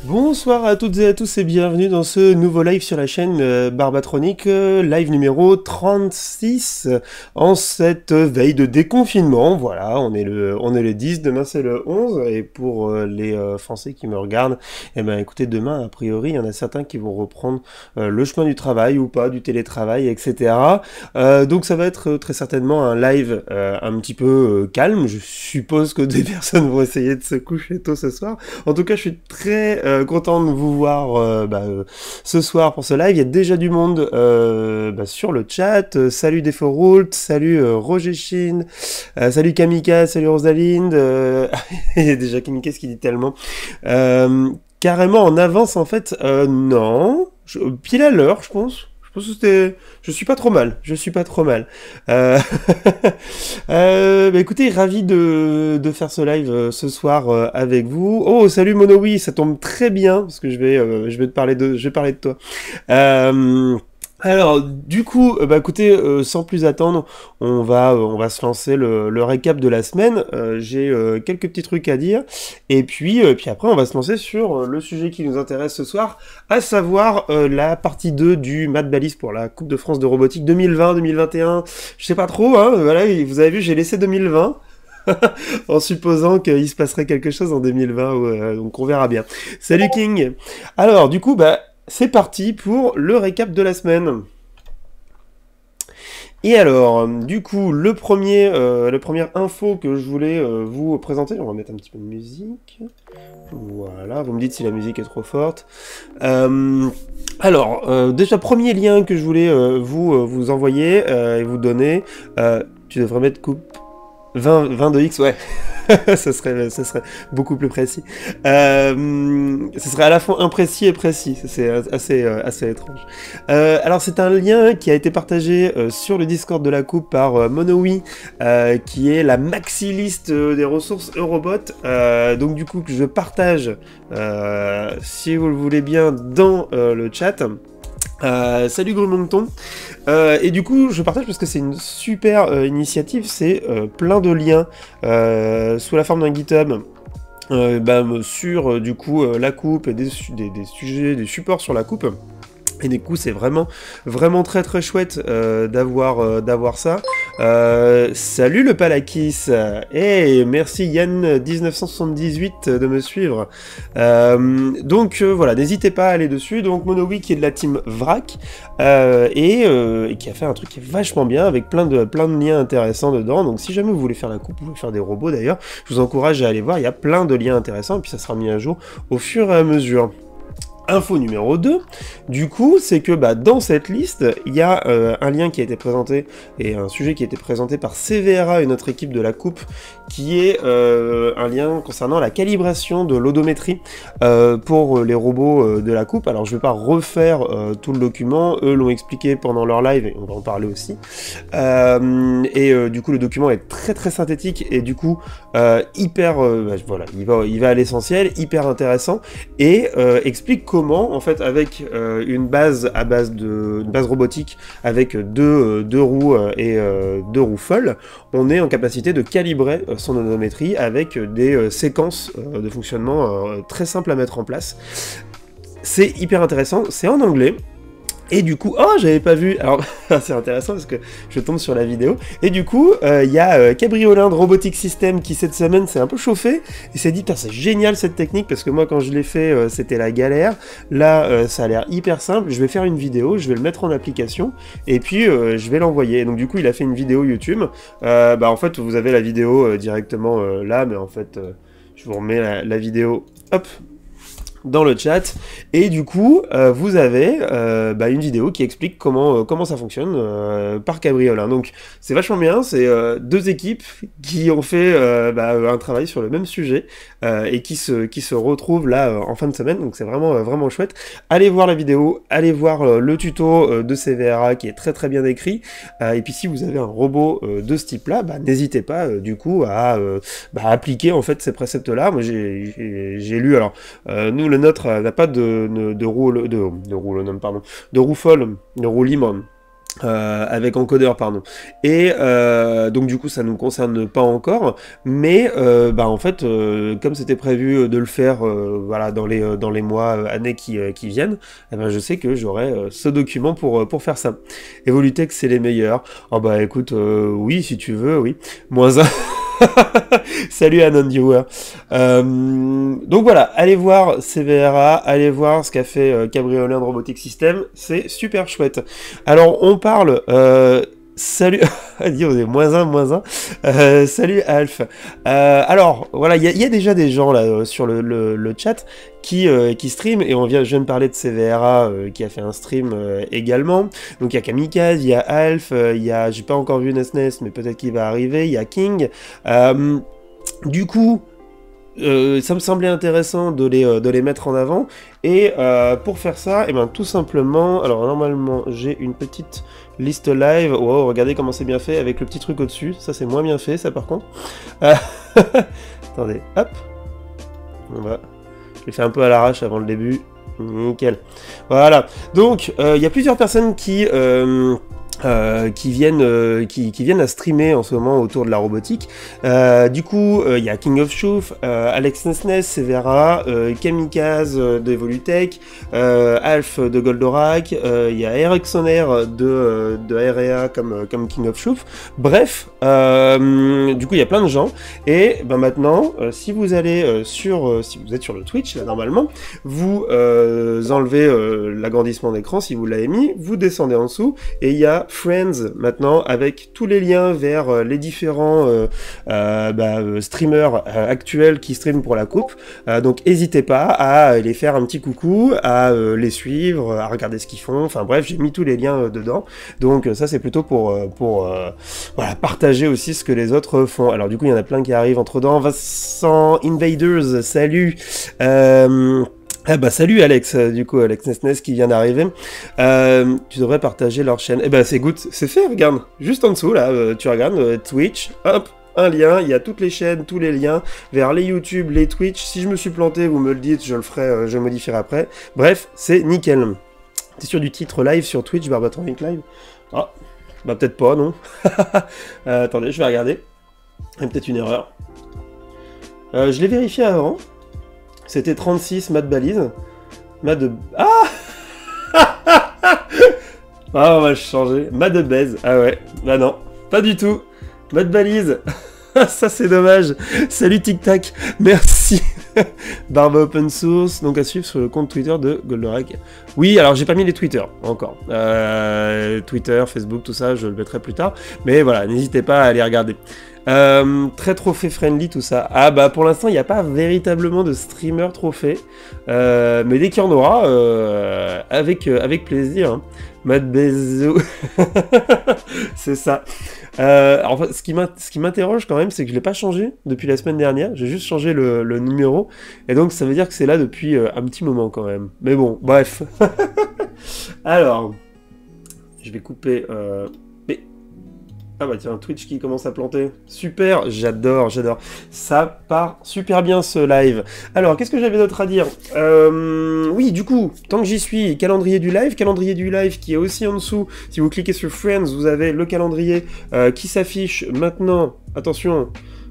Bonsoir à toutes et à tous et bienvenue dans ce nouveau live sur la chaîne Barbatronic, live numéro 36 en cette veille de déconfinement. Voilà, on est le 10, demain c'est le 11 et pour les Français qui me regardent, eh ben écoutez, demain a priori il y en a certains qui vont reprendre le chemin du travail ou pas, du télétravail, etc. Donc ça va être très certainement un live un petit peu calme. Je suppose que des personnes vont essayer de se coucher tôt ce soir. En tout cas, je suis très content de vous voir ce soir pour ce live. Il y a déjà du monde sur le chat. Salut Deforoult, salut Roger Chine, salut Kamika, salut Rosalinde. Il y a déjà Kamika qui dit tellement. Carrément en avance en fait. Non, pile à l'heure, je pense. Je pense que c'était... Je suis pas trop mal, je suis pas trop mal. Écoutez, ravi de faire ce live ce soir avec vous. Oh, salut Monowi, ça tombe très bien, parce que je vais parler de toi. Alors, du coup, écoutez, sans plus attendre, on va se lancer le récap de la semaine. J'ai quelques petits trucs à dire, et puis après, on va se lancer sur le sujet qui nous intéresse ce soir, à savoir la partie 2 du Mad Balise pour la Coupe de France de robotique 2020-2021. Je sais pas trop, hein, voilà, vous avez vu, j'ai laissé 2020. En supposant qu'il se passerait quelque chose en 2020, donc on verra bien. Salut King. Alors, du coup, c'est parti pour le récap de la semaine. Et alors, du coup, la première info que je voulais vous présenter, on va mettre un petit peu de musique. Voilà, vous me dites si la musique est trop forte. Déjà, premier lien que je voulais vous envoyer et vous donner, tu devrais mettre coupe 22x, ouais. ça serait beaucoup plus précis. Ce serait à la fois imprécis et précis. C'est assez étrange. Alors, c'est un lien qui a été partagé sur le Discord de la Coupe par Monowi, qui est la maxi liste des ressources Eurobot. Donc, du coup, que je partage, si vous le voulez bien, dans le chat. Salut Grumonton. Et du coup je partage parce que c'est une super initiative, c'est plein de liens sous la forme d'un GitHub sur du coup la coupe et des sujets, des supports sur la coupe. Et du coup, c'est vraiment très très chouette d'avoir ça. Salut le Palakis. Et merci Yann1978 de me suivre. Voilà, n'hésitez pas à aller dessus. Donc Monowi qui est de la team VRAC et qui a fait un truc qui est vachement bien avec plein de liens intéressants dedans. Donc si jamais vous voulez faire la coupe, vous voulez faire des robots d'ailleurs, je vous encourage à aller voir. Il y a plein de liens intéressants et puis ça sera mis à jour au fur et à mesure. Info numéro 2, du coup, c'est que dans cette liste, il y a un lien qui a été présenté, et un sujet qui a été présenté par CVRA et notre équipe de la Coupe, qui est un lien concernant la calibration de l'odométrie pour les robots de la Coupe. Alors, je ne vais pas refaire tout le document, eux l'ont expliqué pendant leur live, et on va en parler aussi. Du coup, le document est très très synthétique, et du coup, hyper... voilà, il va à l'essentiel, hyper intéressant, et explique comment, en fait, avec une base robotique avec deux roues et deux roues folles, on est en capacité de calibrer son odométrie avec des séquences de fonctionnement très simples à mettre en place. C'est hyper intéressant, c'est en anglais. Et du coup, oh, j'avais pas vu, alors c'est intéressant parce que je tombe sur la vidéo, et du coup, il y a Cabriolin de Robotic System qui cette semaine s'est un peu chauffé, et s'est dit, putain, c'est génial cette technique, parce que moi quand je l'ai fait, c'était la galère, là, ça a l'air hyper simple, je vais faire une vidéo, je vais le mettre en application, et puis je vais l'envoyer. Donc du coup, il a fait une vidéo YouTube, en fait, vous avez la vidéo directement là, mais en fait, je vous remets la vidéo, hop, dans le chat, et du coup vous avez une vidéo qui explique comment ça fonctionne par Cabriolin. Donc c'est vachement bien, c'est deux équipes qui ont fait un travail sur le même sujet et qui se retrouvent là en fin de semaine, donc c'est vraiment chouette. Allez voir la vidéo, allez voir le tuto de CVRA qui est très très bien écrit, et puis si vous avez un robot de ce type là, n'hésitez pas du coup à appliquer en fait ces préceptes là. Moi j'ai lu, alors nous le nôtre n'a pas de roue autonome, pardon, de roue folle, de roue libre. avec encodeur, pardon. Et donc du coup ça nous concerne pas encore, mais bah en fait comme c'était prévu de le faire voilà dans les mois années qui viennent, eh ben je sais que j'aurai ce document pour faire ça. Evolutech c'est les meilleurs. Oh bah écoute oui si tu veux oui. Moins un. Salut à non-viewer. Donc voilà, allez voir CVRA, allez voir ce qu'a fait Cabriolet de Robotic System, c'est super chouette. Alors on parle, salut, dire moins un, salut Alf. Alors voilà, il y a déjà des gens là sur le chat qui stream, et je viens de parler de CVRA qui a fait un stream également. Donc il y a Kamikaze, il y a Alf, il y a, j'ai pas encore vu Nesnes, mais peut-être qu'il va arriver, il y a King. Du coup, ça me semblait intéressant de les mettre en avant, et pour faire ça, et ben tout simplement, alors normalement j'ai une petite liste live, wow, regardez comment c'est bien fait avec le petit truc au-dessus, ça c'est moins bien fait ça par contre. Attendez, hop, on va, je l'ai fait un peu à l'arrache avant le début, nickel. Voilà, donc il y a plusieurs personnes qui viennent à streamer en ce moment autour de la robotique. Du coup, il y a King of Shoof, Alex Nesnes, Severa, Kamikaze d'Evolutech, Alf de Goldorak, il y a Ericssonair de Area comme King of Shoof. Bref, du coup, il y a plein de gens. Et ben maintenant, si vous allez si vous êtes sur le Twitch, là, normalement, vous enlevez l'agrandissement d'écran si vous l'avez mis, vous descendez en dessous, et il y a Friends maintenant avec tous les liens vers les différents streamers actuels qui streament pour la coupe. Donc n'hésitez pas à les faire un petit coucou, à les suivre, à regarder ce qu'ils font. Enfin bref, j'ai mis tous les liens dedans. Donc ça c'est plutôt pour voilà, partager aussi ce que les autres font. Alors du coup il y en a plein qui arrivent entre temps. Vincent Invaders, salut. Ah bah salut Alex, du coup Alex Nesnes qui vient d'arriver. Tu devrais partager leur chaîne. Eh bah c'est good, c'est fait, regarde. Juste en dessous là, tu regardes Twitch, hop, un lien, il y a toutes les chaînes, tous les liens vers les YouTube, les Twitch. Si je me suis planté, vous me le dites, je le ferai, je modifierai après. Bref, c'est nickel. T'es sûr du titre live sur Twitch, Barbatronic Live? Ah, bah peut-être pas, non. Attendez, je vais regarder. Il y a peut-être une erreur. Je l'ai vérifié avant. C'était 36, Matt Balise. Matt de... Ah ah, on va changer. Matt de Baise. Ah ouais. Bah non, pas du tout. Matt Balise. Ça, c'est dommage. Salut Tic Tac. Merci. Barbe Open Source. Donc à suivre sur le compte Twitter de Goldorak. Oui, alors j'ai pas mis les Twitter encore. Twitter, Facebook, tout ça, je le mettrai plus tard. Mais voilà, n'hésitez pas à aller regarder. Très trophée friendly tout ça. Ah bah pour l'instant il n'y a pas véritablement de streamer trophée, mais dès qu'il y en aura, avec plaisir. Hein. Matt Bezos, c'est ça. Alors ce qui m'interroge quand même, c'est que je l'ai pas changé depuis la semaine dernière. J'ai juste changé le numéro, et donc ça veut dire que c'est là depuis un petit moment quand même. Mais bon, bref. Alors, je vais couper. Ah bah tiens, Twitch qui commence à planter. Super, j'adore. Ça part super bien ce live. Alors, qu'est-ce que j'avais d'autre à dire? Oui, du coup, tant que j'y suis, calendrier du live qui est aussi en dessous. Si vous cliquez sur Friends, vous avez le calendrier qui s'affiche maintenant. Attention,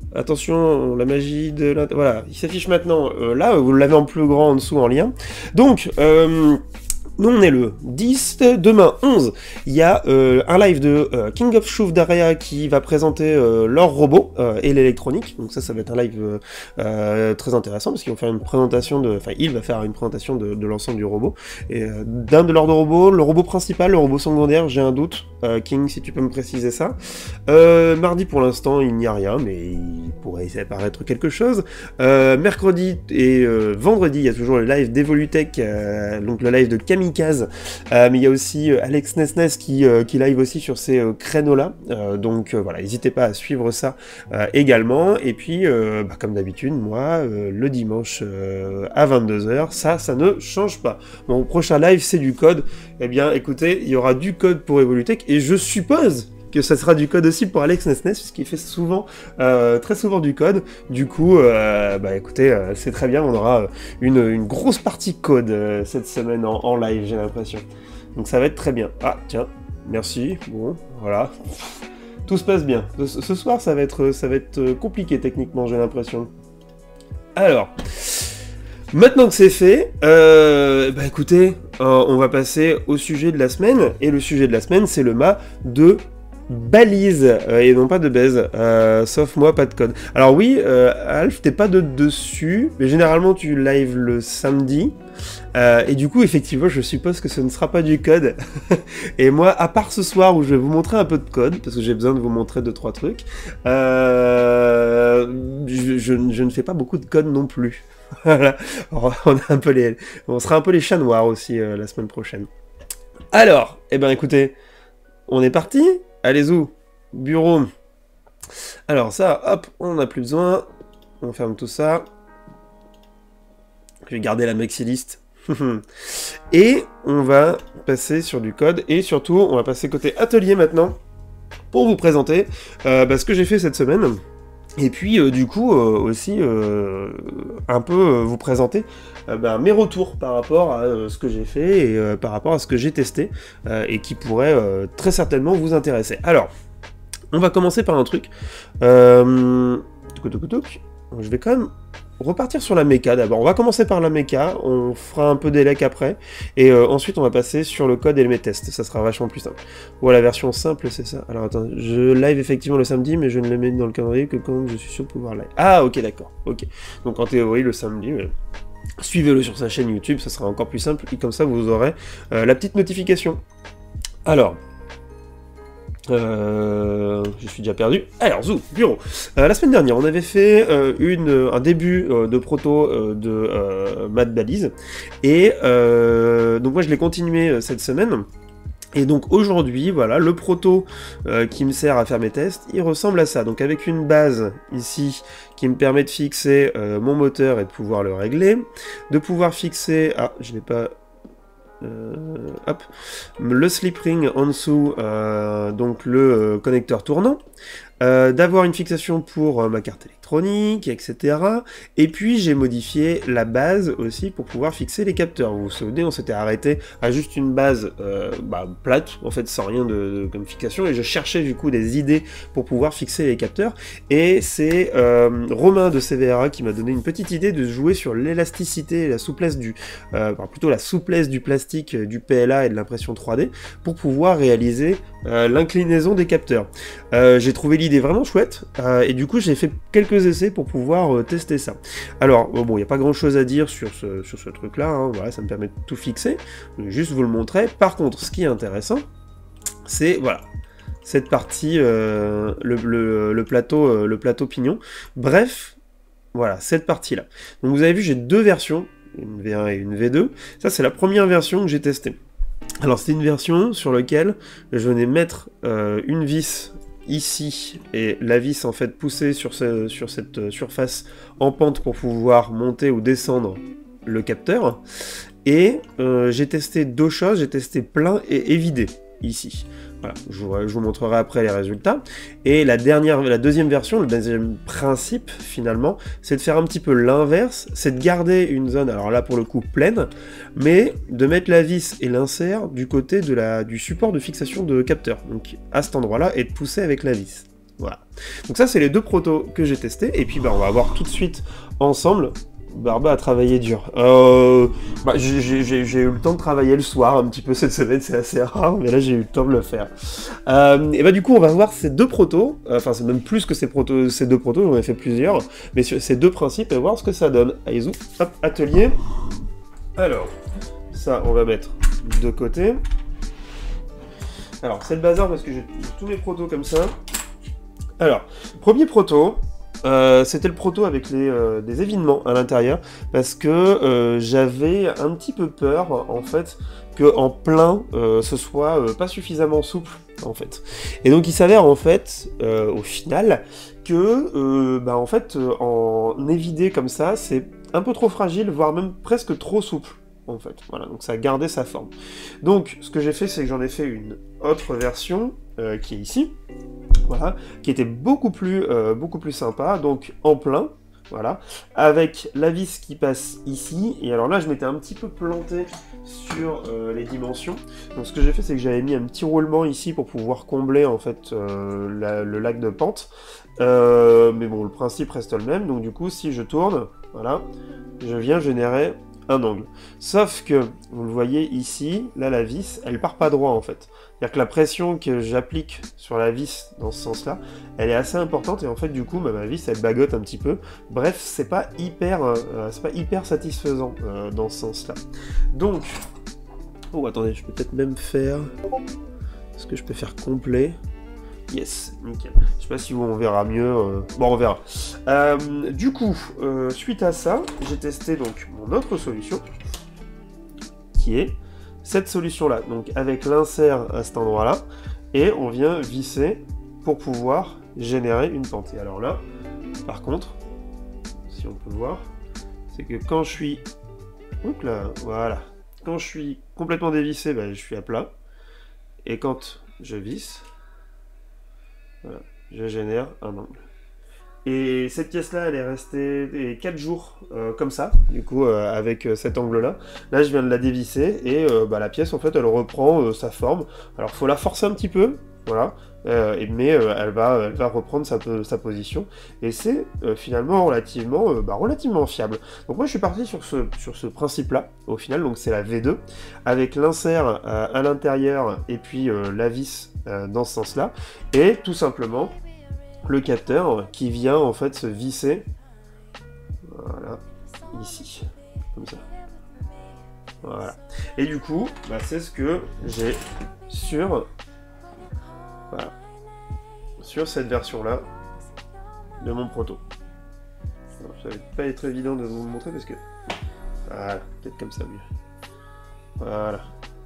la magie de la... Voilà, il s'affiche maintenant là, vous l'avez en plus grand en dessous en lien. Donc, nous on est le 10, demain 11, il y a un live de King of Shoof d'Area qui va présenter leur robot et l'électronique, donc ça va être un live très intéressant parce qu'ils vont faire une présentation il va faire une présentation de l'ensemble du robot, et d'un de leurs deux robots, le robot principal, le robot secondaire, j'ai un doute, King si tu peux me préciser ça. Mardi pour l'instant il n'y a rien, mais il pourrait y apparaître quelque chose. Mercredi et vendredi il y a toujours le live d'Evolutech, donc le live de Camille mais il y a aussi Alex Nesnes qui live aussi sur ces créneaux-là, donc voilà, n'hésitez pas à suivre ça également, et puis comme d'habitude, moi, le dimanche à 22h, ça ne change pas. Mon prochain live, c'est du code, eh bien écoutez, il y aura du code pour Evolutech, et je suppose que ça sera du code aussi pour Alex Nesnes, puisqu'il fait souvent, très souvent du code. Du coup, écoutez, c'est très bien, on aura une grosse partie code cette semaine en live, j'ai l'impression. Donc ça va être très bien. Ah, tiens, merci, bon, voilà. Tout se passe bien. Ce soir, ça va être compliqué techniquement, j'ai l'impression. Alors, maintenant que c'est fait, bah écoutez, on va passer au sujet de la semaine, et le sujet de la semaine, c'est le mât de balise, et non pas de baise, sauf moi, pas de code. Alors oui, Alf, t'es pas dessus, mais généralement tu live le samedi, et du coup, effectivement, je suppose que ce ne sera pas du code. Et moi, à part ce soir où je vais vous montrer un peu de code, parce que j'ai besoin de vous montrer 2-3 trucs, je ne fais pas beaucoup de code non plus. Voilà, on sera un peu les chats noirs aussi la semaine prochaine. Alors, eh ben écoutez, on est parti. Allez où bureau. Alors ça, hop, on n'a plus besoin. On ferme tout ça. Je vais garder la maxi-list. Et on va passer sur du code. Et surtout, on va passer côté atelier maintenant. Pour vous présenter ce que j'ai fait cette semaine. Et puis du coup aussi un peu vous présenter mes retours par rapport à ce que j'ai fait et par rapport à ce que j'ai testé et qui pourrait très certainement vous intéresser. Alors, on va commencer par un truc. Je vais quand même repartir sur la méca d'abord. On va commencer par la méca, on fera un peu d'élec après, et ensuite on va passer sur le code et mes tests, ça sera vachement plus simple. Voilà, la version simple, c'est ça. Alors attends, je live effectivement le samedi, mais je ne le mets dans le calendrier que quand je suis sûr de pouvoir live. Ah ok, d'accord, ok. Donc en théorie, le samedi, suivez-le sur sa chaîne YouTube, ça sera encore plus simple, et comme ça vous aurez la petite notification. Alors... je suis déjà perdu. Alors, Zou, bureau. La semaine dernière, on avait fait un début de proto de Mad Balise. Et donc moi, je l'ai continué cette semaine. Et donc aujourd'hui, voilà, le proto qui me sert à faire mes tests, il ressemble à ça. Donc avec une base ici qui me permet de fixer mon moteur et de pouvoir le régler. De pouvoir fixer... Ah, je n'ai pas... hop, le slip ring en dessous, donc le connecteur tournant, d'avoir une fixation pour ma carte électronique, etc. Et puis j'ai modifié la base aussi pour pouvoir fixer les capteurs. Vous vous souvenez, on s'était arrêté à juste une base plate, en fait sans rien comme fixation, et je cherchais du coup des idées pour pouvoir fixer les capteurs. Et c'est Romain de CVRA qui m'a donné une petite idée de jouer sur l'élasticité et la souplesse plutôt la souplesse du plastique, du PLA et de l'impression 3D pour pouvoir réaliser l'inclinaison des capteurs. J'ai trouvé l'idée vraiment chouette, et du coup j'ai fait quelques essais pour pouvoir tester ça. Alors, bon, il n'y a pas grand chose à dire sur ce truc-là, hein, voilà, ça me permet de tout fixer, je vais juste vous le montrer. Par contre, ce qui est intéressant, c'est, voilà, cette partie, le plateau pignon. Bref, voilà, cette partie-là. Donc vous avez vu, j'ai deux versions, une V1 et une V2. Ça, c'est la première version que j'ai testée. Alors, c'est une version sur laquelle je venais mettre une vis ici, et la vis en fait poussée sur cette surface en pente pour pouvoir monter ou descendre le capteur. Et j'ai testé deux choses, j'ai testé plein et vidé ici. Voilà, je vous montrerai après les résultats. Et la deuxième version, le deuxième principe finalement, c'est de faire un petit peu l'inverse, c'est de garder une zone, alors là pour le coup pleine, mais de mettre la vis et l'insert du côté du support de fixation de capteur, donc à cet endroit-là, et de pousser avec la vis. Voilà. Donc ça c'est les deux protos que j'ai testés, et puis on va voir tout de suite ensemble. Barba a travaillé dur. J'ai eu le temps de travailler le soir un petit peu cette semaine, c'est assez rare, mais là j'ai eu le temps de le faire. Et du coup on va voir ces deux protos, enfin c'est même plus que ces deux protos, j'en ai fait plusieurs, mais sur ces deux principes et voir ce que ça donne. Allez, hop, atelier. Alors, ça on va mettre de côté. Alors c'est le bazar parce que j'ai tous mes protos comme ça. Alors, premier proto. C'était le proto avec des évinements à l'intérieur, parce que j'avais un petit peu peur, en fait, qu'en plein, ce soit pas suffisamment souple, en fait. Et donc il s'avère, en fait, au final, que, en fait, en évidé comme ça, c'est un peu trop fragile, voire même presque trop souple. En fait, voilà, donc ça a gardé sa forme. Donc, ce que j'ai fait, c'est que j'en ai fait une autre version, qui est ici, voilà, qui était beaucoup plus sympa, donc en plein, voilà, avec la vis qui passe ici, et alors là, je m'étais un petit peu planté sur les dimensions. Donc ce que j'ai fait, c'est que j'avais mis un petit roulement ici pour pouvoir combler en fait le lac de pente. Mais bon, le principe reste le même. Donc du coup, si je tourne, voilà, je viens générer un angle. Sauf que, vous le voyez ici, là la vis, elle part pas droit en fait. C'est-à-dire que la pression que j'applique sur la vis dans ce sens-là, elle est assez importante et en fait du coup bah, ma vis elle bagote un petit peu. Bref, c'est pas hyper satisfaisant dans ce sens-là. Donc, oh attendez, je peux peut-être même faire, est-ce que je peux faire complet? Yes, nickel. Je sais pas si on verra mieux. Bon, on verra. Du coup, suite à ça, j'ai testé donc mon autre solution, qui est cette solution-là. Donc avec l'insert à cet endroit-là, et on vient visser pour pouvoir générer une pente. Et alors là, par contre, si on peut voir, c'est que quand je suis, oups là, voilà, quand je suis complètement dévissé, ben, je suis à plat, et quand je visse, voilà, je génère un angle. Et cette pièce-là, elle est restée 4 jours comme ça, du coup, avec cet angle-là. Là, je viens de la dévisser, et bah, la pièce, en fait, elle reprend sa forme. Alors, il faut la forcer un petit peu, voilà, mais elle va reprendre sa position. Et c'est finalement relativement fiable. Donc moi, je suis parti sur ce principe-là, au final, donc c'est la V2, avec l'insert à l'intérieur, et puis la vis dans ce sens-là, et tout simplement le capteur qui vient en fait se visser, voilà, ici, comme ça. Voilà. Et du coup, bah, c'est ce que j'ai sur, voilà, sur cette version-là de mon proto. Alors, ça va pas être évident de vous le montrer parce que, voilà, peut-être comme ça mieux. Voilà.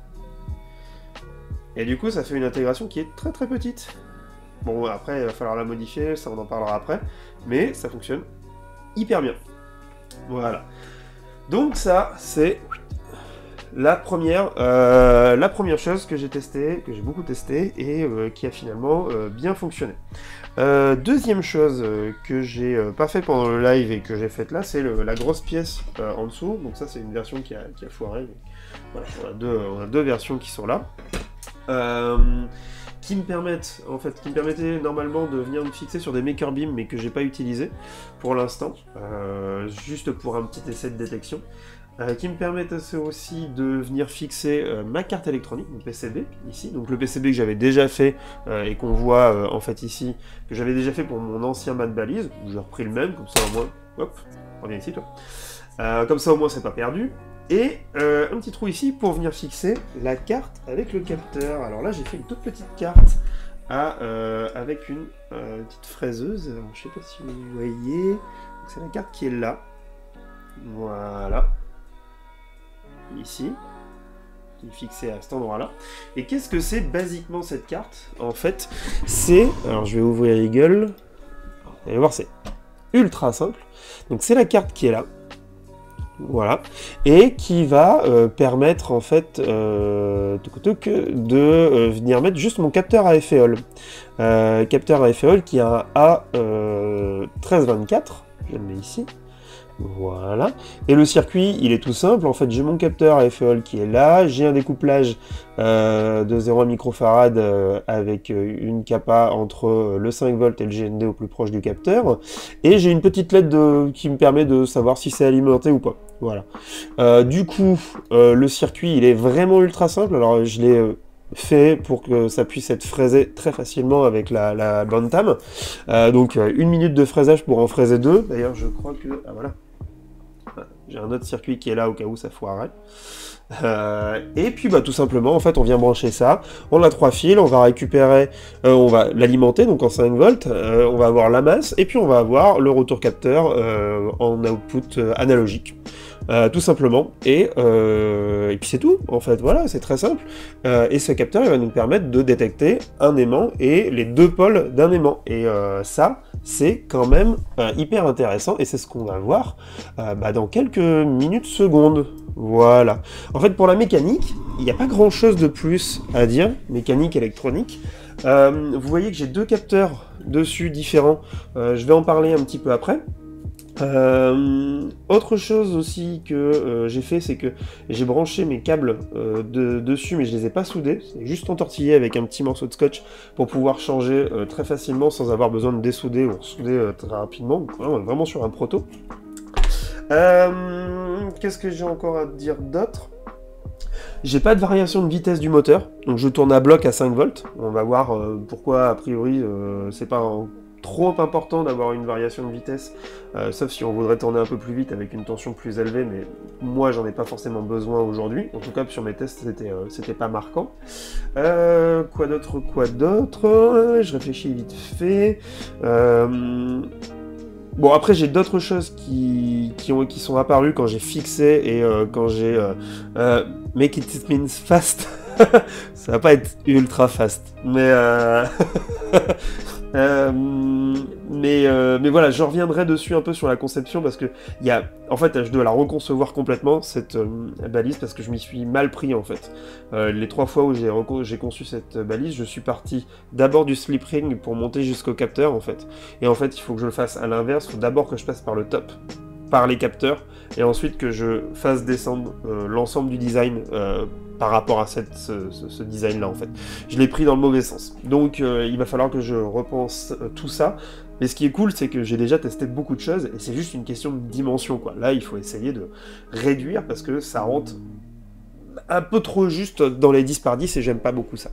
Et du coup, ça fait une intégration qui est très très petite. Bon, après, il va falloir la modifier, ça on en parlera après, mais ça fonctionne hyper bien. Voilà. Donc ça, c'est la première chose que j'ai testée, que j'ai beaucoup testé, et qui a finalement bien fonctionné. Deuxième chose que j'ai pas fait pendant le live et que j'ai faite là, c'est la grosse pièce en dessous. Donc ça, c'est une version qui a foiré. Voilà, on a deux versions qui sont là. Qui me permettaient normalement de venir me fixer sur des maker beams, mais que j'ai pas utilisé pour l'instant, juste pour un petit essai de détection, qui me permettent aussi de venir fixer ma carte électronique, mon PCB, ici, donc le PCB que j'avais déjà fait, et qu'on voit en fait ici, que j'avais déjà fait pour mon ancien mat de balise, j'ai repris le même, comme ça au moins, hop, reviens ici toi, comme ça au moins c'est pas perdu. Et un petit trou ici pour venir fixer la carte avec le capteur. Alors là, j'ai fait une toute petite carte avec une petite fraiseuse. Alors, je sais pas si vous voyez. C'est la carte qui est là. Voilà. Ici. Qui est fixée à cet endroit-là. Et qu'est-ce que c'est basiquement cette carte? En fait, c'est... Alors, je vais ouvrir les gueules. Vous allez voir, c'est ultra simple. Donc, c'est la carte qui est là. Voilà, et qui va permettre en fait de venir mettre juste mon capteur à effet Hall. Capteur à effet Hall qui a un A1324, je le mets ici. Voilà, et le circuit il est tout simple, en fait j'ai mon capteur à effet Hall qui est là, j'ai un découplage de 0,1 microfarad avec une capa entre le 5V et le GND au plus proche du capteur, et j'ai une petite LED qui me permet de savoir si c'est alimenté ou pas. Voilà. Du coup, le circuit il est vraiment ultra simple, alors je l'ai fait pour que ça puisse être fraisé très facilement avec la Bantam. Donc 1 minute de fraisage pour en fraiser 2, d'ailleurs je crois que... Ah voilà. J'ai un autre circuit qui est là au cas où ça foirerait. Et puis bah tout simplement en fait on vient brancher ça, on a 3 fils, on va récupérer, on va l'alimenter donc en 5V, on va avoir la masse et puis on va avoir le retour capteur en output analogique. Tout simplement, et puis c'est tout, en fait, voilà, c'est très simple, et ce capteur il va nous permettre de détecter un aimant et les deux pôles d'un aimant, et ça, c'est quand même hyper intéressant, et c'est ce qu'on va voir dans quelques minutes secondes, voilà. En fait, pour la mécanique, il n'y a pas grand chose de plus à dire, mécanique, électronique. Vous voyez que j'ai deux capteurs dessus différents, je vais en parler un petit peu après. Autre chose aussi que j'ai fait, c'est que j'ai branché mes câbles dessus, mais je les ai pas soudés, c'est juste entortillé avec un petit morceau de scotch pour pouvoir changer très facilement sans avoir besoin de dessouder ou souder très rapidement. Donc, on est vraiment sur un proto. Qu'est-ce que j'ai encore à dire d'autre? J'ai pas de variation de vitesse du moteur, donc je tourne à bloc à 5 volts. On va voir pourquoi, a priori, c'est pas trop important d'avoir une variation de vitesse, sauf si on voudrait tourner un peu plus vite avec une tension plus élevée, mais moi j'en ai pas forcément besoin aujourd'hui. En tout cas, sur mes tests, c'était pas marquant. Quoi d'autre? Je réfléchis vite fait. Bon, après, j'ai d'autres choses qui sont apparues quand j'ai fixé et quand j'ai make it means fast. Ça va pas être ultra fast, mais mais voilà, je reviendrai dessus un peu sur la conception parce que en fait, je dois la reconcevoir complètement cette balise parce que je m'y suis mal pris en fait. Les 3 fois où j'ai conçu cette balise, je suis parti d'abord du slip ring pour monter jusqu'au capteur en fait. Et en fait, il faut que je le fasse à l'inverse. Il faut d'abord que je passe par le top, par les capteurs, et ensuite que je fasse descendre l'ensemble du design par rapport à ce design-là, en fait. Je l'ai pris dans le mauvais sens. Donc, il va falloir que je repense tout ça. Mais ce qui est cool, c'est que j'ai déjà testé beaucoup de choses, et c'est juste une question de dimension, quoi. Là, il faut essayer de réduire, parce que ça rentre un peu trop juste dans les 10 par 10, et j'aime pas beaucoup ça.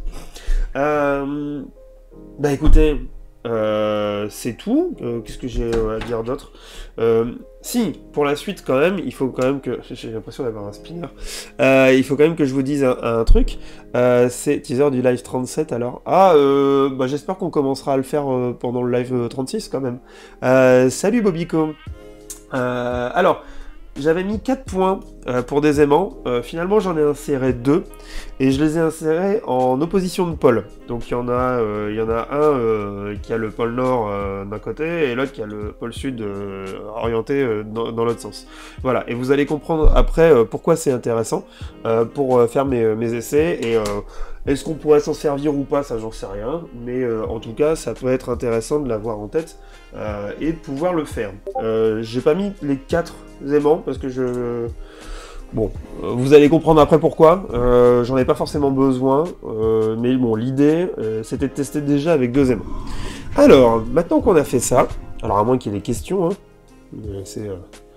Bah écoutez... c'est tout. Qu'est-ce que j'ai à dire d'autre? Si, pour la suite quand même, il faut quand même que... J'ai l'impression d'avoir un spinner. Il faut quand même que je vous dise un truc. C'est teaser du live 37 alors. Bah j'espère qu'on commencera à le faire pendant le live 36 quand même. Salut Bobico. Alors... J'avais mis 4 points pour des aimants, finalement j'en ai inséré 2, et je les ai insérés en opposition de pôle. Donc il y en a un qui a le pôle nord d'un côté, et l'autre qui a le pôle sud orienté dans l'autre sens. Voilà, et vous allez comprendre après pourquoi c'est intéressant pour faire mes essais, et est-ce qu'on pourrait s'en servir ou pas, ça j'en sais rien, mais en tout cas ça peut être intéressant de l'avoir en tête et de pouvoir le faire. J'ai pas mis les 4 aimants parce que bon, vous allez comprendre après pourquoi, j'en ai pas forcément besoin, mais bon, l'idée c'était de tester déjà avec 2 aimants. Alors, maintenant qu'on a fait ça, alors à moins qu'il y ait des questions, hein, c'est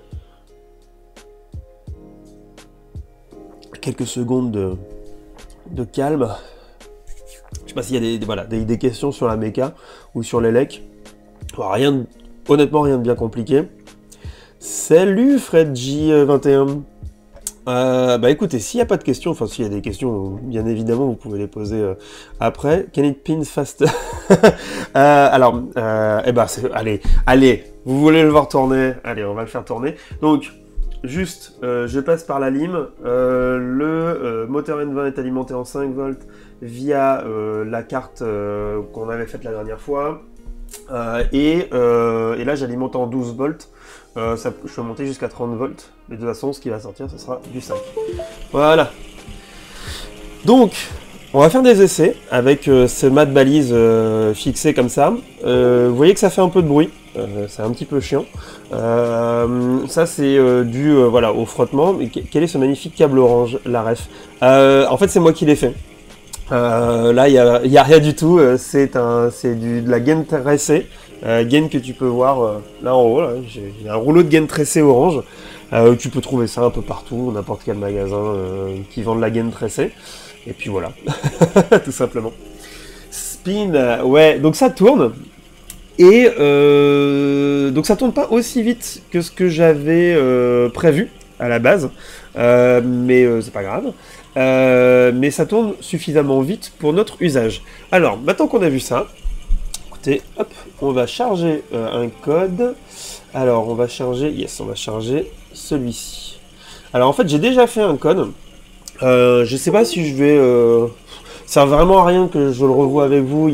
quelques secondes de calme. Je sais pas s'il y a des questions sur la méca ou sur les lecs. Honnêtement, rien de bien compliqué. Salut FredJ21. Bah écoutez, s'il n'y a pas de questions, enfin s'il y a des questions, bien évidemment, vous pouvez les poser après. Can it pin faster? Alors, allez, vous voulez le voir tourner? Allez, on va le faire tourner. Donc, juste, je passe par la lime. Le moteur N20 est alimenté en 5 volts via la carte qu'on avait faite la dernière fois. Et là, j'alimente en 12 volts. Je peux monter jusqu'à 30 volts. De toute façon, ce qui va sortir, ce sera du 5. Voilà. Donc, on va faire des essais avec ce mat de balise fixé comme ça. Vous voyez que ça fait un peu de bruit. C'est un petit peu chiant. Ça, c'est dû voilà, au frottement. Mais quel est ce magnifique câble orange, la ref? En fait, c'est moi qui l'ai fait. Là, il y a rien du tout. C'est de la gaine tressée. Gaine que tu peux voir là en haut. J'ai un rouleau de gaine tressée orange. Tu peux trouver ça un peu partout, n'importe quel magasin qui vend de la gaine tressée. Et puis voilà, tout simplement. Spin, ouais, donc ça tourne. Et donc ça tourne pas aussi vite que ce que j'avais prévu à la base. Mais c'est pas grave. Mais ça tourne suffisamment vite pour notre usage. Alors, maintenant qu'on a vu ça, écoutez, hop, on va charger un code. Alors, on va charger celui-ci. Alors, en fait, j'ai déjà fait un code. Je sais pas si je vais... ça sert vraiment à rien que je le revoie avec vous.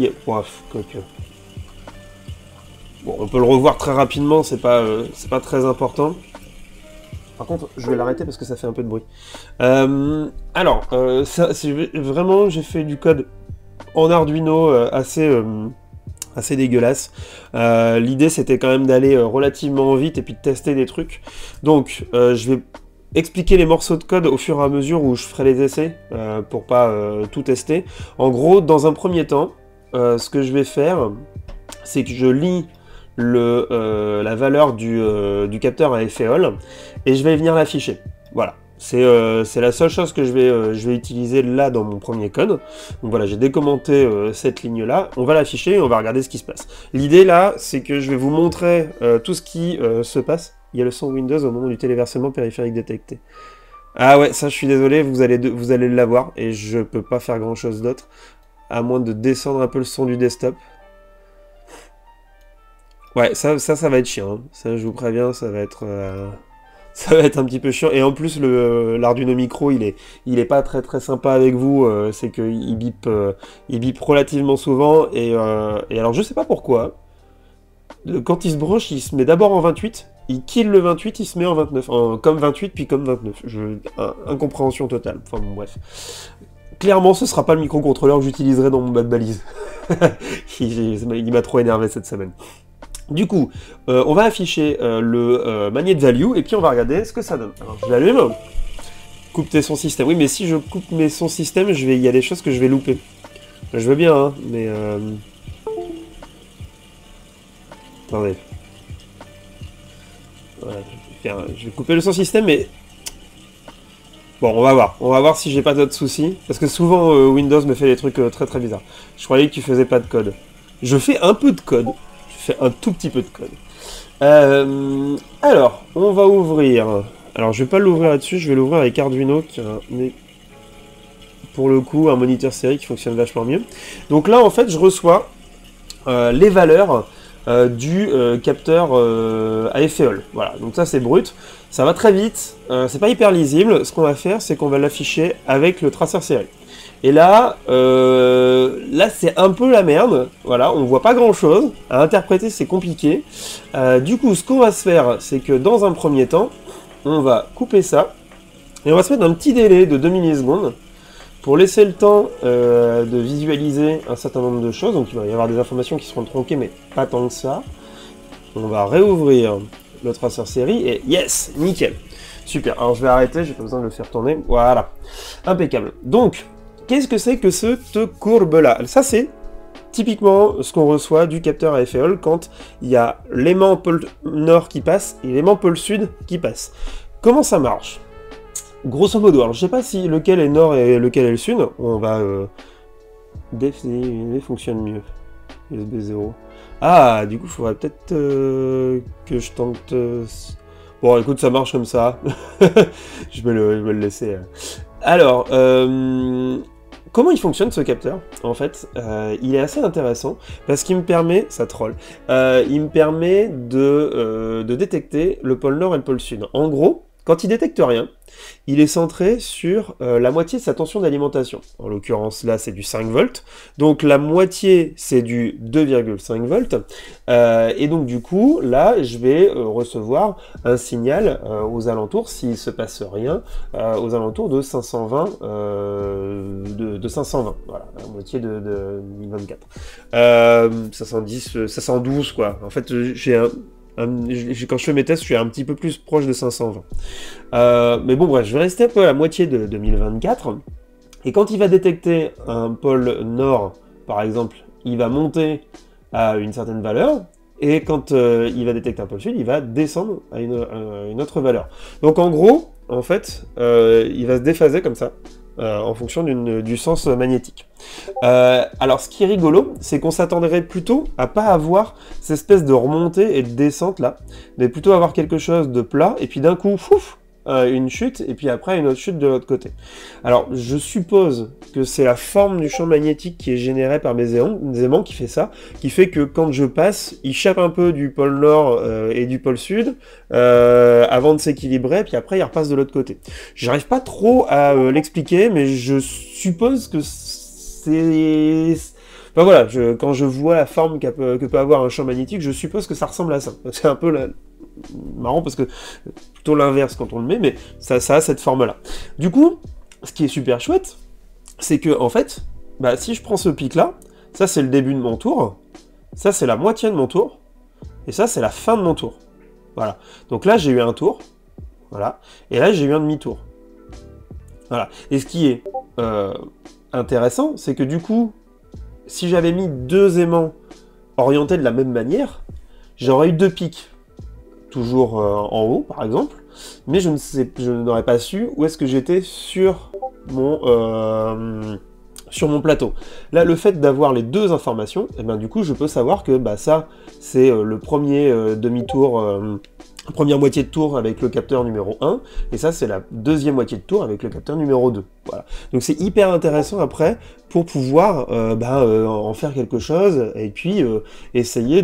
Bon, on peut le revoir très rapidement, c'est pas très important. Par contre, je vais l'arrêter parce que ça fait un peu de bruit. Alors, vraiment, j'ai fait du code en Arduino assez assez dégueulasse. L'idée c'était quand même d'aller relativement vite et puis de tester des trucs. Donc je vais expliquer les morceaux de code au fur et à mesure où je ferai les essais pour pas tout tester. En gros, dans un premier temps, ce que je vais faire, c'est que je lis la valeur du capteur à effet Hall et je vais venir l'afficher. Voilà. C'est la seule chose que je vais utiliser là dans mon premier code. Donc voilà, j'ai décommenté cette ligne-là. On va l'afficher et on va regarder ce qui se passe. L'idée là, c'est que je vais vous montrer tout ce qui se passe. Il y a le son Windows au moment du téléversement périphérique détecté. Ah ouais, ça je suis désolé, vous allez l'avoir et je peux pas faire grand-chose d'autre. À moins de descendre un peu le son du desktop. Ouais, ça va être chiant. Hein. Ça, je vous préviens, ça va être un petit peu chiant. Et en plus, l'Arduino Micro, il est pas très très sympa avec vous. C'est qu'il bip relativement souvent. Et alors, je sais pas pourquoi. Quand il se branche, il se met d'abord en 28. Il kill le 28, il se met en 29. Comme 28, puis comme 29. Incompréhension totale. Enfin bon, bref. Clairement, ce sera pas le microcontrôleur que j'utiliserai dans mon bas de balise. Il m'a trop énervé cette semaine. Du coup, on va afficher le magnet value et puis on va regarder ce que ça donne. Alors, je l'allume. Coupe tes sons système. Oui, mais si je coupe mes sons système, il y a des choses que je vais louper. Je veux bien, hein, mais... Attendez. Voilà, je vais couper le son système, mais... Bon, on va voir. On va voir si j'ai pas d'autres soucis. Parce que souvent, Windows me fait des trucs très très bizarres. Je croyais que tu faisais pas de code. Je fais un peu de code. Je fais un tout petit peu de code. Alors, on va ouvrir... Alors, je vais pas l'ouvrir là-dessus. Je vais l'ouvrir avec Arduino, qui est pour le coup un moniteur série qui fonctionne vachement mieux. Donc là, en fait, je reçois les valeurs du capteur à effet Hall. Voilà, donc ça c'est brut. Ça va très vite, c'est pas hyper lisible. Ce qu'on va faire, c'est qu'on va l'afficher avec le traceur série. Et là, là c'est un peu la merde. Voilà, on voit pas grand chose. À interpréter, c'est compliqué. Du coup, ce qu'on va se faire, c'est que dans un premier temps, on va couper ça. Et on va se mettre un petit délai de 2 millisecondes pour laisser le temps de visualiser un certain nombre de choses. Donc il va y avoir des informations qui seront tronquées, mais pas tant que ça. On va réouvrir le traceur série et yes, nickel. Super, alors je vais arrêter, j'ai pas besoin de le faire tourner. Voilà, impeccable. Donc, qu'est-ce que c'est que cette courbe-là? Ça, c'est typiquement ce qu'on reçoit du capteur à effet Hall quand il y a l'aimant pôle nord qui passe et l'aimant pôle sud qui passe. Comment ça marche? Grosso modo, alors je sais pas si lequel est nord et lequel est le sud, on va... DFC fonctionne mieux. USB 0. Ah, du coup, il faudrait peut-être que je tente... Bon, écoute, ça marche comme ça. je vais le laisser. Alors, comment il fonctionne ce capteur? En fait, il est assez intéressant parce qu'il me permet, ça troll, il me permet de détecter le pôle nord et le pôle sud. En gros, quand il détecte rien, il est centré sur la moitié de sa tension d'alimentation. En l'occurrence, là, c'est du 5 volts. Donc, la moitié, c'est du 2,5 volts. Et donc, du coup, là, je vais recevoir un signal aux alentours, s'il se passe rien, aux alentours de 520, de 520. Voilà, la moitié de 1024. 510, 512, quoi. En fait, quand je fais mes tests, je suis un petit peu plus proche de 520. Mais bon, bref, je vais rester un peu à la moitié de 2024. Et quand il va détecter un pôle nord, par exemple, il va monter à une certaine valeur. Et quand il va détecter un pôle sud, il va descendre à une autre valeur. Donc en gros, en fait, il va se déphaser comme ça. En fonction du sens magnétique. Alors ce qui est rigolo, c'est qu'on s'attendrait plutôt à pas avoir cette espèce de remontée et de descente là, mais plutôt avoir quelque chose de plat, et puis d'un coup, fouf, une chute, et puis après une autre chute de l'autre côté. Alors je suppose que c'est la forme du champ magnétique qui est générée par mes aimants qui fait ça, qui fait que quand je passe, il chape un peu du pôle nord et du pôle sud, avant de s'équilibrer, puis après il repasse de l'autre côté. J'arrive pas trop à l'expliquer, mais je suppose que c'est... Enfin voilà, quand je vois la forme que peut avoir un champ magnétique, je suppose que ça ressemble à ça. C'est un peu marrant parce que plutôt l'inverse quand on le met, mais ça a cette forme-là. Du coup, ce qui est super chouette, c'est que en fait, bah, si je prends ce pic-là, ça c'est le début de mon tour, Ça, c'est la moitié de mon tour. Et ça, c'est la fin de mon tour. Voilà. Donc là, j'ai eu un tour. Voilà. Et là, j'ai eu un demi-tour. Voilà. Et ce qui est intéressant, c'est que du coup, si j'avais mis 2 aimants orientés de la même manière, j'aurais eu 2 pics. Toujours en haut, par exemple. Mais je n'aurais pas su où est-ce que j'étais sur mon plateau. Là, le fait d'avoir les 2 informations, et ben, du coup, je peux savoir que bah, ça, c'est le premier demi-tour, première moitié de tour avec le capteur numéro 1, et ça, c'est la deuxième moitié de tour avec le capteur numéro 2. Voilà. Donc, c'est hyper intéressant après pour pouvoir en faire quelque chose, et puis essayer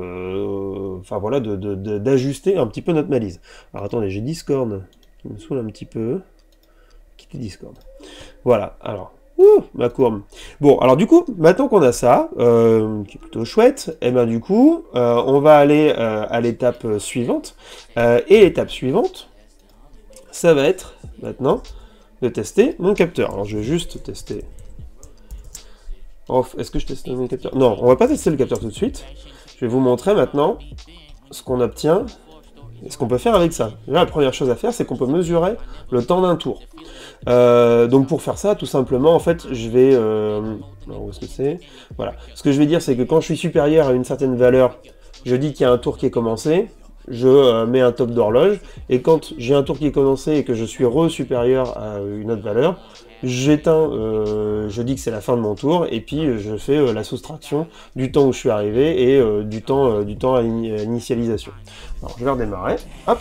d'ajuster un petit peu notre malise. Alors, attendez, j'ai Discord qui me saoule un petit peu. Quitter Discord. Voilà, alors... ma courbe. Bon, alors du coup, maintenant qu'on a ça, qui est plutôt chouette, et ben du coup, on va aller à l'étape suivante. Et l'étape suivante, ça va être maintenant de tester mon capteur. Alors je vais juste tester. Oh, est-ce que je teste mon capteur? Non, on va pas tester le capteur tout de suite. Je vais vous montrer maintenant ce qu'on obtient et ce qu'on peut faire avec ça. Là, la première chose à faire, c'est qu'on peut mesurer le temps d'un tour. Donc pour faire ça, tout simplement, en fait, je vais... alors, où est-ce que c'est? Voilà. Ce que je vais dire, c'est que quand je suis supérieur à une certaine valeur, je dis qu'il y a un tour qui est commencé, je mets un top d'horloge, et quand j'ai un tour qui est commencé et que je suis supérieur à une autre valeur, j'éteins, je dis que c'est la fin de mon tour, et puis je fais la soustraction du temps où je suis arrivé et du temps à l'initialisation. Alors je vais redémarrer, hop.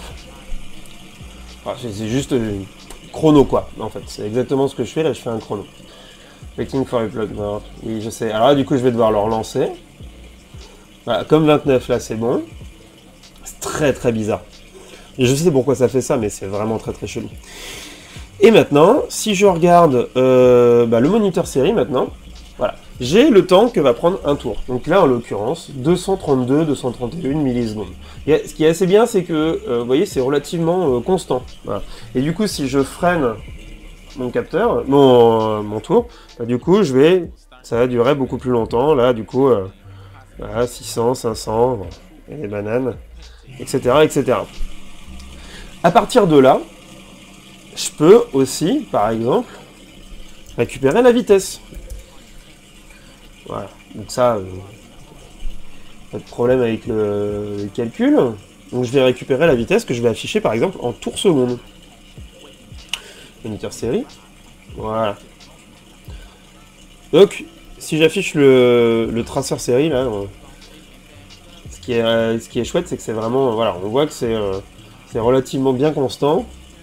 C'est juste chrono quoi, en fait, c'est exactement ce que je fais, là je fais un chrono. Waiting for upload, oui je sais, alors là du coup je vais devoir le relancer. Voilà, comme 29 là c'est bon. C'est très très bizarre. Et je sais pourquoi ça fait ça, mais c'est vraiment très très chelou. Et maintenant, si je regarde le moniteur série maintenant, voilà, j'ai le temps que va prendre un tour. Donc là, en l'occurrence, 232-231 millisecondes. Et ce qui est assez bien, c'est que, vous voyez, c'est relativement constant. Voilà. Et du coup, si je freine mon capteur, mon tour, bah, du coup, ça va durer beaucoup plus longtemps. Là, du coup, voilà, 600, 500, bon, et les bananes, etc., etc. À partir de là, je peux aussi, par exemple, récupérer la vitesse. Voilà, donc ça, pas de problème avec le calcul. Donc je vais récupérer la vitesse que je vais afficher, par exemple, en tours secondes. Moniteur série. Voilà. Donc, si j'affiche le traceur série, là, ce qui est chouette, c'est que c'est vraiment... Voilà, on voit que c'est relativement bien constant.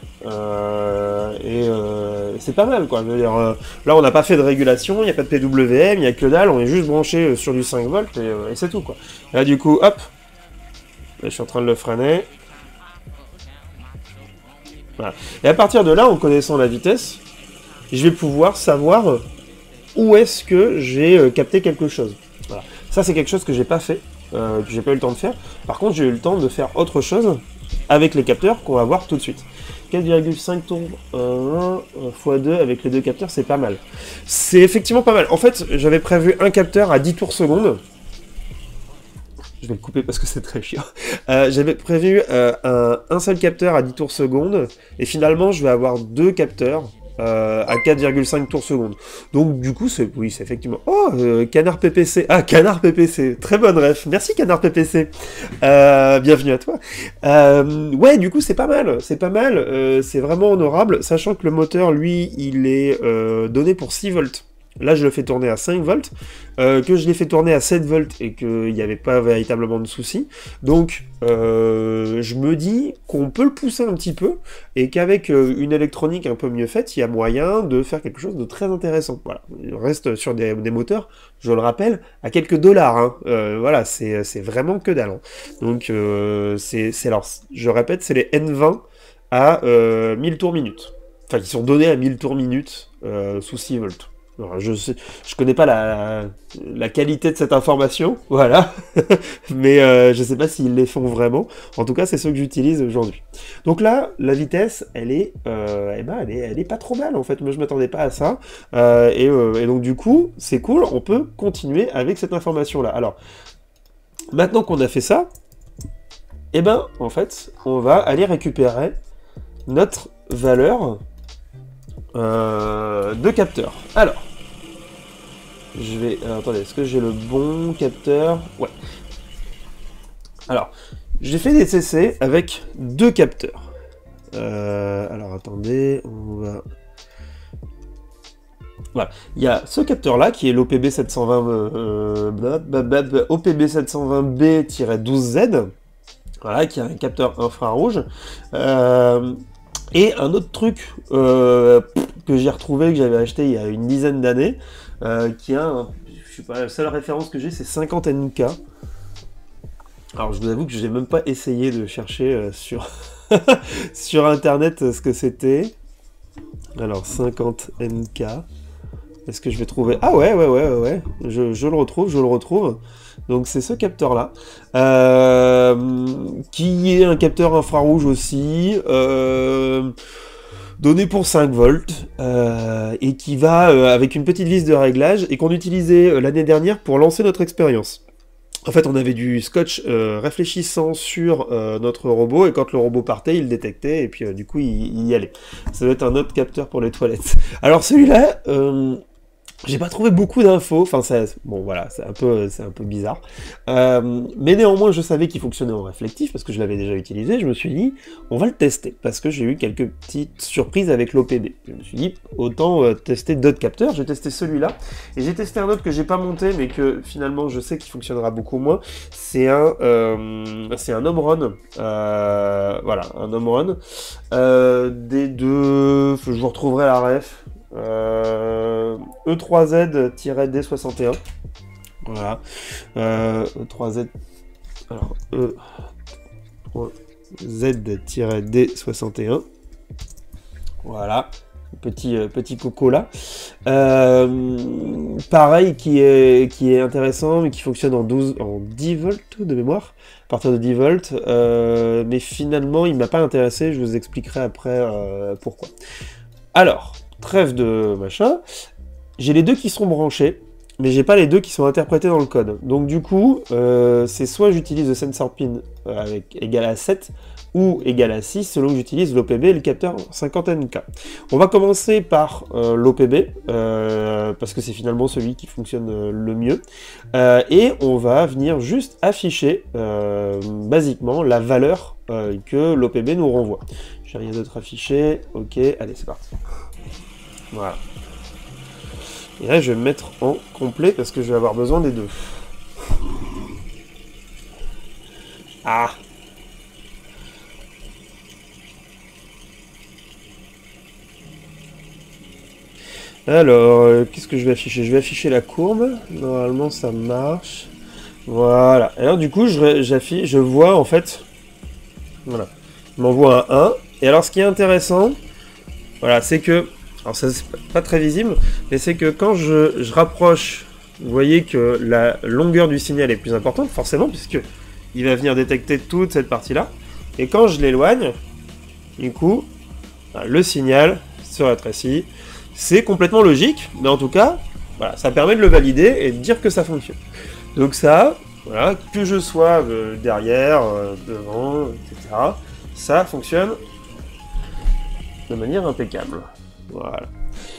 C'est pas mal quoi, je veux dire, là on n'a pas fait de régulation, il n'y a pas de PWM, il n'y a que dalle, on est juste branché sur du 5 volts et c'est tout quoi. Là du coup, hop, là, je suis en train de le freiner. Voilà. Et à partir de là, en connaissant la vitesse, je vais pouvoir savoir où est-ce que j'ai capté quelque chose. Voilà. Ça c'est quelque chose que j'ai pas fait, que j'ai pas eu le temps de faire. Par contre j'ai eu le temps de faire autre chose avec les capteurs qu'on va voir tout de suite. 4,5 tours 1 x 2 avec les 2 capteurs, c'est pas mal. C'est effectivement pas mal. En fait, j'avais prévu un capteur à 10 tours seconde. Je vais le couper parce que c'est très chiant. J'avais prévu un seul capteur à 10 tours seconde. Et finalement, je vais avoir 2 capteurs à 4,5 tours seconde. Donc du coup, c'est effectivement... Oh, Canard PPC. Ah, Canard PPC. Très bonne ref. Merci Canard PPC. Bienvenue à toi. Ouais, du coup, c'est pas mal. C'est pas mal. C'est vraiment honorable. Sachant que le moteur, lui, il est donné pour 6 volts. Là, je le fais tourner à 5 volts, que je l'ai fait tourner à 7 volts et qu'il n'y avait pas véritablement de soucis. Donc, je me dis qu'on peut le pousser un petit peu et qu'avec une électronique un peu mieux faite, il y a moyen de faire quelque chose de très intéressant. Voilà, il reste sur des moteurs, je le rappelle, à quelques dollars. Hein. Voilà, c'est vraiment que dalle. Hein. Donc, alors, je répète, c'est les N20 à 1000 tours minute. Enfin, qui sont donnés à 1000 tours minute sous 6 volts. Alors, je connais pas la qualité de cette information, voilà, mais je sais pas s'ils les font vraiment. En tout cas, c'est ceux que j'utilise aujourd'hui. Donc là, la vitesse, elle est pas trop mal en fait. Moi, je m'attendais pas à ça, et donc du coup, c'est cool. On peut continuer avec cette information là. Alors, Maintenant qu'on a fait ça, et ben en fait, on va aller récupérer notre valeur de capteur. Alors, je vais... attendez, est-ce que j'ai le bon capteur? Ouais. Alors, j'ai fait des CC avec 2 capteurs. Alors, attendez, on va... Voilà. Il y a ce capteur-là, qui est l'OPB 720, OPB 720B-12Z, voilà, qui a un capteur infrarouge. Et un autre truc que j'ai retrouvé, que j'avais acheté il y a une dizaine d'années, qui a, je sais pas, la seule référence que j'ai, c'est 50 NK. Alors je vous avoue que j'ai même pas essayé de chercher sur, sur internet ce que c'était. Alors 50 NK. Est-ce que je vais trouver... Ah ouais. Je le retrouve. Donc c'est ce capteur-là. Qui est un capteur infrarouge aussi. Donné pour 5 volts. Et qui va avec une petite vis de réglage. Et qu'on utilisait l'année dernière pour lancer notre expérience. En fait, on avait du scotch réfléchissant sur notre robot, et quand le robot partait, il le détectait, et puis du coup, il y allait. Ça doit être un autre capteur pour les toilettes. Alors celui-là, j'ai pas trouvé beaucoup d'infos, enfin, bon voilà, c'est un peu bizarre. Mais néanmoins, je savais qu'il fonctionnait en réflectif, parce que je l'avais déjà utilisé, je me suis dit, on va le tester, parce que j'ai eu quelques petites surprises avec l'OPB. Je me suis dit, autant tester d'autres capteurs, j'ai testé celui-là, et j'ai testé un autre que j'ai pas monté, mais que finalement, je sais qu'il fonctionnera beaucoup moins, c'est un Omron, voilà, un Omron, des deux, je vous retrouverai la ref, E3Z-D61. Voilà. E3Z. Alors, E3Z-D61. Voilà. Petit coco là. Pareil, qui est intéressant, mais qui fonctionne en 10 volts de mémoire, à partir de 10 volts. Mais finalement, il m'a pas intéressé. Je vous expliquerai après pourquoi. Alors, trêve de machin, j'ai les deux qui sont branchés, mais j'ai pas les deux qui sont interprétés dans le code. Donc du coup, c'est soit j'utilise le sensor pin avec égal à 7, ou égal à 6, selon que j'utilise l'OPB et le capteur 50NK. On va commencer par l'OPB, parce que c'est finalement celui qui fonctionne le mieux, et on va venir juste afficher, basiquement, la valeur que l'OPB nous renvoie. J'ai rien d'autre affiché, ok, allez c'est parti. Voilà. Et là je vais me mettre en complet parce que je vais avoir besoin des deux. Ah! Alors, qu'est-ce que je vais afficher? Je vais afficher la courbe. Normalement ça marche. Voilà. Et alors du coup je vois en fait... Voilà. Il m'envoie un 1. Et alors ce qui est intéressant, voilà, c'est que, alors ça c'est pas très visible, mais c'est que quand je rapproche, vous voyez que la longueur du signal est plus importante, forcément, puisque il va venir détecter toute cette partie-là. Et quand je l'éloigne, du coup, le signal se rétrécit. C'est complètement logique, mais en tout cas, voilà, ça permet de le valider et de dire que ça fonctionne. Donc ça, voilà, que je sois derrière, devant, etc., ça fonctionne de manière impeccable. Voilà.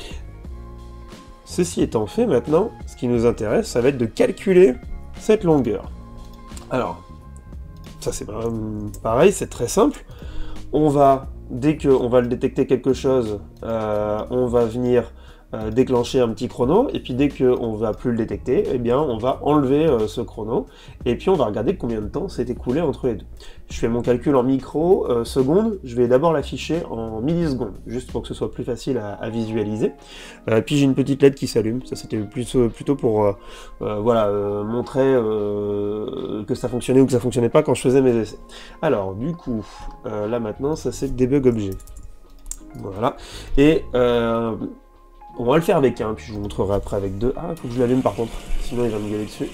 Ceci étant fait, maintenant, ce qui nous intéresse, ça va être de calculer cette longueur. Alors, ça c'est pareil, c'est très simple. On va, dès qu'on va le détecter quelque chose, on va venir déclencher un petit chrono, et puis dès qu'on ne va plus le détecter, eh bien on va enlever ce chrono, et puis on va regarder combien de temps s'est écoulé entre les deux. Je fais mon calcul en micro-secondes, je vais d'abord l'afficher en millisecondes, juste pour que ce soit plus facile à visualiser. Puis j'ai une petite LED qui s'allume, ça c'était plutôt pour voilà, montrer que ça fonctionnait ou que ça fonctionnait pas quand je faisais mes essais. Alors du coup, là maintenant, ça c'est debug objet. Voilà, et on va le faire avec un, puis je vous montrerai après avec deux. Ah, faut que je l'allume par contre, sinon il va me gueuler dessus.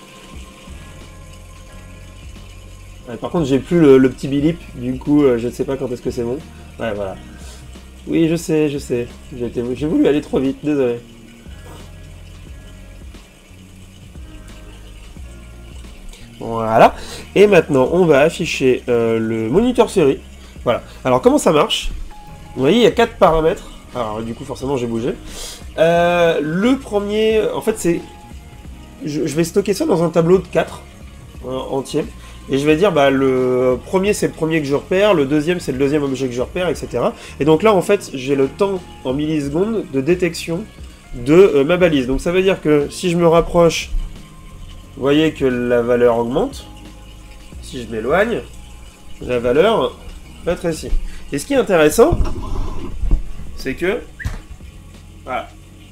Par contre, j'ai plus le petit bilip, du coup, je ne sais pas quand est-ce que c'est bon. Ouais, voilà. Oui, je sais. J'ai voulu aller trop vite, désolé. Voilà. Et maintenant, on va afficher le moniteur série. Voilà. Alors, comment ça marche? Vous voyez, il y a 4 paramètres. Alors, du coup, forcément, j'ai bougé. Le premier, en fait, c'est... Je vais stocker ça dans un tableau de 4 entier. Et je vais dire, bah, le premier, c'est le premier que je repère. Le deuxième, c'est le deuxième objet que je repère, etc. Et donc là, en fait, j'ai le temps en millisecondes de détection de ma balise. Donc, ça veut dire que si je me rapproche... Vous voyez que la valeur augmente. Si je m'éloigne, la valeur rétrécit. Et ce qui est intéressant, c'est que... Voilà.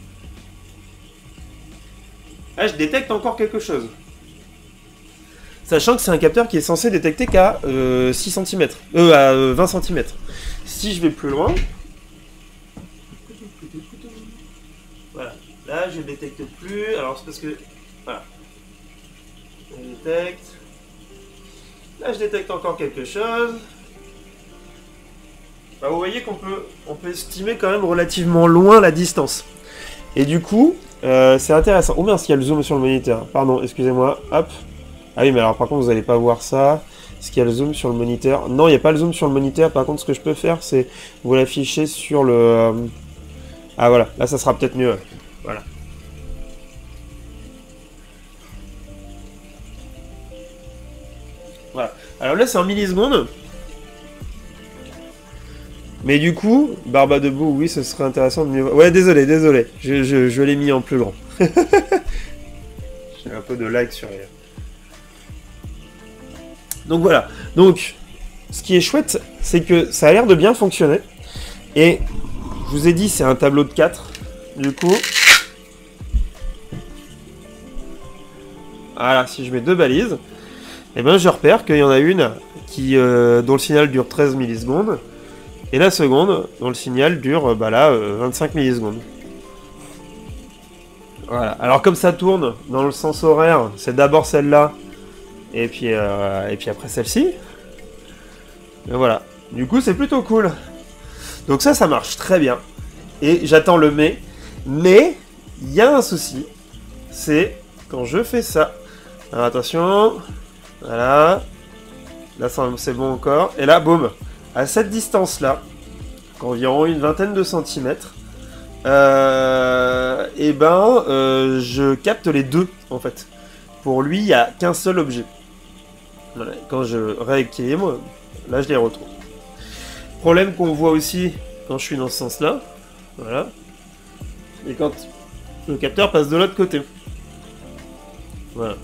Là, je détecte encore quelque chose. Sachant que c'est un capteur qui est censé détecter qu'à 6 cm. À 20 cm. Si je vais plus loin... Voilà. Là, je ne détecte plus. Alors, c'est parce que... Voilà. Je détecte. Là, je détecte encore quelque chose. Bah, vous voyez qu'on peut estimer quand même relativement loin la distance. Et du coup, c'est intéressant. Oh mince, il y a le zoom sur le moniteur. Pardon, excusez-moi. Hop. Ah oui, mais alors par contre, vous n'allez pas voir ça. Est-ce qu'il y a le zoom sur le moniteur? Non, il n'y a pas le zoom sur le moniteur. Par contre, ce que je peux faire, c'est vous l'afficher sur le... Ah voilà, là, ça sera peut-être mieux. Voilà. Voilà. Alors là, c'est en millisecondes. Mais du coup, Barba debout, oui, ce serait intéressant de mieux voir. Ouais, désolé. Je l'ai mis en plus grand. J'ai un peu de lag sur elle. Donc voilà. Donc, ce qui est chouette, c'est que ça a l'air de bien fonctionner. Et je vous ai dit, c'est un tableau de 4. Du coup... Voilà, si je mets 2 balises, et ben je repère qu'il y en a une qui, dont le signal dure 13 millisecondes. Et la seconde, dont le signal dure, bah là, 25 millisecondes. Voilà. Alors comme ça tourne dans le sens horaire, c'est d'abord celle-là, et puis après celle-ci. Et voilà. Du coup, c'est plutôt cool. Donc ça marche très bien. Et j'attends le mais. Mais, il y a un souci. C'est quand je fais ça. Alors attention. Voilà. Là, c'est bon encore. Et là, boum. À cette distance-là, qu'environ une vingtaine de centimètres, je capte les deux, en fait. Pour lui, il n'y a qu'un seul objet. Voilà. Quand je rééquilibre, là, je les retrouve. Problème qu'on voit aussi quand je suis dans ce sens-là. Voilà. Et quand le capteur passe de l'autre côté. Voilà.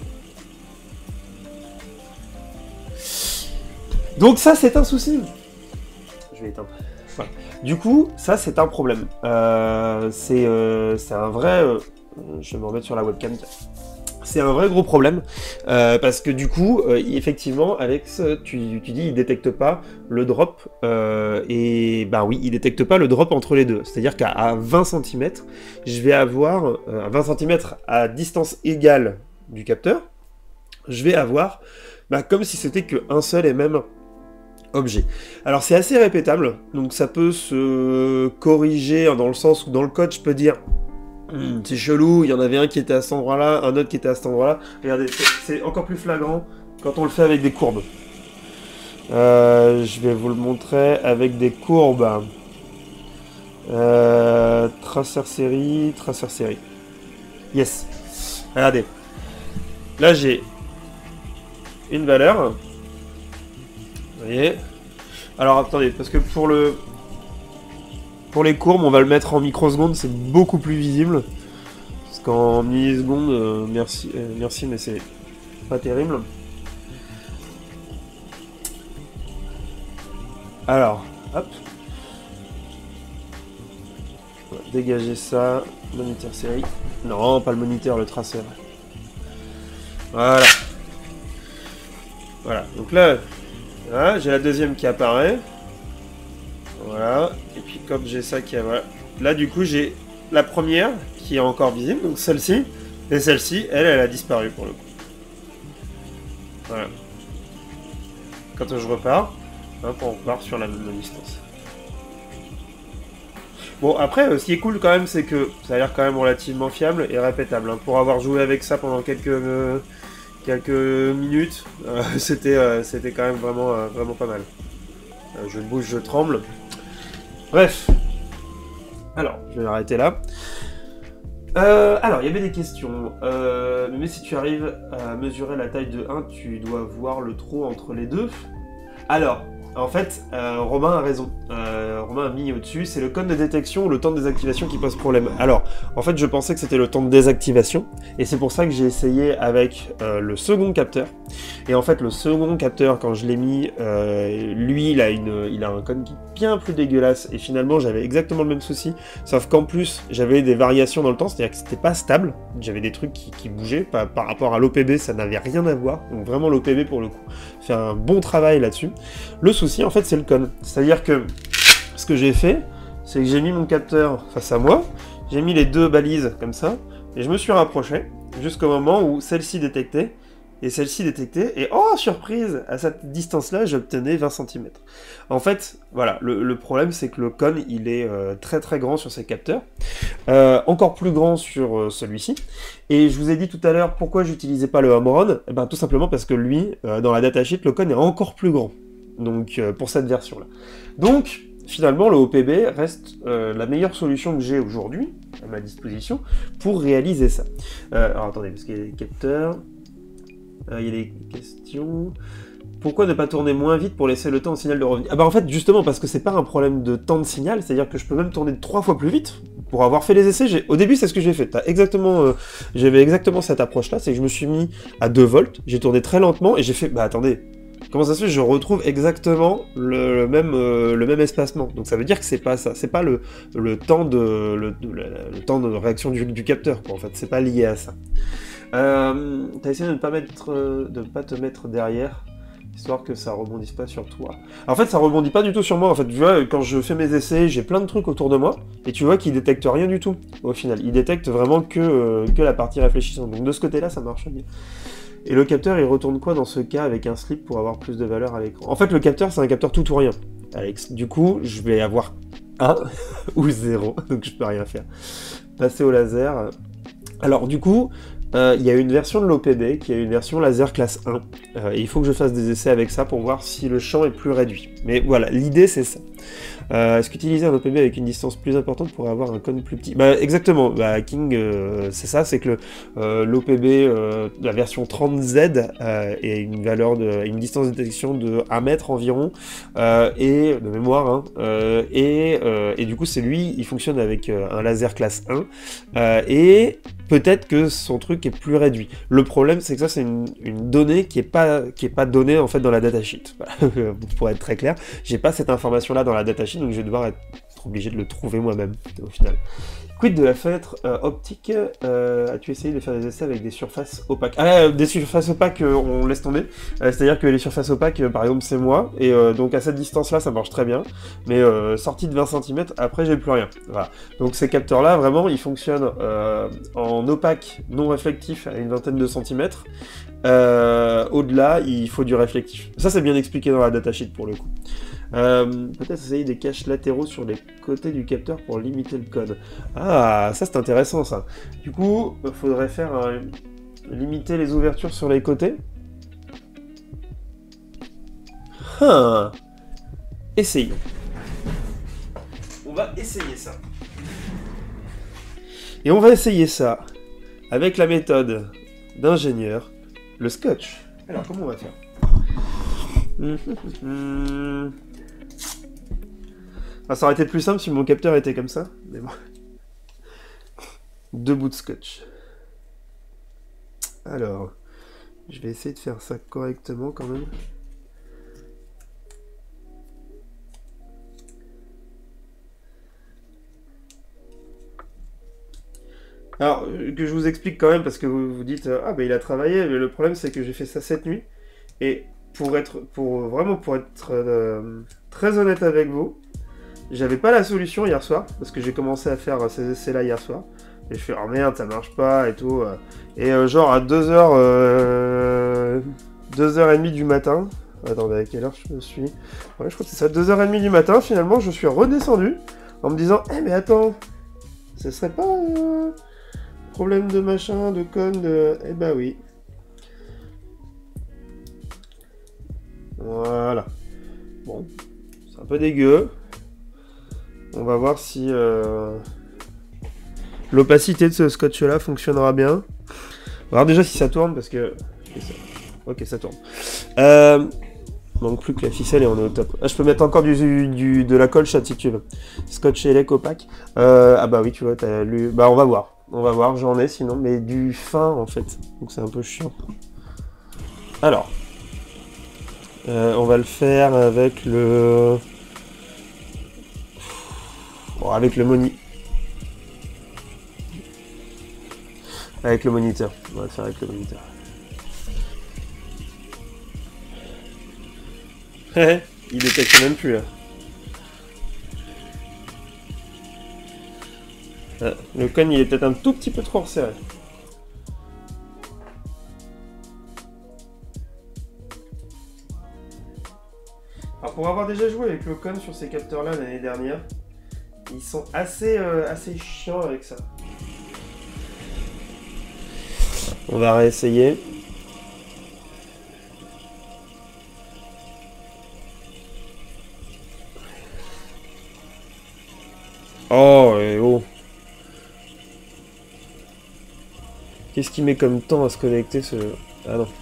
Donc ça, c'est un souci. Je vais éteindre. Voilà. Du coup, ça, c'est un problème. C'est un vrai... je vais me remettre sur la webcam. C'est un vrai gros problème. Parce que du coup, effectivement, Alex, tu dis il détecte pas le drop. Et bah oui, il détecte pas le drop entre les deux. C'est-à-dire qu'à 20 cm, je vais avoir... à 20 cm à distance égale du capteur, je vais avoir comme si c'était qu'un seul et même objet. Alors c'est assez répétable, donc ça peut se corriger dans le sens où dans le code je peux dire c'est chelou, il y en avait un qui était à cet endroit-là, un autre qui était à cet endroit-là. Regardez, c'est encore plus flagrant quand on le fait avec des courbes. Je vais vous le montrer avec des courbes. Traceur série. Yes. Regardez. Là j'ai une valeur. Vous voyez. Alors attendez, parce que pour les courbes, on va le mettre en microsecondes, c'est beaucoup plus visible. Parce qu'en millisecondes, merci, mais c'est pas terrible. Alors, hop. On va dégager ça. Moniteur série. Non, pas le moniteur, le traceur. Voilà. Voilà, donc là... Voilà, j'ai la deuxième qui apparaît. Voilà. Et puis comme j'ai ça qui apparaît... Là, du coup, j'ai la première qui est encore visible. Donc celle-ci. Et celle-ci, elle a disparu pour le coup. Voilà. Quand je repars, hop, on repart sur la même distance. Bon, après, ce qui est cool quand même, c'est que ça a l'air quand même relativement fiable et répétable. Hein. Pour avoir joué avec ça pendant quelques quelques minutes. C'était quand même vraiment pas mal. Je bouge, je tremble. Bref. Alors, je vais m'arrêter là. Alors, il y avait des questions. Mais si tu arrives à mesurer la taille de 1, tu dois voir le trou entre les deux. Alors, en fait, Romain a raison. Romain a mis au-dessus, c'est le code de détection ou le temps de désactivation qui pose problème. Alors, en fait, je pensais que c'était le temps de désactivation, et c'est pour ça que j'ai essayé avec le second capteur. Et en fait, le second capteur, quand je l'ai mis, lui, il a un code qui est bien plus dégueulasse, et finalement, j'avais exactement le même souci, sauf qu'en plus, j'avais des variations dans le temps, c'est-à-dire que c'était pas stable, j'avais des trucs qui bougeaient, par rapport à l'OPB, ça n'avait rien à voir, donc vraiment l'OPB, pour le coup, fait un bon travail là-dessus. Le souci, en fait, c'est le con. C'est-à-dire que ce que j'ai fait, c'est que j'ai mis mon capteur face à moi, j'ai mis les deux balises comme ça, et je me suis rapproché jusqu'au moment où celle-ci détectait, et celle-ci détectait, et oh, surprise, à cette distance-là, j'obtenais 20 cm. En fait, voilà, le problème, c'est que le con, il est très grand sur ces capteurs, encore plus grand sur celui-ci, et je vous ai dit tout à l'heure pourquoi j'utilisais pas le home run, eh ben, tout simplement parce que lui, dans la datasheet, le con est encore plus grand. Donc pour cette version-là. Donc finalement le OPB reste la meilleure solution que j'ai aujourd'hui à ma disposition pour réaliser ça. Alors attendez, parce qu'il y a des capteurs, il y a des questions. Pourquoi ne pas tourner moins vite pour laisser le temps au signal de revenir? Ah bah en fait justement parce que c'est pas un problème de temps de signal, c'est-à-dire que je peux même tourner 3 fois plus vite. Pour avoir fait les essais, au début c'est ce que j'ai fait. J'avais exactement cette approche-là, c'est que je me suis mis à 2 volts, j'ai tourné très lentement et j'ai fait, bah attendez, comment ça se fait? Je retrouve exactement le même espacement. Donc ça veut dire que c'est pas ça. C'est pas le temps de réaction du capteur, quoi, en fait. C'est pas lié à ça. T'as essayé de ne pas te mettre derrière, histoire que ça rebondisse pas sur toi. En fait, ça rebondit pas du tout sur moi. En fait, tu vois, quand je fais mes essais, j'ai plein de trucs autour de moi, et tu vois qu'ils détectent rien du tout, au final. Ils détectent vraiment que la partie réfléchissante. Donc de ce côté-là, ça marche bien. Et le capteur, il retourne quoi dans ce cas avec un slip pour avoir plus de valeur à l'écran? En fait, le capteur, c'est un capteur tout ou rien, Alex. Du coup, je vais avoir 1 ou 0, donc je peux rien faire. Passer au laser. Alors, du coup, il y a une version de l'OPB qui est une version laser classe 1. Et il faut que je fasse des essais avec ça pour voir si le champ est plus réduit. Mais voilà, l'idée, c'est ça. Est-ce qu'utiliser un OPB avec une distance plus importante pourrait avoir un cône plus petit? Bah exactement, bah King, c'est ça, c'est que l'OPB, la version 30Z, est une distance de détection de 1 mètre environ, et de mémoire, hein, et du coup c'est lui, il fonctionne avec un laser classe 1, et peut-être que son truc est plus réduit. Le problème, c'est que ça, c'est une donnée qui est pas donnée en fait dans la datasheet. Voilà. Pour être très clair, j'ai pas cette information-là dans la datasheet, donc je vais devoir être obligé de le trouver moi-même au final. Quid de la fenêtre optique? As-tu essayé de faire des essais avec des surfaces opaques? Ah, des surfaces opaques, on laisse tomber. C'est-à-dire que les surfaces opaques, par exemple, c'est moi, et donc à cette distance-là, ça marche très bien. Mais sortie de 20 cm, après, j'ai plus rien. Voilà. Donc ces capteurs-là, vraiment, ils fonctionnent en opaque non réflectif à une vingtaine de centimètres. Au-delà, il faut du réflectif. Ça, c'est bien expliqué dans la datasheet pour le coup. Peut-être essayer des caches latéraux sur les côtés du capteur pour limiter le code. Ah, ça c'est intéressant ça. Du coup, il faudrait faire limiter les ouvertures sur les côtés. Essayons. On va essayer ça. Et on va essayer ça avec la méthode d'ingénieur, le scotch. Alors, comment on va faire? Ah, ça aurait été plus simple si mon capteur était comme ça, mais bon. 2 bouts de scotch. Alors, je vais essayer de faire ça correctement quand même. Alors, que je vous explique quand même, parce que vous vous dites, ah ben il a travaillé, mais le problème c'est que j'ai fait ça cette nuit, et pour être très honnête avec vous, j'avais pas la solution hier soir, parce que j'ai commencé à faire ces essais-là hier soir, et je fais, oh merde, ça marche pas, et tout, et genre à 2h30 du matin, attendez, à quelle heure je me suis... Ouais, je crois que c'est ça, 2h30 du matin, finalement, je suis redescendu, en me disant, eh mais attends, ce serait pas... problème de machin, de con, de... Eh bah oui. Voilà. Bon, c'est un peu dégueu. On va voir si l'opacité de ce scotch-là fonctionnera bien. On va voir déjà si ça tourne, parce que... Ok, ça tourne. Manque plus que la ficelle et on est au top. Ah, je peux mettre encore de la colle chat si tu veux. Scotch élec opaque. Ah bah oui, tu vois, t'as lu... Bah on va voir. On va voir, j'en ai sinon. Mais du fin, en fait. Donc c'est un peu chiant. Alors. On va le faire avec le... Bon, avec le Avec le moniteur. On va le faire avec le moniteur. Il détecte même plus là. Le cône il est peut-être un tout petit peu trop resserré. Alors pour avoir déjà joué avec le cône sur ces capteurs là l'année dernière, ils sont assez chiants avec ça. On va réessayer. Oh, et oh. Qu'est-ce qui met comme temps à se connecter ce... Ah non.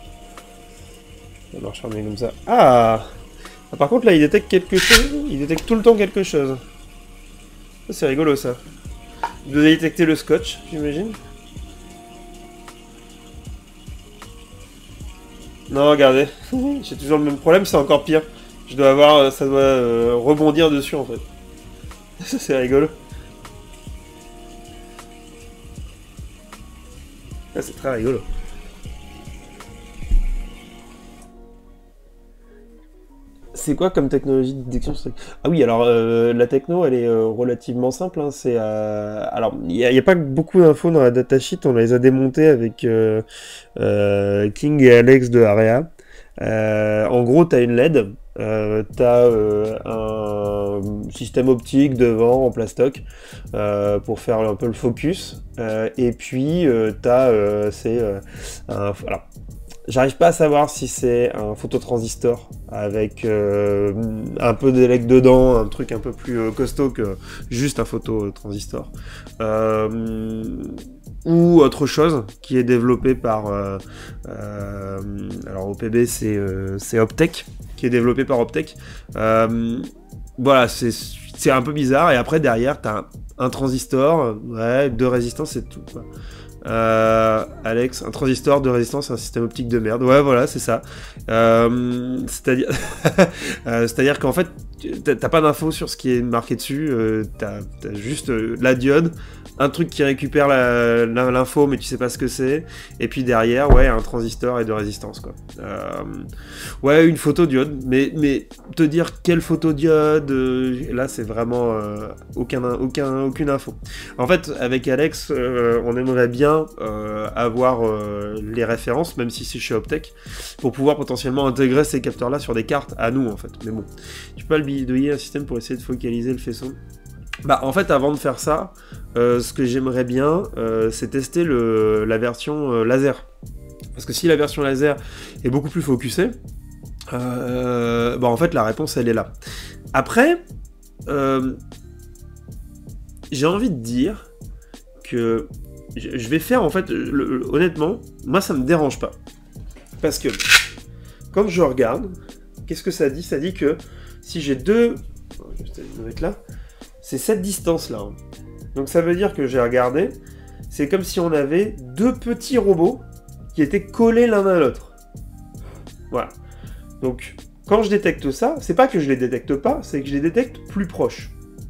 Ça marche pas comme ça. Ah, par contre là il détecte quelque chose. Il détecte tout le temps quelque chose. C'est rigolo ça. Il doit détecter le scotch, j'imagine. Non, regardez. J'ai toujours le même problème, c'est encore pire. Je dois avoir... Ça doit rebondir dessus en fait. Ça c'est rigolo. Ah, c'est très rigolo. C'est quoi comme technologie de détection? Ah oui, alors la techno, elle est relativement simple. Hein, c'est alors il n'y a pas beaucoup d'infos dans la datasheet. On les a démontées avec King et Alex de Area. En gros, tu as une LED, tu as un système optique devant en plastoc pour faire un peu le focus. Et puis tu as voilà. J'arrive pas à savoir si c'est un phototransistor avec un peu d'élec dedans, un truc un peu plus costaud que juste un phototransistor. Ou autre chose qui est développé par... alors OPB c'est Optech, qui est développé par Optech. Voilà, c'est un peu bizarre. Et après derrière, tu as un transistor, ouais, de résistance, c'est tout, quoi. Alex, un transistor de résistance, un système optique de merde. Ouais, voilà, c'est ça. C'est-à-dire, c'est-à-dire qu'en fait, t'as pas d'infos sur ce qui est marqué dessus. T'as juste la diode, un truc qui récupère l'info, mais tu sais pas ce que c'est. Et puis derrière, ouais, un transistor et de résistance, quoi. Ouais, une photodiode, mais te dire quelle photodiode, là, c'est vraiment aucune info. En fait, avec Alex, on aimerait bien avoir les références, même si c'est chez Optech, pour pouvoir potentiellement intégrer ces capteurs-là sur des cartes à nous, en fait. Mais bon, tu peux pas le bidouiller un système pour essayer de focaliser le faisceau. Bah, en fait, avant de faire ça, ce que j'aimerais bien, c'est tester la version laser. Parce que si la version laser est beaucoup plus focusée, bah en fait, la réponse, elle est là. Après, j'ai envie de dire que je vais faire, en fait, honnêtement, moi, ça me dérange pas. Parce que, quand je regarde, qu'est-ce que ça dit? Ça dit que si j'ai deux... Je vais me mettre là. C'est cette distance-là. Hein. Donc ça veut dire que j'ai regardé, c'est comme si on avait deux petits robots qui étaient collés l'un à l'autre. Voilà. Donc, quand je détecte ça, c'est pas que je les détecte pas, c'est que je les détecte plus proches.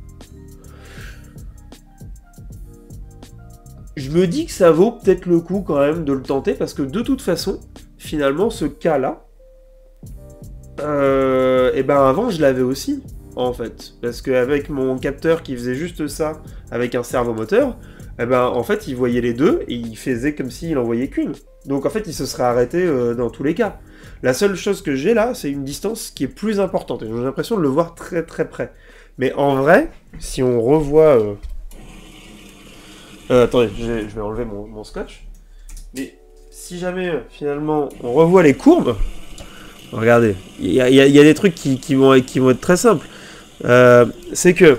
Je me dis que ça vaut peut-être le coup quand même de le tenter, parce que de toute façon, finalement, ce cas-là, et ben avant, je l'avais aussi, en fait. Parce qu'avec mon capteur qui faisait juste ça, avec un servomoteur, et ben en fait, il voyait les deux, et il faisait comme s'il en voyait qu'une. Donc en fait, il se serait arrêté dans tous les cas. La seule chose que j'ai là, c'est une distance qui est plus importante, et j'ai l'impression de le voir très très près. Mais en vrai, si on revoit... attendez, je vais enlever mon scotch. Mais si jamais, finalement, on revoit les courbes, regardez, il y a des trucs qui vont être très simples. C'est que...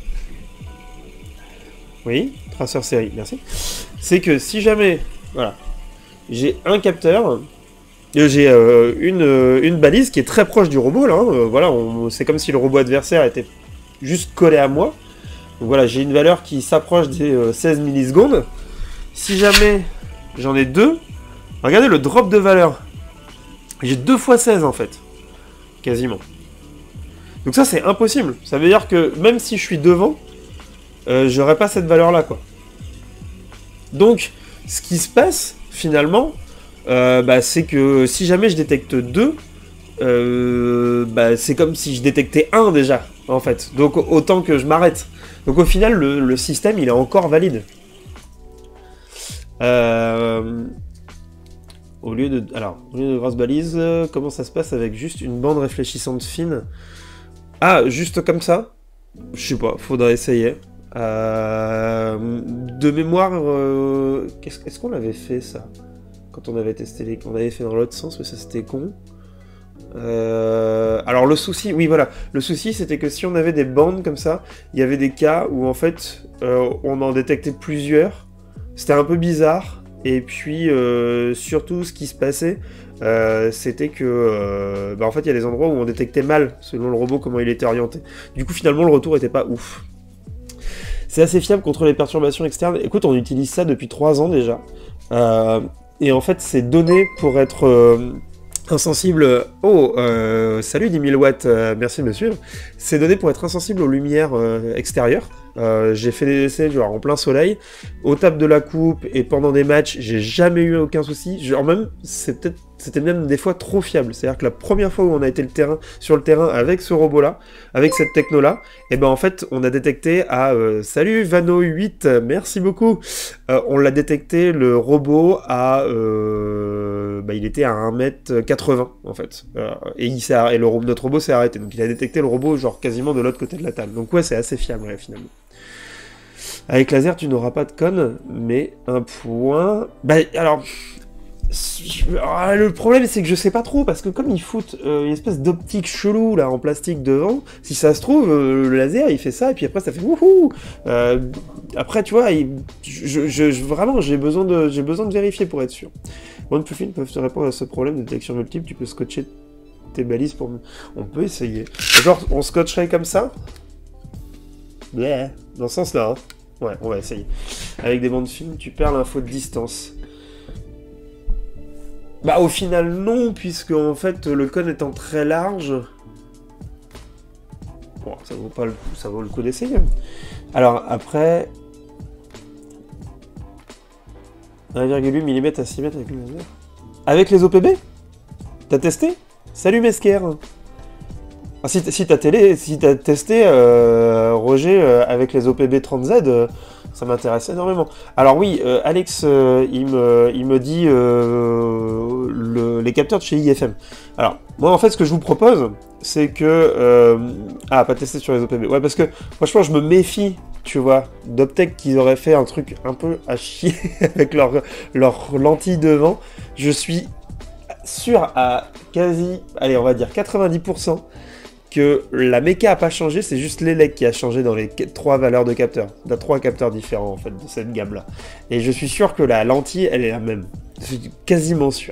Oui, traceur série, merci. C'est que si jamais, voilà, j'ai un capteur, j'ai une balise qui est très proche du robot, là, hein, voilà, c'est comme si le robot adversaire était juste collé à moi. Donc voilà, j'ai une valeur qui s'approche des 16 millisecondes. Si jamais j'en ai deux, regardez le drop de valeur. J'ai 2 fois 16 en fait, quasiment. Donc ça c'est impossible, ça veut dire que même si je suis devant, j'aurais pas cette valeur-là, quoi. Donc, ce qui se passe, finalement, c'est que si jamais je détecte 2, c'est comme si je détectais 1 déjà, en fait. Donc, autant que je m'arrête. Donc, au final, le système, il est encore valide. Au lieu de grosses balises, comment ça se passe avec juste une bande réfléchissante fine? Ah, juste comme ça? Je sais pas, faudrait essayer. De mémoire, est-ce qu'on l'avait fait ça? Quand on avait testé on avait fait dans l'autre sens, mais ça c'était con. Alors le souci, oui voilà, le souci c'était que si on avait des bandes comme ça, il y avait des cas où en fait on en détectait plusieurs. C'était un peu bizarre. Et puis surtout ce qui se passait, c'était que en fait il y a des endroits où on détectait mal selon le robot comment il était orienté. Du coup finalement le retour était pas ouf. C'est assez fiable contre les perturbations externes. Écoute, on utilise ça depuis 3 ans déjà. Et en fait, c'est donné pour être insensible... Oh, salut 10 000 watts, merci de me suivre. C'est donné pour être insensible aux lumières extérieures. J'ai fait des essais genre en plein soleil, au table de la coupe et pendant des matchs, j'ai jamais eu aucun souci. Genre même, c'était même des fois trop fiable. C'est-à-dire que la première fois où on a été sur le terrain avec ce robot-là, avec cette techno-là, et ben en fait, on a détecté à salut Vano8, merci beaucoup. On l'a détecté le robot à il était à 1m80 en fait. Et notre robot s'est arrêté. Donc il a détecté le robot genre quasiment de l'autre côté de la table. Donc ouais, c'est assez fiable ouais, finalement. Avec laser, tu n'auras pas de conne, mais un point... alors... le problème, c'est que je sais pas trop, parce que comme ils foutent une espèce d'optique chelou, là, en plastique devant, si ça se trouve, le laser, il fait ça, et puis après, ça fait wouhou. Après, tu vois, vraiment, j'ai besoin de vérifier pour être sûr. OnePluffin peuvent te répondre à ce problème de détection multiple, tu peux scotcher tes balises pour... On peut essayer. Genre, on scotcherait comme ça. Dans ce sens-là, hein. Ouais, on va essayer. Avec des bandes fines, tu perds l'info de distance. Bah au final non, puisque en fait le cône étant très large... Bon, ça vaut pas le coup, ça vaut le coup d'essayer. Alors après... 1,8 mm à 6 mètres avec le laser. Avec les OPB? T'as testé? Salut Mesker. Ah, si t'as testé Roger avec les OPB 30Z, ça m'intéresse énormément. Alors oui, Alex, il me dit les capteurs de chez IFM. Alors, moi en fait ce que je vous propose, c'est que... pas tester sur les OPB. Ouais, parce que franchement je me méfie, tu vois, d'Optech qu'ils auraient fait un truc un peu à chier avec leur lentille devant. Je suis sûr à quasi, allez on va dire 90%, que la méca a pas changé, c'est juste l'élec qui a changé dans les 3 valeurs de capteurs. Il y a 3 capteurs différents en fait de cette gamme-là. Et je suis sûr que la lentille, elle est la même. Je suis quasiment sûr.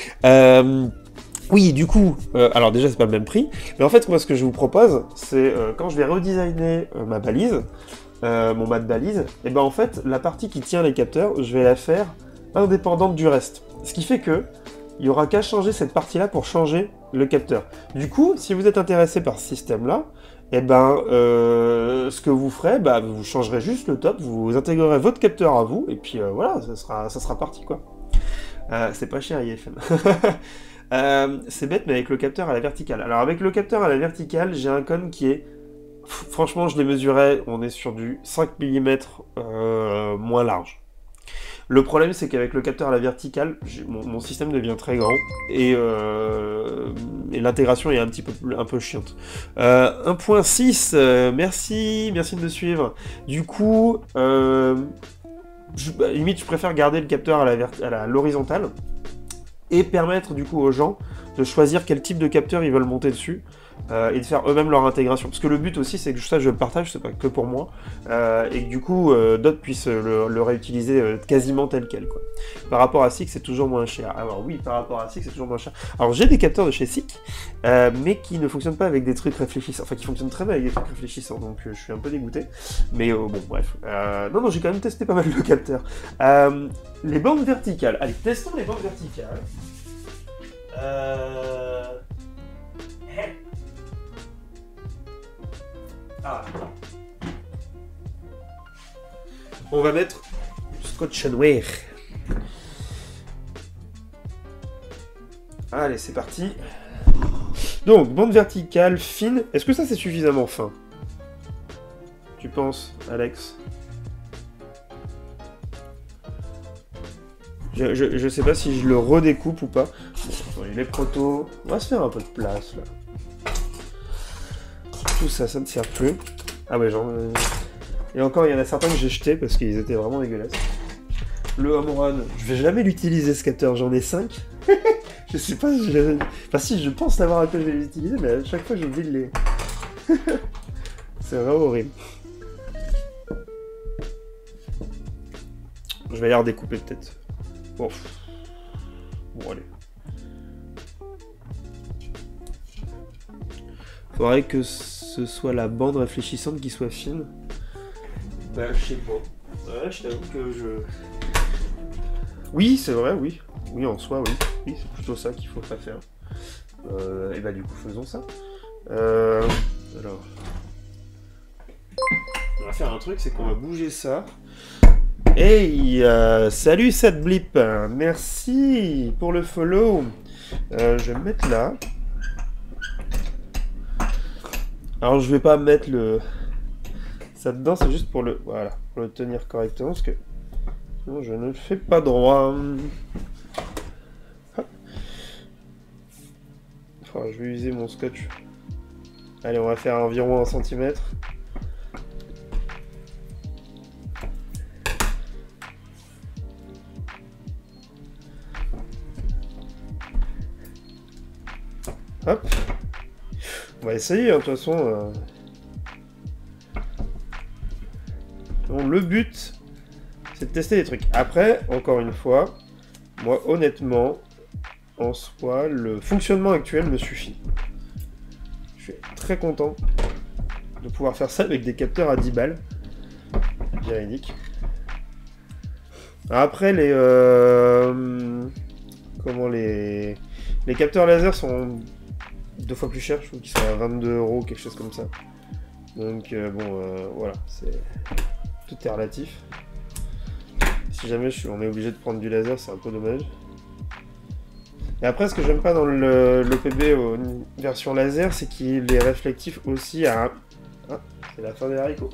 Oui, du coup, alors déjà c'est pas le même prix, mais en fait moi ce que je vous propose, c'est quand je vais redesigner ma balise, mon mat de balise, et ben en fait la partie qui tient les capteurs, je vais la faire indépendante du reste. Ce qui fait que il n'y aura qu'à changer cette partie-là pour changer le capteur. Du coup, si vous êtes intéressé par ce système-là, eh ben, ce que vous ferez, vous changerez juste le top, vous intégrerez votre capteur à vous, et puis voilà, ça sera parti, quoi. C'est pas cher, IFM. C'est bête, mais avec le capteur à la verticale. Alors, avec le capteur à la verticale, j'ai un cône qui est... Franchement, je l'ai mesuré, on est sur du 5 mm moins large. Le problème, c'est qu'avec le capteur à la verticale, mon système devient très grand et l'intégration est un peu chiante. 1.6, merci de me suivre. Du coup, limite, je préfère garder le capteur à l'horizontale. et permettre du coup aux gens de choisir quel type de capteur ils veulent monter dessus et de faire eux-mêmes leur intégration. Parce que le but aussi, c'est que ça, je le partage, c'est pas que pour moi, et que du coup, d'autres puissent le réutiliser quasiment tel quel, quoi. Par rapport à SICK, c'est toujours moins cher. Alors oui, par rapport à SICK, c'est toujours moins cher. Alors j'ai des capteurs de chez SICK, mais qui ne fonctionnent pas avec des trucs réfléchissants. Enfin, qui fonctionnent très bien avec des trucs réfléchissants, donc je suis un peu dégoûté. Mais bon, bref. Non, j'ai quand même testé pas mal de capteurs. Les bandes verticales. Allez, testons les bandes verticales. Ah. On va mettre du scotch noir. Allez, c'est parti. Donc, bande verticale fine. Est-ce que ça, c'est suffisamment fin? Tu penses, Alex? Je sais pas si je le redécoupe ou pas. Bon, il est proto. On va se faire un peu de place, là. Tout ça, ça ne sert plus. Ah ouais, genre... Et encore, il y en a certains que j'ai jetés parce qu'ils étaient vraiment dégueulasses. Le home run, je vais jamais l'utiliser ce capteur, j'en ai 5. Je sais pas si je... Enfin si, je pense savoir à quoi je vais les utiliser, mais à chaque fois j'oublie de les... C'est vraiment horrible. Je vais les redécouper peut-être. Bon. Bon, allez. Faudrait que ce soit la bande réfléchissante qui soit fine. Bah, je sais pas. Ouais, je t'avoue que je... Oui, c'est vrai, oui. Oui, en soi, oui. Oui, c'est plutôt ça qu'il faut pas faire. Et bah, du coup, faisons ça. Alors... On va faire un truc, c'est qu'on va bouger ça. Hey, salut Sadblip, merci pour le follow. Je vais me mettre là. Alors je vais pas mettre le ça dedans, c'est juste pour le voilà, pour le tenir correctement parce que sinon je ne le fais pas droit. Oh, je vais user mon scotch. Allez, on va faire environ 1 cm. Hop. On va essayer, hein, de toute façon. Bon, le but, c'est de tester les trucs. Après, encore une fois, moi, honnêtement, en soi, le fonctionnement actuel me suffit. Je suis très content de pouvoir faire ça avec des capteurs à 10 balles. Véridique. Après, les... comment les capteurs laser sont 2 fois plus chers, je trouve qu'ils sont à 22 €, quelque chose comme ça. Donc bon, voilà, c'est tout est relatif. Si jamais on est obligé de prendre du laser, c'est un peu dommage. Et après, ce que j'aime pas dans l'OPB version laser, c'est qu'il est réflectif aussi à... Ah, c'est la fin des haricots.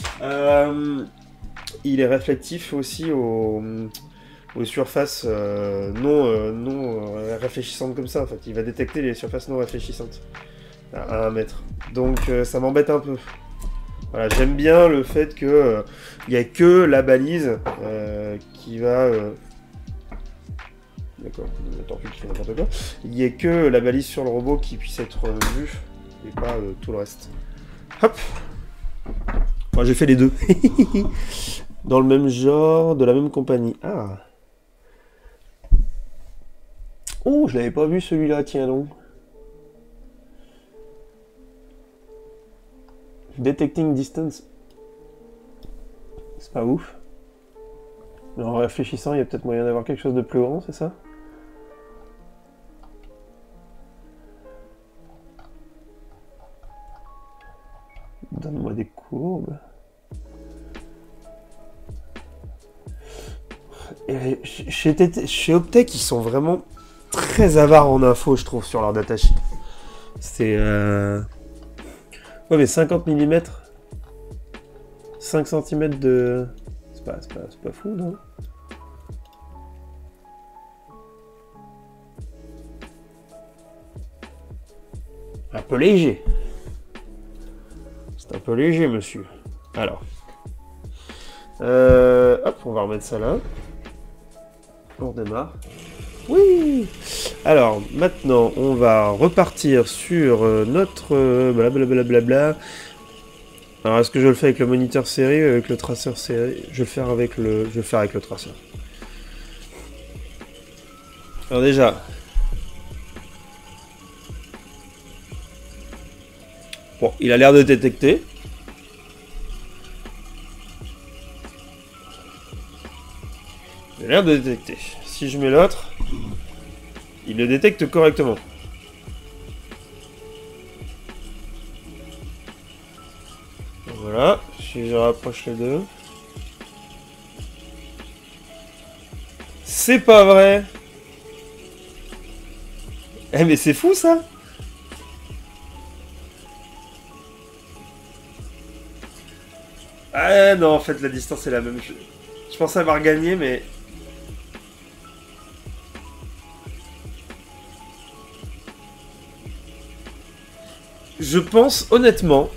Il est réflectif aussi aux surfaces non réfléchissantes comme ça. En fait, il va détecter les surfaces non réfléchissantes à 1 mètre. Donc ça m'embête un peu. Voilà, j'aime bien le fait que il n'y a que la balise qui va... D'accord, la tortue qui fait n'importe quoi. Il n'y a que la balise sur le robot qui puisse être vue et pas tout le reste. Hop. Enfin, j'ai fait les deux. Dans le même genre, de la même compagnie. Ah. Oh, je l'avais pas vu celui-là, tiens donc. Detecting distance. C'est pas ouf. Mais en réfléchissant, il y a peut-être moyen d'avoir quelque chose de plus grand, c'est ça? Donne-moi des courbes. Et chez Optech, ils sont vraiment très avares en infos, je trouve, sur leur datasheet. C'est... Ouais, mais 50 mm, 5 cm de... C'est pas fou, non? Un peu léger. C'est un peu léger, monsieur. Alors. Hop, on va remettre ça là. On démarre. Oui. Alors, maintenant, on va repartir sur notre blablabla. Alors, est-ce que je le fais avec le moniteur série ou avec le traceur série? Je vais le faire avec le traceur. Alors déjà... Bon, il a l'air de détecter. Il a l'air de détecter. Si je mets l'autre, il le détecte correctement. Voilà, si je rapproche les deux. C'est pas vrai! Eh mais c'est fou ça! Ah non, en fait la distance est la même. Je pensais avoir gagné, mais... Je pense honnêtement...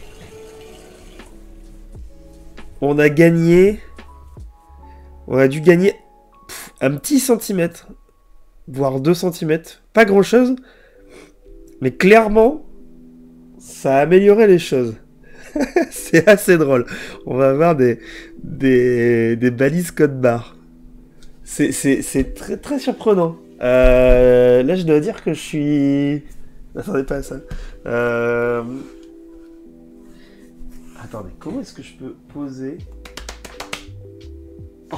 On a gagné... On a dû gagner un petit centimètre. Voire 2 centimètres. Pas grand chose. Mais clairement, ça a amélioré les choses. C'est assez drôle. On va avoir des balises code barre. C'est très, très surprenant. Là, je dois dire que je suis... Attendez pas à ça. Attendez, comment est-ce que je peux poser... Oh.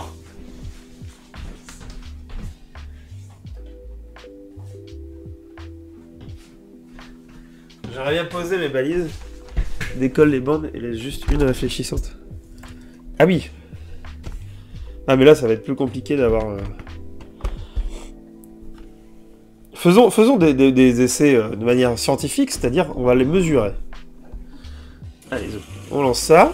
J'aurais bien posé mes balises. Décolle les bandes et laisse juste une réfléchissante. Ah oui. Ah mais là ça va être plus compliqué d'avoir... Faisons des essais de manière scientifique, c'est-à-dire on va les mesurer. Allez, on lance ça.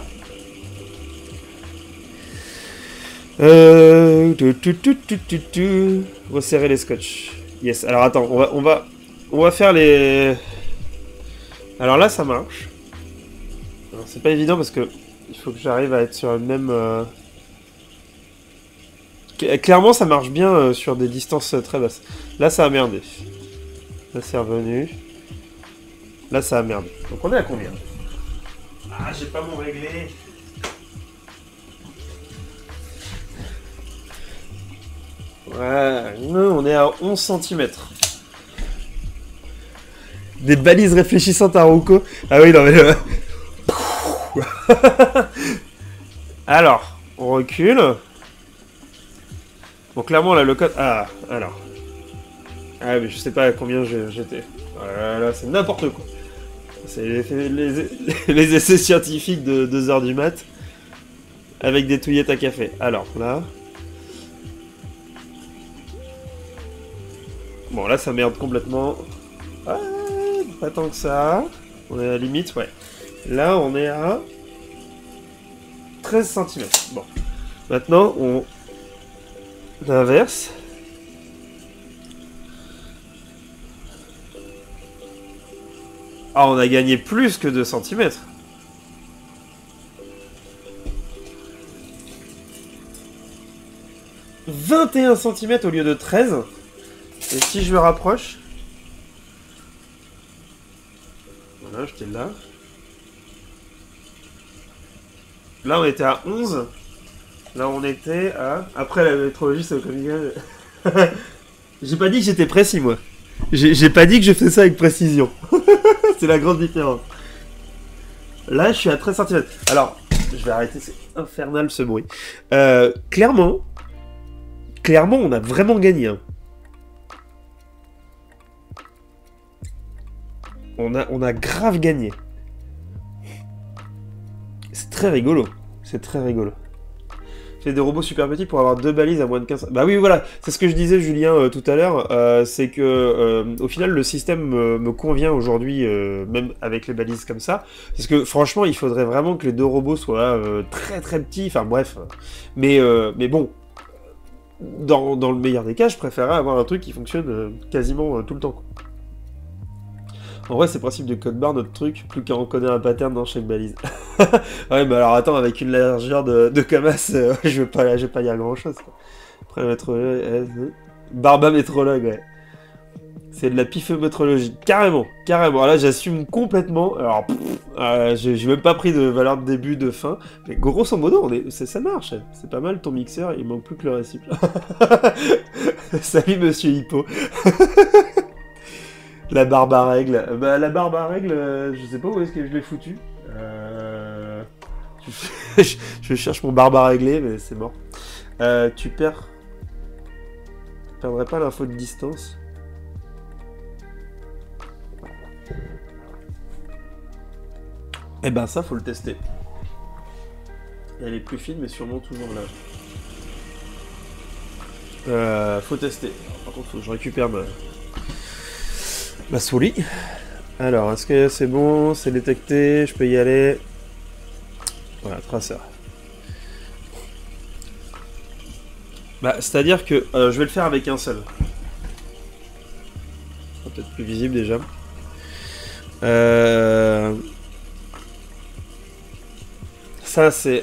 Resserrer les scotch. Yes, alors attends, on va faire les... Alors là ça marche. C'est pas évident parce que il faut que j'arrive à être sur le même... Clairement ça marche bien sur des distances très basses. Là ça a merdé. Là c'est revenu. Là ça a merdé. Donc on est à combien? Ah j'ai pas mon réglé. Ouais, non, on est à 11 cm. Des balises réfléchissantes à Rocco. Ah oui non mais... Alors, on recule. Bon, clairement, là, le code... Ah, alors. Ah, mais je sais pas à combien j'étais. Voilà, c'est n'importe quoi. C'est les essais scientifiques de 2h du mat. Avec des touillettes à café. Alors, là... Bon, là, ça merde complètement. Ah, pas tant que ça. On est à la limite, ouais. Là, on est à... 13 cm. Bon. Maintenant, on inverse. Ah, on a gagné plus que 2 cm. « 21 cm au lieu de 13. Et si je me rapproche... Voilà, j'étais là. Là, on était à 11. Là, on était à... Après, la métrologie, c'est au communiqué. J'ai pas dit que j'étais précis, moi. J'ai pas dit que je faisais ça avec précision. C'est la grande différence. Là, je suis à 13 cm. Alors, je vais arrêter, c'est infernal ce bruit. Clairement, on a vraiment gagné. Hein. On a grave gagné. C'est très rigolo. C'est très rigolo. J'ai des robots super petits pour avoir 2 balises à moins de 15... Bah oui, voilà, c'est ce que je disais, Julien, tout à l'heure. C'est que, au final, le système me convient aujourd'hui, même avec les balises comme ça. Parce que, franchement, il faudrait vraiment que les 2 robots soient très très petits. Enfin, bref. Mais bon, dans le meilleur des cas, je préférerais avoir un truc qui fonctionne quasiment tout le temps, quoi. En vrai, c'est le principe de code barre, notre truc, plus qu'à encoder un pattern dans chaque balise. Ouais, mais alors attends, avec une largeur de Camas, je vais pas dire grand chose. Quoi. Après, mettre... Barbamétrologue, ouais. C'est de la pifeumétrologie. Carrément, carrément. Là, j'assume complètement. Alors, j'ai même pas pris de valeur de début, de fin. Mais grosso modo, ça marche. C'est pas mal ton mixeur, il manque plus que le récip. Salut, monsieur Hippo. La barbe à règle. Bah, la barbe à règle, je sais pas où est-ce que je l'ai foutu. Je cherche mon barbe à régler, mais c'est mort. Tu perds... Tu perdrais pas l'info de distance? Eh ben ça, faut le tester. Elle est plus fine, mais sûrement toujours là. Faut tester. Par contre, faut que je récupère ma souris. Alors, est-ce que c'est bon? C'est détecté? Je peux y aller? Voilà, traceur. Bah, c'est-à-dire que je vais le faire avec un seul. Ce sera peut-être plus visible déjà. Ça, c'est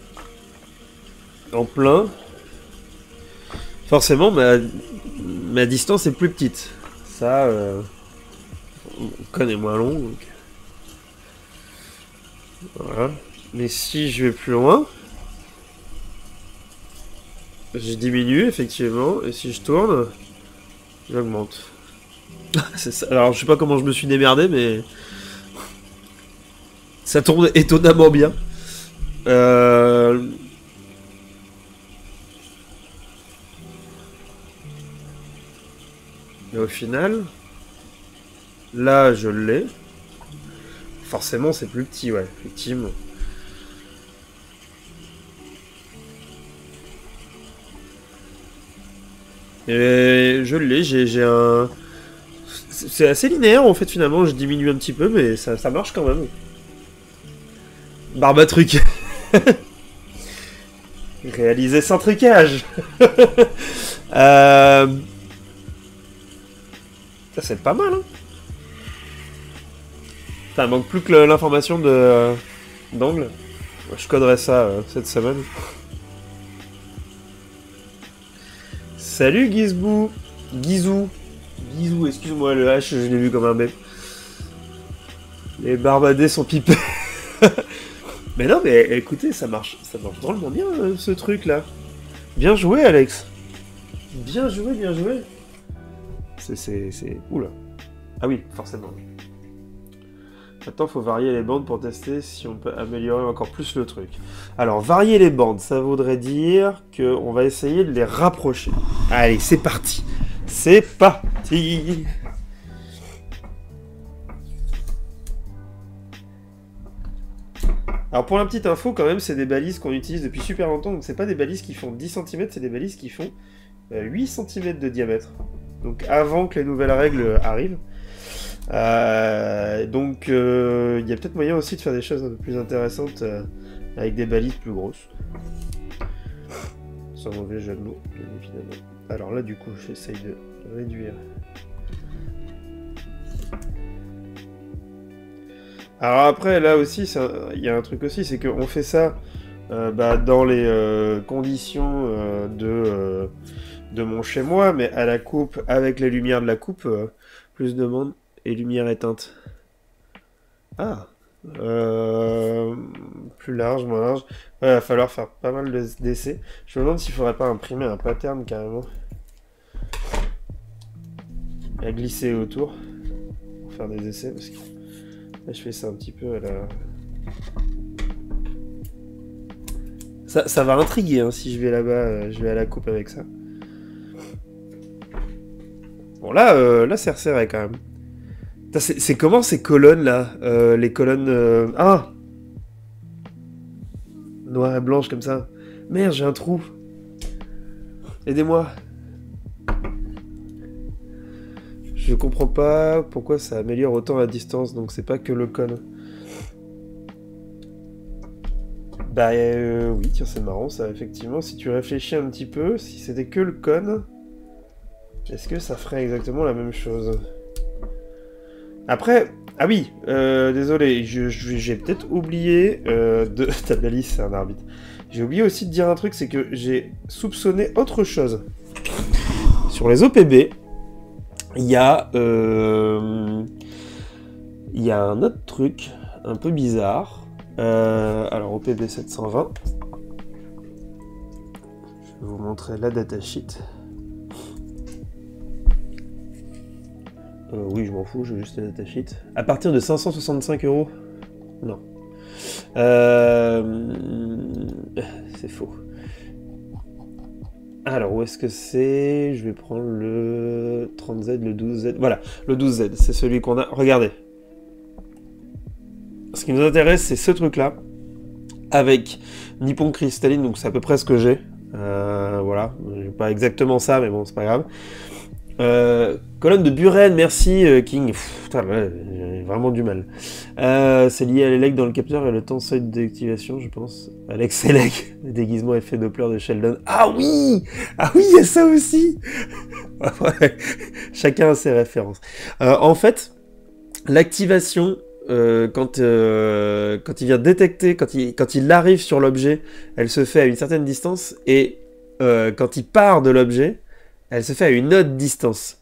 en plein. Forcément, ma distance est plus petite. Ça, on connaît moins long. Donc... Voilà. Mais si je vais plus loin, je diminue effectivement. Et si je tourne, j'augmente. C'est ça. Alors, je sais pas comment je me suis démerdé, mais ça tourne étonnamment bien. Mais au final, là, je l'ai. Forcément, c'est plus petit, ouais, effectivement. Et je l'ai, j'ai un... C'est assez linéaire, en fait, finalement. Je diminue un petit peu, mais ça marche quand même. Barbe à truc. Réalisé sans trucage. Ça, c'est pas mal, hein. Ça manque plus que l'information d'angle. Je coderai ça cette semaine. Salut Gizbou. Gizou, excuse-moi, le H, je l'ai vu comme un B. Les barbadés sont pipés. Mais non, mais écoutez, ça marche drôlement bien, ce truc-là. Bien joué, Alex. Bien joué, bien joué. C'est... Oula. Ah oui, forcément. Maintenant, il faut varier les bandes pour tester si on peut améliorer encore plus le truc. Alors, varier les bandes, ça voudrait dire qu'on va essayer de les rapprocher. Allez, c'est parti. C'est parti. Alors pour la petite info quand même, c'est des balises qu'on utilise depuis super longtemps, donc c'est pas des balises qui font 10 cm, c'est des balises qui font 8 cm de diamètre. Donc avant que les nouvelles règles arrivent. Donc il y a peut-être moyen aussi de faire des choses un peu plus intéressantes avec des balises plus grosses. Sans mauvais jeu de mots, bien évidemment. Alors là du coup j'essaye de réduire. Alors après, là aussi, il y a un truc aussi, c'est qu'on fait ça dans les conditions de mon chez-moi, mais à la coupe, avec les lumières de la coupe, plus de monde et lumière éteinte. Ah plus large, moins large. Ouais, il va falloir faire pas mal d'essais. Je me demande s'il faudrait pas imprimer un pattern carrément. À glisser autour. Pour faire des essais, parce que... Là, je fais ça un petit peu à la... Ça va intriguer, hein, si je vais là-bas, je vais à la coupe avec ça. Bon, là c'est resserré quand même. C'est comment ces colonnes, là? Les colonnes... Ah! Noir et blanche, comme ça. Merde, j'ai un trou. Aidez-moi. Je comprends pas pourquoi ça améliore autant la distance, donc c'est pas que le cône. Bah oui, tiens, c'est marrant ça, effectivement. Si tu réfléchis un petit peu, si c'était que le cône, est-ce que ça ferait exactement la même chose? Après, ah oui, désolé, j'ai peut-être oublié de... Ta balise, c'est un arbitre. J'ai oublié aussi de dire un truc, c'est que j'ai soupçonné autre chose sur les OPB, il y a un autre truc un peu bizarre. Alors OPB 720. Je vais vous montrer la datasheet. Oui, je m'en fous, je veux juste la datasheet. À partir de 565 €. Non. C'est faux. Alors, où est-ce que c'est? Je vais prendre le 30Z, le 12Z. Voilà, le 12Z, c'est celui qu'on a. Regardez. Ce qui nous intéresse, c'est ce truc-là. Avec Nippon Cristalline, donc c'est à peu près ce que j'ai. Voilà, j'ai pas exactement ça, mais bon, c'est pas grave. Colonne de Buren, merci King. Putain, ouais, j'ai vraiment du mal. C'est lié à l'élec dans le capteur et le temps seuil d'activation, je pense. Alex Elec, le déguisement effet Doppler de Sheldon. Ah oui, il y a ça aussi. Ouais, chacun a ses références. En fait, l'activation, quand il vient détecter, quand il arrive sur l'objet, elle se fait à une certaine distance, et quand il part de l'objet, elle se fait à une autre distance.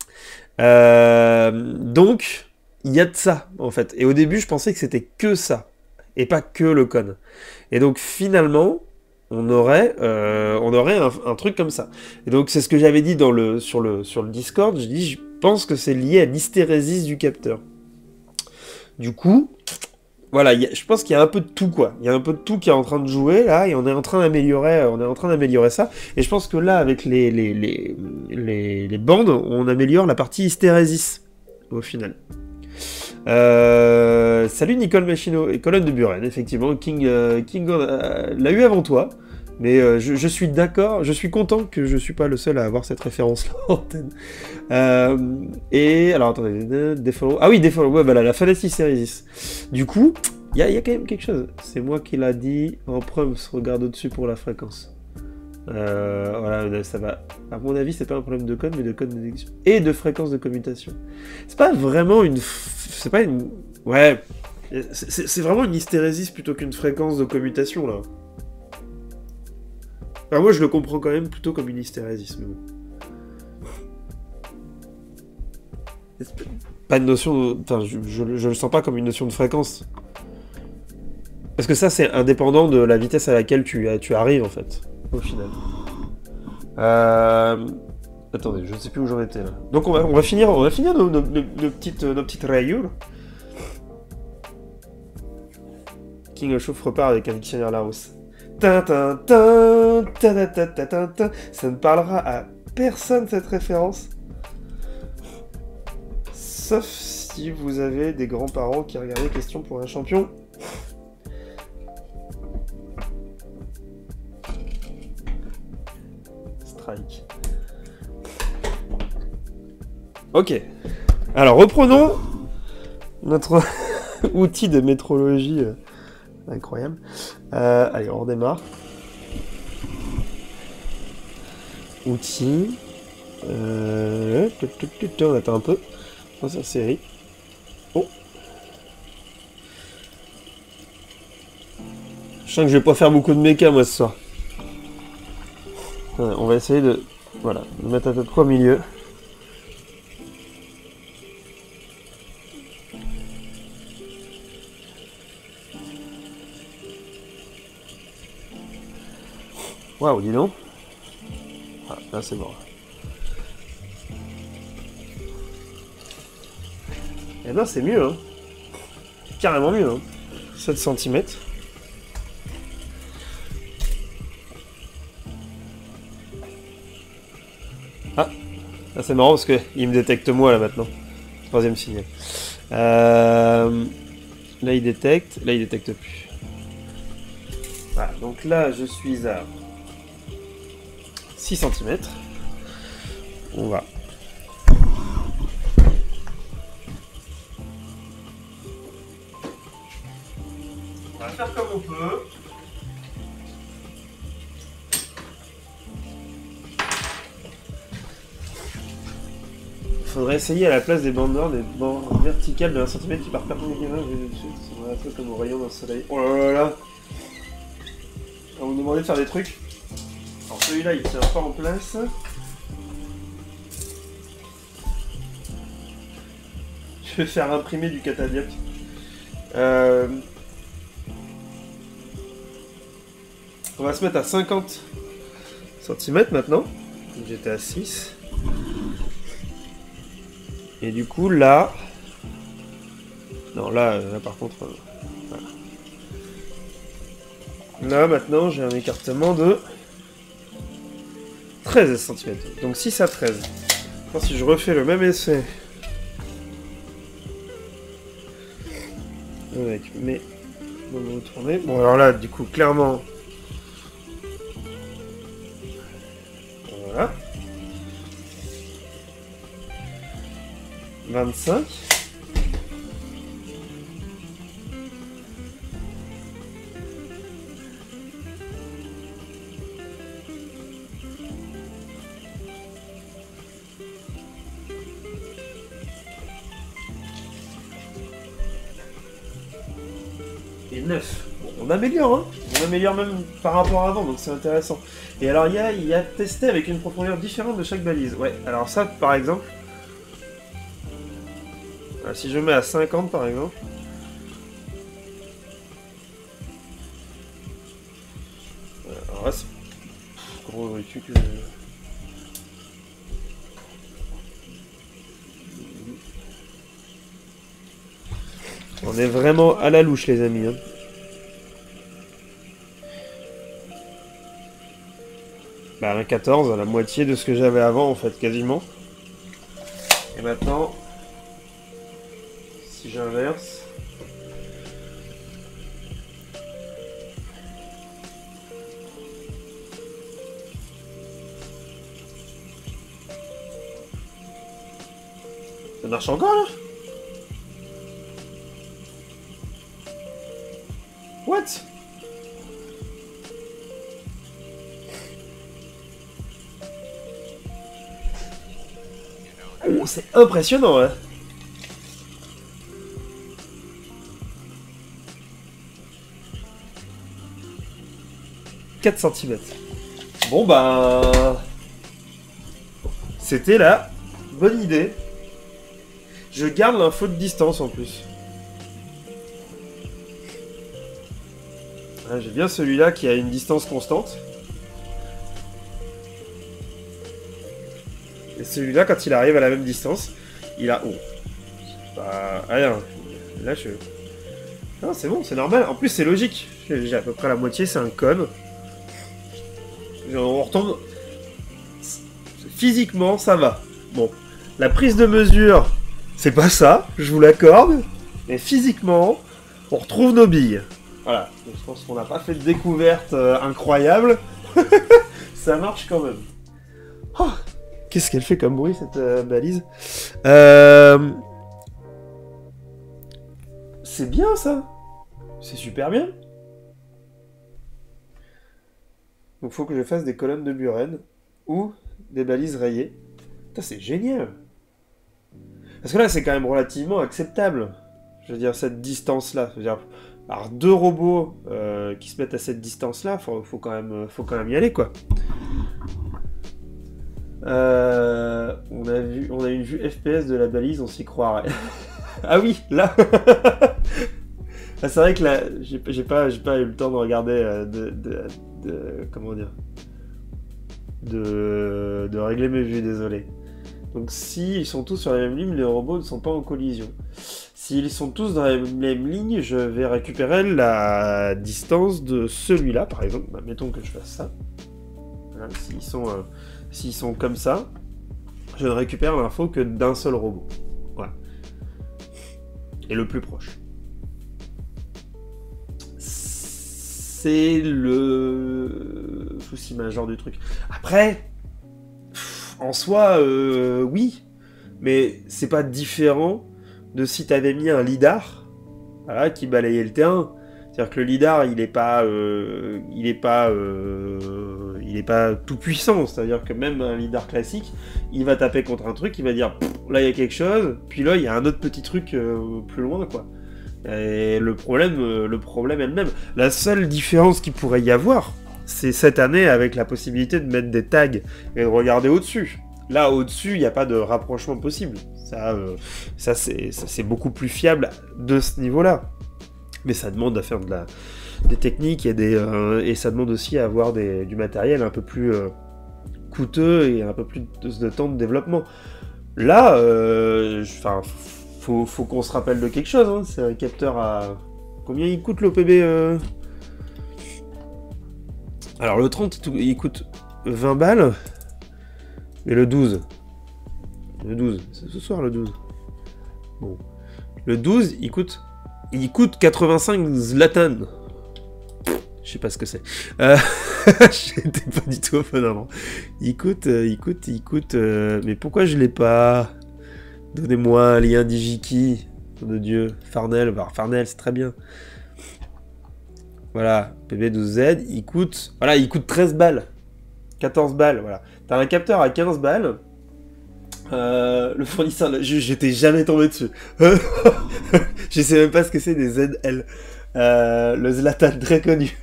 Donc, il y a de ça, en fait. Et au début, je pensais que c'était que ça, et pas que le con. Et donc, finalement, on aurait un truc comme ça. Et donc, c'est ce que j'avais dit sur le Discord. Je dis, je pense que c'est lié à l'hystérésis du capteur. Du coup, voilà, je pense qu'il y a un peu de tout, quoi. Il y a un peu de tout qui est en train de jouer, là, et on est en train d'améliorer ça. Et je pense que là, avec les bandes, on améliore la partie hystérésis, au final. Salut Nicole Machino, et Colonne de Buren, effectivement, King l'a eu avant toi, mais je suis d'accord, je suis content que je suis pas le seul à avoir cette référence-là en antenne. Et, alors attendez, Defollow, ah oui, Defollow, ouais, voilà, la Fantasy Series. Du coup, il y a quand même quelque chose, c'est moi qui l'a dit, en preuve, se regarde au-dessus pour la fréquence. Voilà, ça va. À mon avis, c'est pas un problème de code, mais de code de détection et de fréquence de commutation. C'est pas vraiment une. C'est pas une. Ouais. C'est vraiment une hystérésis plutôt qu'une fréquence de commutation, là. Alors moi, je le comprends quand même plutôt comme une hystérésis, mais bon. Pas une notion de. Enfin, je le sens pas comme une notion de fréquence. Parce que ça, c'est indépendant de la vitesse à laquelle tu arrives, en fait. Au final. Attendez, je ne sais plus où j'en étais là. Donc on va finir nos petites rayures. King of Chauffe repart avec un dictionnaire Larousse. Ça ne parlera à personne cette référence. Sauf si vous avez des grands-parents qui regardaient Question pour un champion. Ok. Alors, reprenons notre outil de métrologie incroyable. Allez, on redémarre. Outil. On attend un peu. On va série. Oh. Je sens que je vais pas faire beaucoup de méca, moi, ce soir. On va essayer de mettre à peu près au milieu. Waouh, dis donc. Ah, là c'est bon. Eh ben c'est mieux, hein. Carrément mieux, hein. 7 cm. Ah, là c'est marrant parce qu'il me détecte moi là maintenant. Troisième signal. Là il détecte plus. Voilà, donc là je suis à 6 cm. On va. On va faire comme on peut. Il faudrait essayer à la place des bandes noires, des bandes verticales de 1 cm qui partent perpendiculairement dessus. Ça va un peu comme au rayon d'un soleil. Oh là là. On va vous demander de faire des trucs. Alors celui-là il tient pas en place. vais faire imprimer du catadioptre. On va se mettre à 50 cm maintenant. J'étais à 6. Et du coup, là... Non, là par contre... voilà. Là, maintenant, j'ai un écartement de 13 cm. Donc 6 à 13. Alors, si je refais le même essai... avec mes moments tournés... Bon, alors là, du coup, clairement... Voilà. 25. Et 9. Bon, on améliore, hein. On améliore même par rapport à avant, donc c'est intéressant. Et alors, il y a testé avec une profondeur différente de chaque balise. Ouais, alors ça, par exemple... Si je mets à 50 par exemple. Alors là c'est... Gros veux-tu que... On est vraiment à la louche les amis. Hein. Bah un 14, la moitié de ce que j'avais avant en fait, quasiment. Et maintenant... Si j'inverse... Ça marche encore là? What? Oh, c'est impressionnant, hein. cm. Bon bah... C'était la bonne idée. Je garde l'info de distance en plus. Ah, j'ai bien celui-là qui a une distance constante. Et celui-là, quand il arrive à la même distance, il a... Oh. Bah, rien. Là, je... Non, c'est bon, c'est normal. En plus, c'est logique. J'ai à peu près la moitié, c'est un con. On retombe... Physiquement, ça va. Bon. La prise de mesure, c'est pas ça, je vous l'accorde. Mais physiquement, on retrouve nos billes. Voilà. Je pense qu'on n'a pas fait de découverte incroyable. Ça marche quand même. Oh, qu'est-ce qu'elle fait comme bruit, cette balise C'est bien, ça. C'est super bien. Donc faut que je fasse des colonnes de Buren ou des balises rayées. Putain, c'est génial. Parce que là, c'est quand même relativement acceptable. Je veux dire, cette distance-là. Je veux dire, alors, deux robots qui se mettent à cette distance-là, faut quand même y aller, quoi. On a une vue FPS de la balise, on s'y croirait. Ah oui, là. Ah, c'est vrai que là, j'ai pas eu le temps de regarder comment dire, de régler mes vues, désolé. Donc s'ils sont tous sur la même ligne, les robots ne sont pas en collision. S'ils sont tous dans la même ligne, je vais récupérer la distance de celui-là, par exemple. Bah, mettons que je fasse ça. Voilà, s'ils sont comme ça, je ne récupère l'info que d'un seul robot. Voilà. Et le plus proche. C'est le souci majeur du truc. Après, en soi, oui, mais c'est pas différent de si t'avais mis un lidar, voilà, qui balayait le terrain. C'est-à-dire que le lidar, il est pas tout puissant. C'est-à-dire que même un lidar classique, il va taper contre un truc, il va dire là il y a quelque chose, puis là il y a un autre petit truc plus loin, quoi. Et le problème est le même. La seule différence qu'il pourrait y avoir, c'est cette année avec la possibilité de mettre des tags et de regarder au-dessus. Là, au-dessus, il n'y a pas de rapprochement possible. Ça c'est beaucoup plus fiable de ce niveau-là. Mais ça demande à faire des techniques et ça demande aussi à avoir du matériel un peu plus coûteux et un peu plus de temps de développement. Là, faut qu'on se rappelle de quelque chose. Hein. C'est un capteur à... Combien il coûte l'OPB Alors le 30, il coûte 20 balles. Et le 12. Le 12, c'est ce soir le 12. Bon. Le 12, il coûte 85 Zlatan. Je sais pas ce que c'est. J'étais pas du tout au fun avant. Il coûte... mais pourquoi je l'ai pas? Donnez-moi un lien Digiki. Nom de Dieu. Farnell. Bah, Farnell, c'est très bien. Voilà. PB12Z, il coûte... Voilà, il coûte 13 balles. 14 balles, voilà. T'as un capteur à 15 balles. Le fournisseur... J'étais jamais tombé dessus. Je sais même pas ce que c'est des ZL. Le Zlatan, très connu.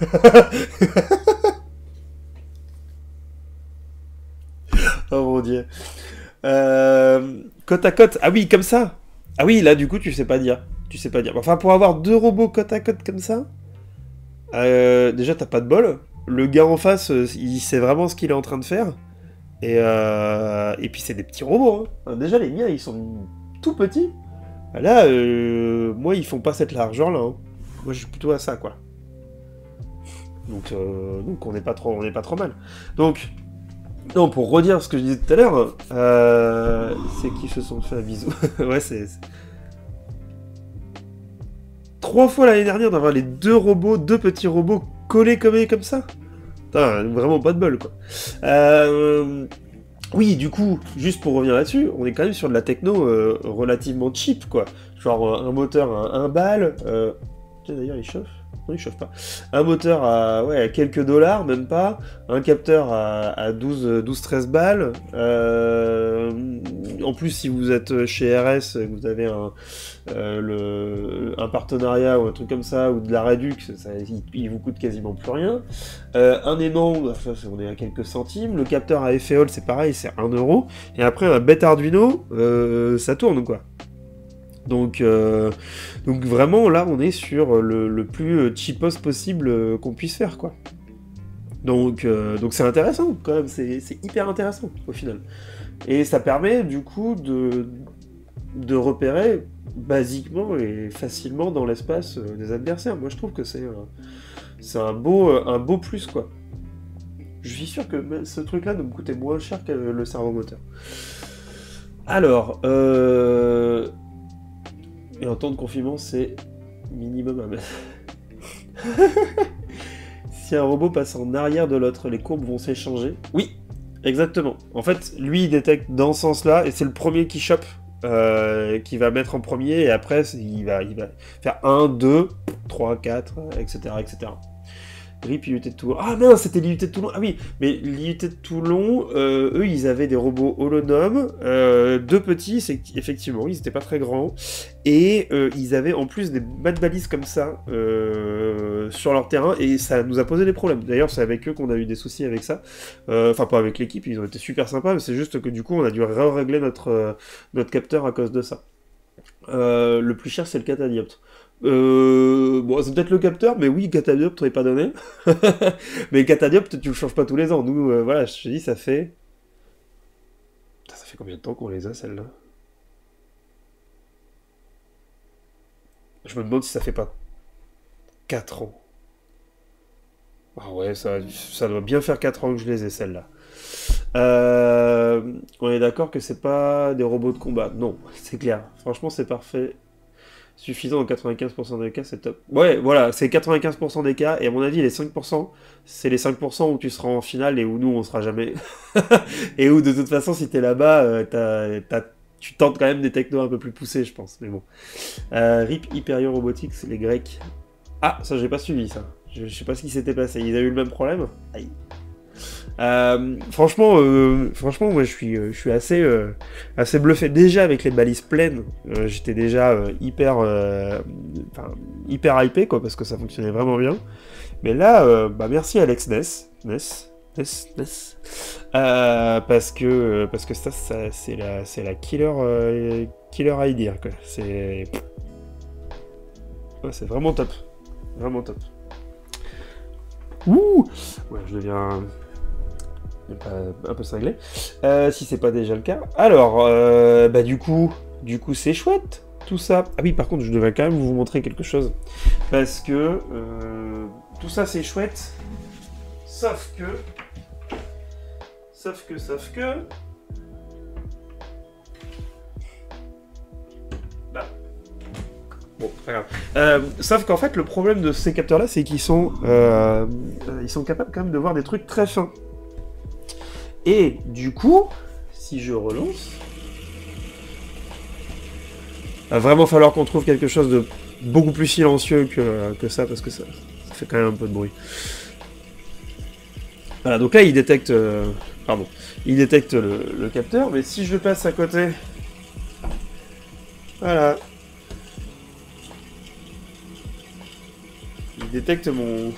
Oh mon dieu. Côte à côte. Ah oui, comme ça. Ah oui, là du coup, tu sais pas dire. Tu sais pas dire. Enfin, pour avoir deux robots côte à côte comme ça, déjà, t'as pas de bol. Le gars en face, il sait vraiment ce qu'il est en train de faire. Et puis, c'est des petits robots. Hein. Déjà, les miens, ils sont tout petits. Là, moi, ils font pas cette largeur-là. Hein. Moi, je suis plutôt à ça, quoi. Donc on n'est pas trop mal. Donc, non, pour redire ce que je disais tout à l'heure, c'est qu'ils se sont fait un bisou. Ouais, c'est... 3 fois l'année dernière d'avoir les deux petits robots collés comme ça. Putain, vraiment pas de bol, quoi. Oui, du coup, juste pour revenir là-dessus, on est quand même sur de la techno relativement cheap, quoi. Genre un moteur à 1 balle... D'ailleurs, il chauffe. Non, il chauffe pas. Un moteur à quelques dollars, même pas. Un capteur à 12-13 balles. En plus, si vous êtes chez RS, vous avez un partenariat ou un truc comme ça, ou de la réduc, il vous coûte quasiment plus rien. Un aimant, on est à quelques centimes. Le capteur à effet Hall, c'est pareil, c'est 1 euro. Et après, un bête Arduino, ça tourne, quoi. Donc vraiment, là, on est sur le plus cheapos possible qu'on puisse faire, quoi. Donc c'est intéressant, quand même, c'est hyper intéressant, au final. Et ça permet, du coup, de repérer basiquement et facilement dans l'espace des adversaires. Moi, je trouve que c'est un beau plus, quoi. Je suis sûr que ce truc-là doit me coûter moins cher que le servomoteur. Alors, et en temps de confinement, c'est minimum 1 mètre. Si un robot passe en arrière de l'autre, les courbes vont s'échanger. Oui, exactement. En fait, lui, il détecte dans ce sens-là, et c'est le premier qui chope, qui va mettre en premier, et après, il va faire 1, 2, 3, 4, etc., etc. RIP IUT de Toulon. Ah mince, c'était l'IUT de Toulon. Ah oui, mais l'IUT de Toulon, eux, ils avaient des robots holonomes, 2 petits, effectivement, ils étaient pas très grands, et ils avaient en plus des balises comme ça sur leur terrain, et ça nous a posé des problèmes. D'ailleurs, c'est avec eux qu'on a eu des soucis avec ça. Enfin, pas avec l'équipe, ils ont été super sympas, mais c'est juste que du coup, on a dû régler notre capteur à cause de ça. Le plus cher, c'est le catadioptre. Bon, c'est peut-être le capteur, mais oui, catadioptre, on n'est pas donné. Mais le catadioptre, tu le changes pas tous les ans. Nous, voilà, je te dis, ça fait... Putain, ça fait combien de temps qu'on les a, celles-là? Je me demande si ça fait pas 4 ans. Ah ouais, ça doit bien faire 4 ans que je les ai, celles-là. On est d'accord que c'est pas des robots de combat. Non, c'est clair. Franchement, c'est parfait. Suffisant dans 95% des cas, c'est top. Ouais, voilà, c'est 95% des cas, et à mon avis, les 5%, c'est les 5% où tu seras en finale et où nous, on sera jamais. Et où, de toute façon, si t'es là-bas, tu tentes quand même des technos un peu plus poussés, je pense, mais bon. RIP Hyperion Robotics, les Grecs. Ah, ça, j'ai pas suivi, ça. Je sais pas ce qui s'était passé. Ils avaient eu le même problème? Aïe. Franchement, moi je suis assez bluffé. Déjà avec les balises pleines, j'étais déjà hyper hyper hypé, quoi, parce que ça fonctionnait vraiment bien. Mais là, bah merci Alex Ness, Parce que ça c'est la killer idea, quoi. C'est ouais, c'est vraiment top. Vraiment top. Ouh! Ouais, je deviens un peu cinglé. Si c'est pas déjà le cas. Alors, bah du coup c'est chouette, tout ça. Ah oui, par contre, je devais quand même vous montrer quelque chose. Parce que tout ça c'est chouette. Sauf que... Bah. Bon, pas grave. Sauf qu'en fait, le problème de ces capteurs-là, c'est qu'ils sont capables quand même de voir des trucs très fins. Et du coup, si je relance, va vraiment falloir qu'on trouve quelque chose de beaucoup plus silencieux que ça, parce que ça fait quand même un peu de bruit. Voilà, donc là, il détecte... pardon. Il détecte le capteur, mais si je le passe à côté... Voilà. Il détecte mon...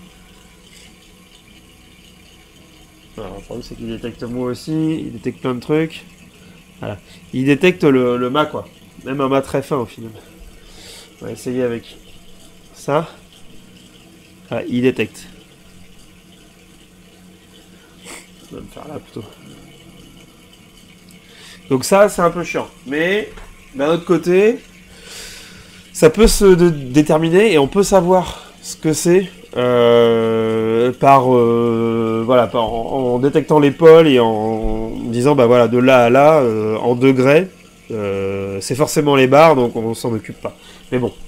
Alors, le problème, c'est qu'il détecte moi aussi, il détecte plein de trucs. Voilà. Il détecte le mât, quoi. Même un mât très fin, au final. On va essayer avec ça. Voilà, il détecte. On va me faire là, plutôt. Donc ça, c'est un peu chiant. Mais, d'un autre côté, ça peut se déterminer et on peut savoir ce que c'est en détectant les pôles et en disant bah voilà, de là à là, en degrés, c'est forcément les barres, donc on s'en occupe pas. Mais bon.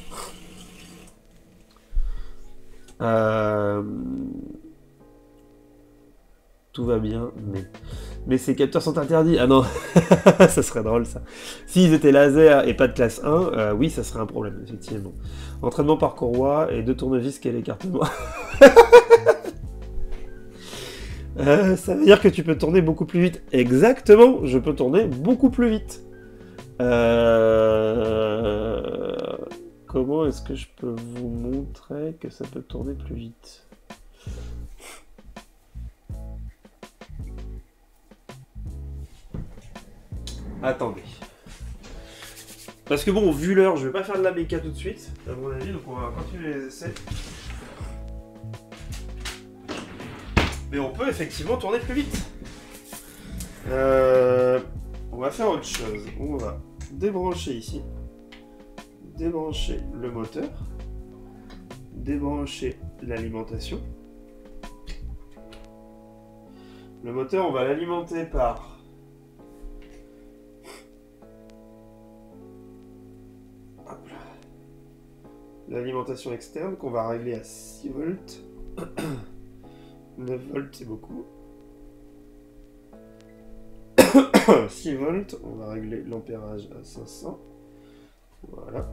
Tout va bien, mais ces capteurs sont interdits. Ah non, ça serait drôle ça. S'ils étaient laser et pas de classe 1, oui, ça serait un problème, effectivement. Entraînement par courroie et 2 tournevis, quelle écartement. Ça veut dire que tu peux tourner beaucoup plus vite. Exactement, je peux tourner beaucoup plus vite. Comment est-ce que je peux vous montrer que ça peut tourner plus vite ? Attendez. Parce que bon, vu l'heure, je vais pas faire de la méca tout de suite, à mon avis, donc on va continuer les essais. Mais on peut effectivement tourner plus vite. On va faire autre chose. On va débrancher ici. Débrancher le moteur. Débrancher l'alimentation. Le moteur, on va l'alimenter par... l'alimentation externe qu'on va régler à 6 volts. 9 volts, c'est beaucoup. 6 volts, on va régler l'ampérage à 500. Voilà.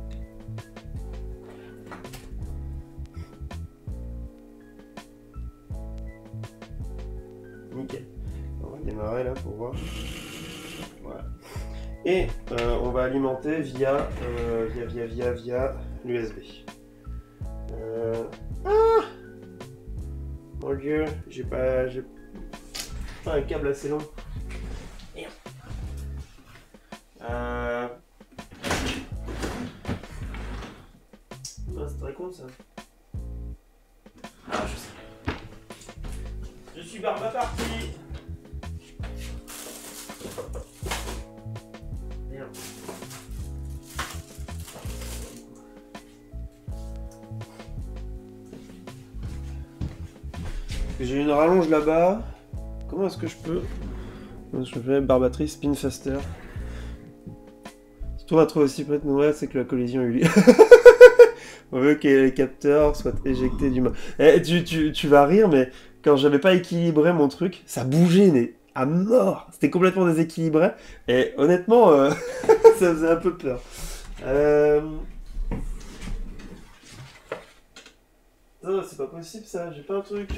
Nickel. On va démarrer là pour voir. Voilà. Et on va alimenter via l'USB. Mon dieu, j'ai pas un câble assez long. Merde. C'est très con ça. Ah, je sais. Je suis barba parti. Merde. J'ai une rallonge là-bas. Comment est-ce que je peux... Je fais barbatrice, spin faster. Si on va trouver aussi peut-être ouais, c'est que la collision a eu lieu. On veut que les capteurs soient éjectés du mât. Eh, tu vas rire, mais quand j'avais pas équilibré mon truc, ça bougeait, mais à mort. C'était complètement déséquilibré. Et honnêtement, ça faisait un peu peur. Non, c'est pas possible ça. J'ai pas un truc...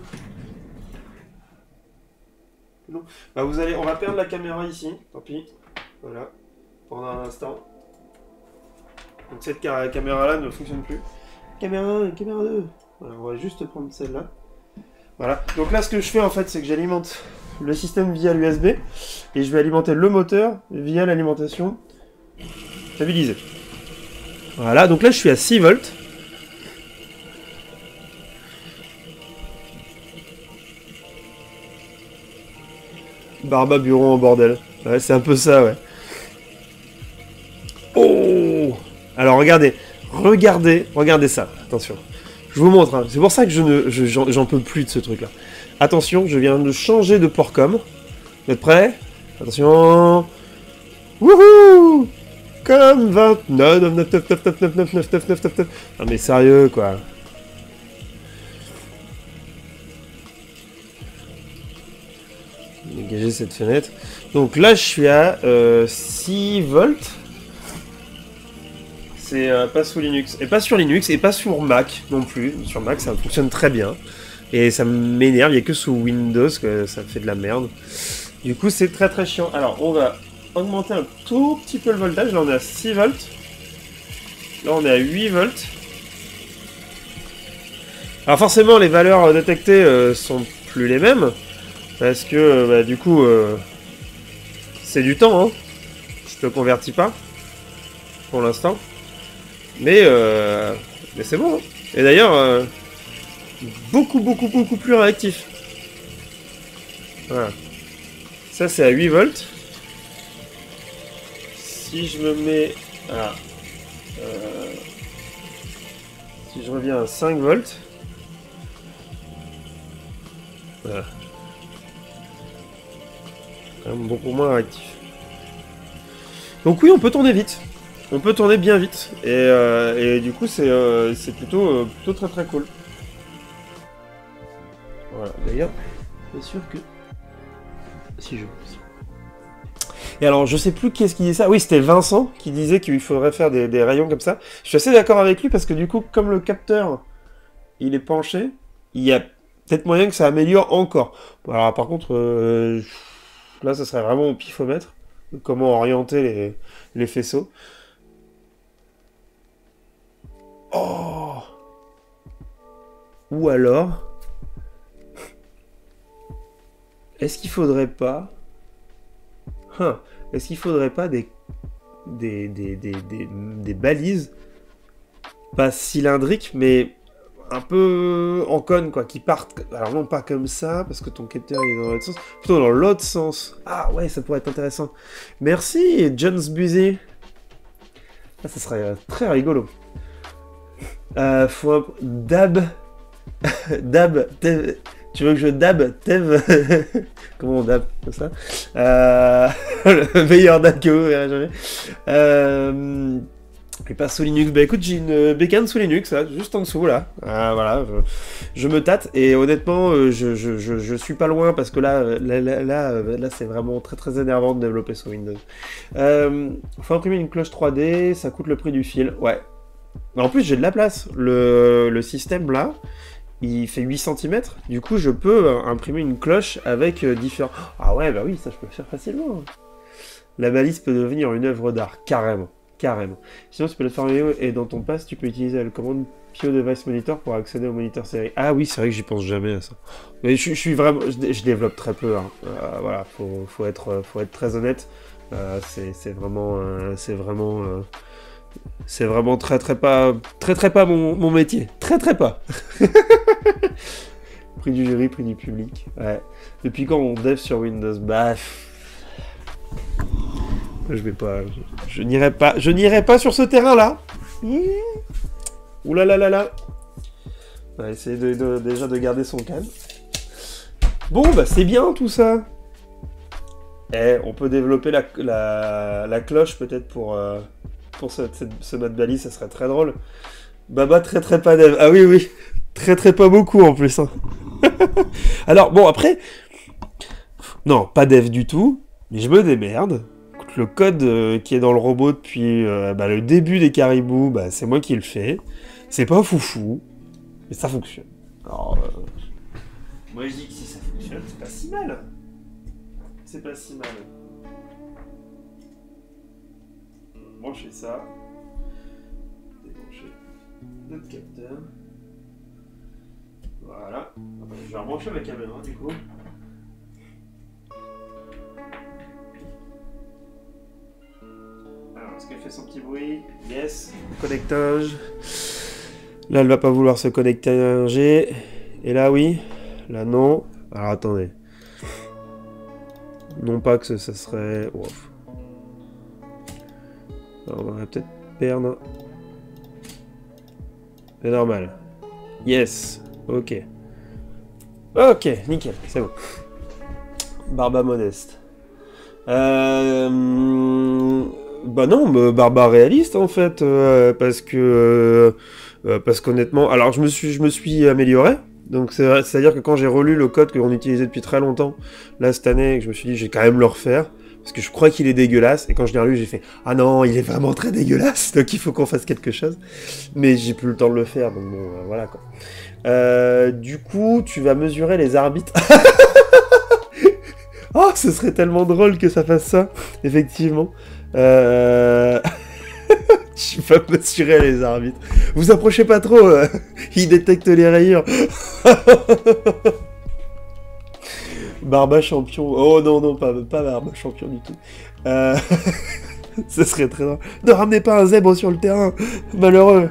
Non. Bah on va perdre la caméra ici. Tant pis. Voilà. Pendant un instant. Donc cette caméra là ne fonctionne plus. Caméra 1 et caméra 2. Voilà, on va juste prendre celle-là. Voilà. Donc là, ce que je fais en fait, c'est que j'alimente le système via l'USB et je vais alimenter le moteur via l'alimentation stabilisée. Voilà, donc là, je suis à 6 volts. Barbaburon en bordel. Ouais, c'est un peu ça, ouais. Oh! Alors, regardez ça. Attention. Je vous montre, hein. C'est pour ça que j'en peux plus de ce truc-là. Attention, je viens de changer de port-com. Vous êtes prêts? Attention. Wouhou! Comme 20... Non, non, 9, 9, 9, 9, 9, 9, 9, 9, 9, 9, 9. Non mais sérieux, quoi. Dégager cette fenêtre. Donc là, je suis à 6 volts. C'est pas sous Linux. Et pas sur Linux, et pas sur Mac non plus. Sur Mac, ça fonctionne très bien. Et ça m'énerve, il n'y a que sous Windows que ça fait de la merde. Du coup, c'est très très chiant. Alors, on va augmenter un tout petit peu le voltage. Là, on est à 6 volts. Là, on est à 8 volts. Alors, forcément, les valeurs détectées sont plus les mêmes. Parce que, bah, du coup, c'est du temps. Hein. Je te convertis pas. Pour l'instant. Mais c'est bon. Hein. Et d'ailleurs, beaucoup plus réactif. Voilà. Ça, c'est à 8 volts. Si je me mets à... si je reviens à 5 volts... Voilà. Quand même beaucoup moins réactif. Donc oui, on peut tourner vite. On peut tourner bien vite. Et du coup, c'est plutôt très très cool. Voilà. D'ailleurs, je suis sûr que... Si je... Et alors, je sais plus qui est-ce qui dit ça. Oui, c'était Vincent qui disait qu'il faudrait faire des rayons comme ça. Je suis assez d'accord avec lui parce que du coup, comme le capteur, il est penché, il y a peut-être moyen que ça améliore encore. Bon, alors, par contre, là, ça serait vraiment au pifomètre. Comment orienter les faisceaux. Oh! Ou alors... Est-ce qu'il faudrait pas... Est-ce qu'il faudrait pas des balises, pas cylindriques, mais un peu en cône, quoi, qui partent... Alors non, pas comme ça, parce que ton capteur il est dans l'autre sens, plutôt dans l'autre sens. Ah ouais, ça pourrait être intéressant. Merci, Jones Busy. Ah, ça serait très rigolo. Faut un... Dab... Dab... Tu veux que je dab Tev? Comment on dab comme ça? Le meilleur dab que vous verrez jamais. Et pas sous Linux. Bah écoute, j'ai une bécane sous Linux, là, juste en dessous, là. Voilà, je me tâte. Et honnêtement, je suis pas loin parce que là c'est vraiment très très énervant de développer sous Windows. Faut imprimer une cloche 3D, ça coûte le prix du fil. Ouais. Mais en plus, j'ai de la place. Le système, là... Il fait 8 cm, du coup je peux imprimer une cloche avec différents... Ah ouais, bah oui, ça je peux le faire facilement. La balise peut devenir une œuvre d'art, carrément, carrément. Sinon sur plateforme vidéo et dans ton pass, tu peux utiliser la commande Pio Device Monitor pour accéder au moniteur série. Ah oui, c'est vrai que j'y pense jamais à ça. Mais je suis vraiment... Je développe très peu, hein. Voilà, faut être très honnête. C'est vraiment... c'est vraiment très pas mon métier. Très pas. Prix du jury, prix du public. Ouais. Depuis quand on dev sur Windows? Bah... Je vais pas... Je n'irai pas sur ce terrain-là. Ouh là là là là. On va essayer déjà de garder son calme. Bon, bah c'est bien tout ça. Eh, on peut développer la cloche peut-être pour ce mode balise, ça serait très drôle. Baba très pas dev. Ah oui. Très pas beaucoup en plus. Hein. Alors bon après... Non, pas dev du tout. Mais je me démerde. Le code qui est dans le robot depuis le début des caribous, bah, c'est moi qui le fais. C'est pas foufou. Mais ça fonctionne. Alors... Moi je dis que si ça fonctionne, c'est pas si mal. C'est pas si mal. Brancher ça. Débrancher notre capteur. Voilà. Je vais rebrancher ma caméra du coup. Alors, est-ce qu'elle fait son petit bruit? Yes. Connectage. Là, elle va pas vouloir se connecter à un G. Et là, oui. Là, non. Alors, attendez. Non pas que ça serait... Ouf. Alors, on va peut-être perdre... C'est normal. Yes. Ok. Ok, nickel. C'est bon. Barba modeste. Bah non, Barba réaliste en fait, parce qu'honnêtement, alors je me suis amélioré, donc c'est-à-dire que quand j'ai relu le code qu'on utilisait depuis très longtemps, là cette année, je me suis dit, je vais quand même le refaire, parce que je crois qu'il est dégueulasse, et quand je l'ai relu, j'ai fait, ah non, il est vraiment très dégueulasse, donc il faut qu'on fasse quelque chose, mais j'ai plus le temps de le faire, donc bon, voilà quoi. Du coup, tu vas mesurer les arbitres. Oh, ce serait tellement drôle que ça fasse ça, effectivement. Je vais mesurer les arbitres. Vous approchez pas trop, ils détectent les rayures. Barba champion. Oh non, non, pas Barba champion du tout. Ce serait très drôle. Ne ramenez pas un zèbre sur le terrain, malheureux.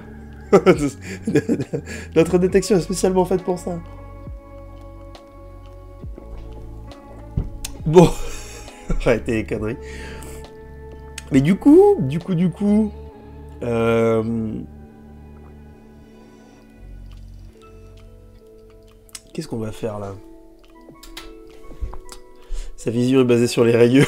Notre détection est spécialement faite pour ça. Bon, arrêtez les conneries. Mais du coup, qu'est-ce qu'on va faire là? Sa vision est basée sur les rayures.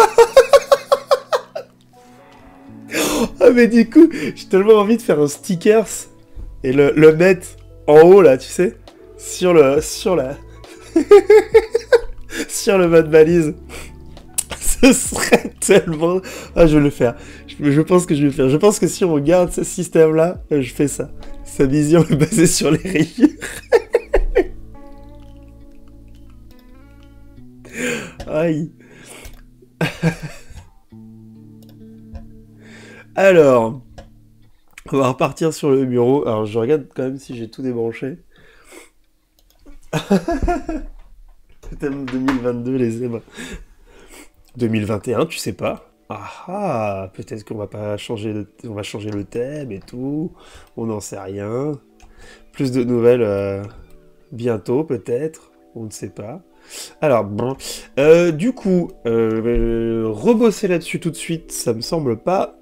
Ah mais du coup, j'ai tellement envie de faire un stickers et le mettre en haut là, tu sais, sur la sur le mode balise. Ce serait tellement... Ah, je vais le faire. Je pense que je vais le faire. Je pense que si on garde ce système-là, je fais ça. Sa vision est basée sur les rayures. Aïe. Alors, on va repartir sur le bureau. Alors, je regarde quand même si j'ai tout débranché. Thème 2022, les zèbres. 2021, tu sais pas. Ah ah, peut-être qu'on va pas changer on va changer le thème et tout. On n'en sait rien. Plus de nouvelles bientôt, peut-être. On ne sait pas. Alors, bon. Du coup, rebosser là-dessus tout de suite, ça me semble pas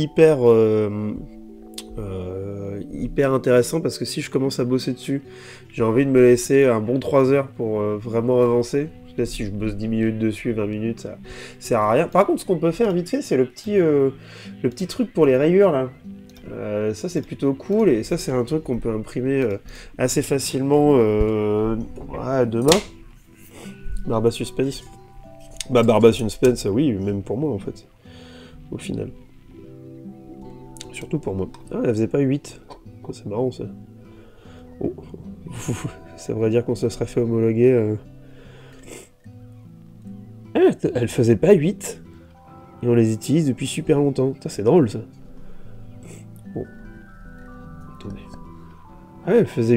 hyper intéressant parce que si je commence à bosser dessus, j'ai envie de me laisser un bon 3 heures pour vraiment avancer. Là, si je bosse 10 minutes dessus, 20 minutes, ça sert à rien. Par contre, ce qu'on peut faire vite fait, c'est le petit truc pour les rayures, là. Ça, c'est plutôt cool, et ça, c'est un truc qu'on peut imprimer assez facilement demain. Barba Suspense. Bah, Barba Suspense, oui, même pour moi, en fait. Au final. Surtout pour moi. Ah, elle faisait pas 8. Oh, c'est marrant, ça. Oh. Ça voudrait dire qu'on se serait fait homologuer... Ah, elle faisait pas 8. Et on les utilise depuis super longtemps. Ça, c'est drôle, ça. Bon. Attendez. Ah, elle faisait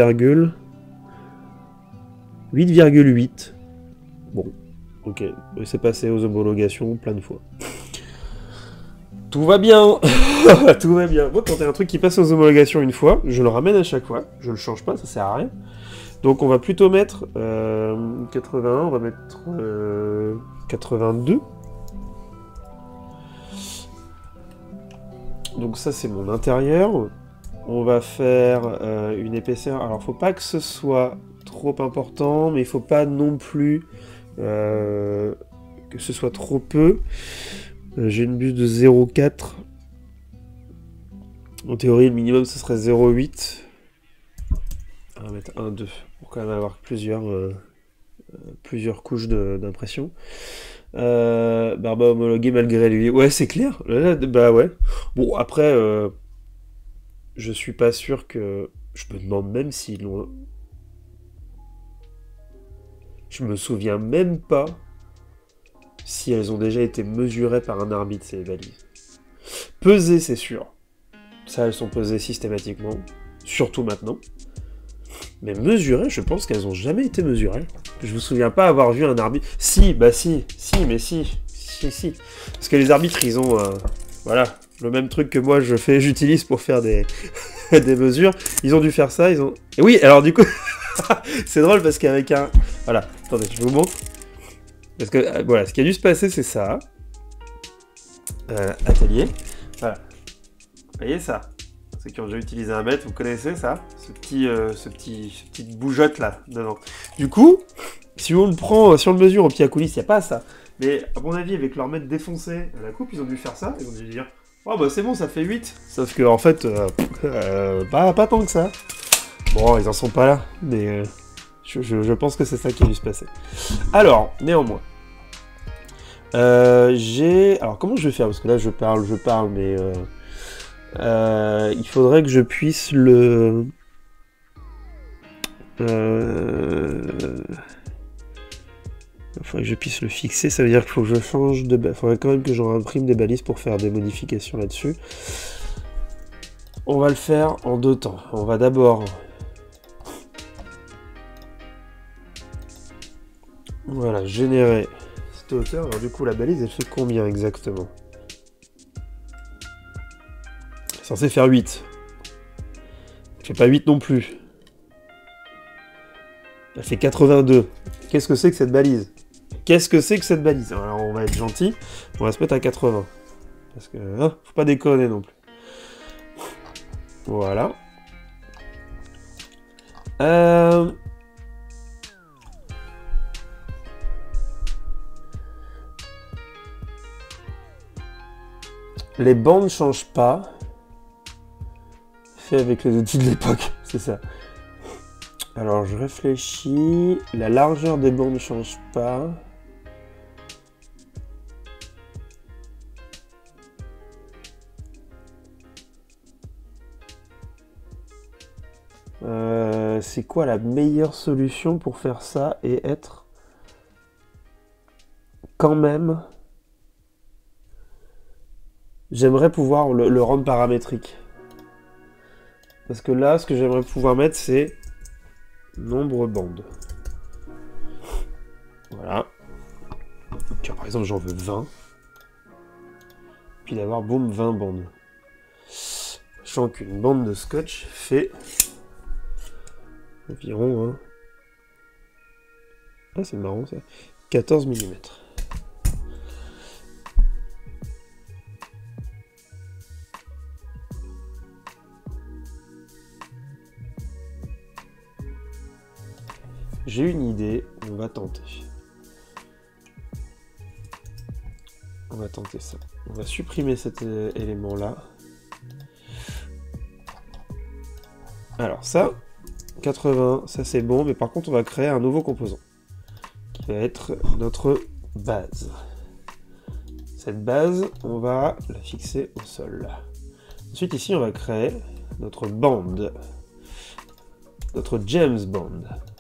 8,8. Bon. Ok. C'est passé aux homologations plein de fois. Tout va bien. Tout va bien. Moi, quand t'as un truc qui passe aux homologations une fois, je le ramène à chaque fois. Je le change pas, ça sert à rien. Donc on va plutôt mettre 81, on va mettre 82. Donc ça c'est mon intérieur. On va faire une épaisseur. Alors faut pas que ce soit trop important, mais il faut pas non plus que ce soit trop peu. J'ai une buse de 0,4. En théorie le minimum ce serait 0,8. On va mettre 1, 2, pour quand même avoir plusieurs couches d'impression. Barba homologué malgré lui. Ouais, c'est clair. Bah ouais. Bon, après, je suis pas sûr que... Je me demande même s'ils l'ont... Je me souviens même pas si elles ont déjà été mesurées par un arbitre, ces balises. Pesées, c'est sûr. Ça, elles sont pesées systématiquement. Surtout maintenant. Mais mesurées, je pense qu'elles ont jamais été mesurées. Je me souviens pas avoir vu un arbitre... Si, bah si, si. Parce que les arbitres, ils ont... voilà, le même truc que moi j'utilise pour faire des, des mesures. Ils ont dû faire ça, ils ont... Et oui, alors du coup... c'est drôle parce qu'avec un... Voilà, attendez, je vous montre. Parce que, voilà, ce qui a dû se passer, c'est ça. Atelier. Voilà. Vous voyez ça? Ceux qui ont déjà utilisé un mètre, vous connaissez ça? Ce petite bougeotte là, devant. Du coup, si on le mesure au pied à coulisses, il n'y a pas ça. Mais à mon avis, avec leur mètre défoncé à la coupe, ils ont dû faire ça. Ils ont dû dire, oh bah c'est bon, ça fait 8. Sauf que en fait, pas tant que ça. Bon, ils en sont pas là, mais je pense que c'est ça qui a dû se passer. Alors, néanmoins. Alors, comment je vais faire? Parce que là, je parle, mais... il faudrait que je puisse le... Il faudrait que je puisse le fixer, ça veut dire qu'il faut que je change de... Il faudrait quand même que j'en imprime des balises pour faire des modifications là-dessus. On va le faire en 2 temps. On va d'abord... Voilà, générer cette hauteur. Alors du coup, la balise, elle fait combien exactement? C'est censé faire 8. Elle fait pas 8 non plus. Elle fait 82. Qu'est-ce que c'est que cette balise? Alors on va être gentil. On va se mettre à 80. Parce que, hein, faut pas déconner non plus. Voilà. Les bandes ne changent pas. Fait avec les outils de l'époque, c'est ça. Alors je réfléchis. La largeur des bandes ne change pas. C'est quoi la meilleure solution pour faire ça et être quand même... J'aimerais pouvoir le rendre paramétrique. Parce que là, ce que j'aimerais pouvoir mettre, c'est nombre bandes. Voilà. Tiens, par exemple, j'en veux 20. Puis d'avoir, boum, 20 bandes. Sachant qu'une bande de scotch fait environ... Hein... Ah, c'est marrant, ça. 14 mm. J'ai une idée, on va tenter. On va tenter ça. On va supprimer cet élément-là. Alors ça, 80, ça c'est bon, mais par contre on va créer un nouveau composant, qui va être notre base. Cette base, on va la fixer au sol. Ensuite ici, on va créer notre bande. Notre James Bond.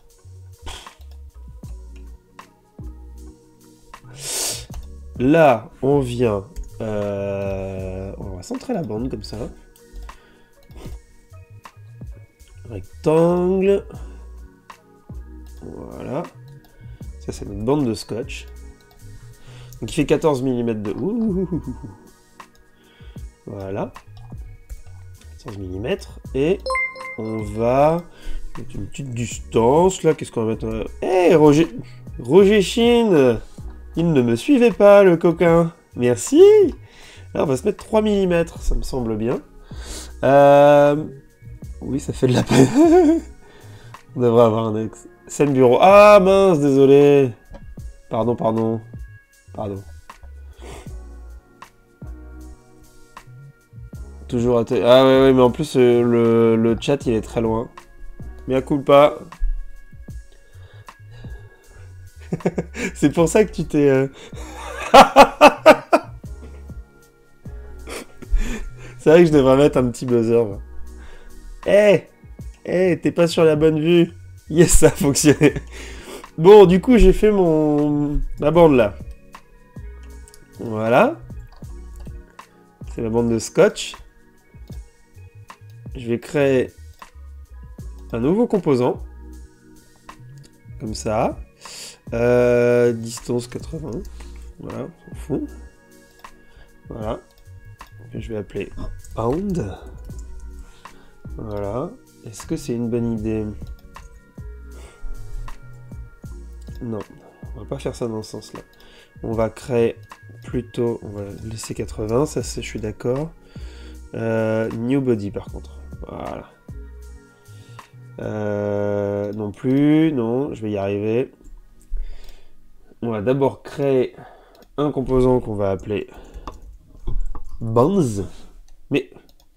Là, on vient... on va centrer la bande comme ça. Rectangle. Voilà. Ça, c'est notre bande de scotch. Donc, il fait 14 mm de... Voilà. 14 mm. Et on va mettre une petite distance, là. Qu'est-ce qu'on va mettre? Hé, Roger Chine! Il ne me suivait pas, le coquin. Merci. Là, on va se mettre 3 mm, ça me semble bien. Oui, ça fait de la peine. On devrait avoir un ex. Scène bureau. Ah, mince, désolé. Pardon. Toujours à... Ah ouais, mais en plus, le chat, il est très loin. Mea culpa. C'est pour ça que tu t'es... C'est vrai que je devrais mettre un petit buzzer. Hé, t'es pas sur la bonne vue. Yes, ça a fonctionné. Bon, du coup, j'ai fait ma bande là. Voilà. C'est ma bande de scotch. Je vais créer un nouveau composant. comme ça. Distance 80. Voilà, on s'en fout. Voilà. Et je vais appeler pound. Voilà. Est-ce que c'est une bonne idée? Non, on va pas faire ça dans ce sens-là. On va créer plutôt... On va laisser 80, ça je suis d'accord. New body par contre. Voilà. Non plus, non, je vais y arriver. On va d'abord créer un composant qu'on va appeler bonds. Mais,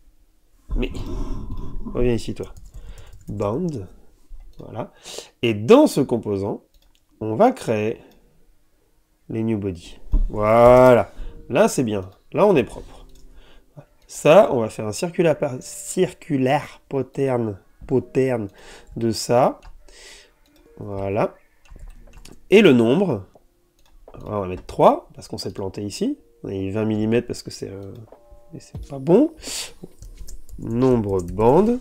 reviens ici toi. Bond, voilà. Et dans ce composant, on va créer les new body. Voilà. Là, c'est bien. Là, on est propre. Ça, on va faire un circulaire pattern de ça. Voilà. Et le nombre, on va mettre 3, parce qu'on s'est planté ici. On a mis 20 mm parce que c'est pas bon. Nombre bande.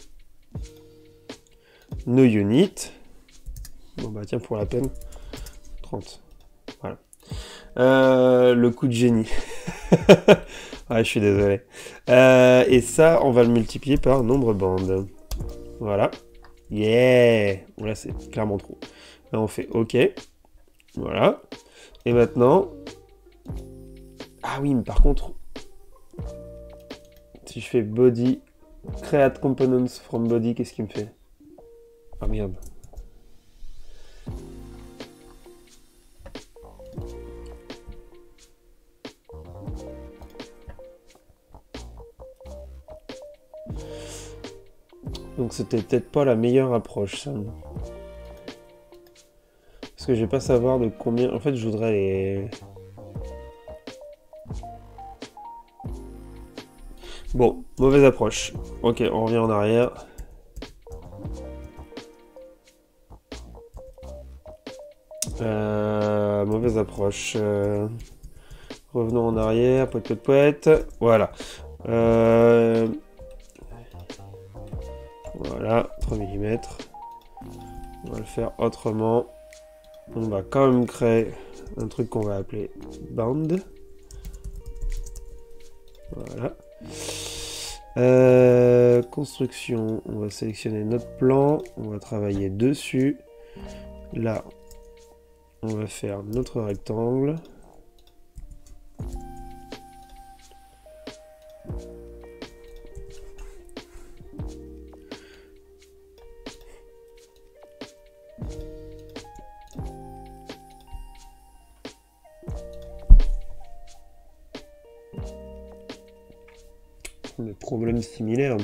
No unit. Bon bah tiens, pour la peine. 30. Voilà. Le coup de génie. Ouais, je suis désolé. Et ça, on va le multiplier par nombre bande. Voilà. Yeah. Bon, là, c'est clairement trop. Là, on fait OK. Voilà. Et maintenant... Ah oui, mais par contre... Si je fais body... Create components from body, qu'est-ce qu'il me fait? Ah merde. Donc c'était peut-être pas la meilleure approche, ça. Parce que je vais pas savoir de combien... En fait, je voudrais les... Bon, mauvaise approche. Ok, on revient en arrière. Mauvaise approche. Revenons en arrière. Poète. Voilà. Voilà, 3 mm. On va le faire autrement. On va quand même créer un truc qu'on va appeler bound. Voilà. Construction, on va sélectionner notre plan, on va travailler dessus. Là, on va faire notre rectangle. Des problèmes similaires.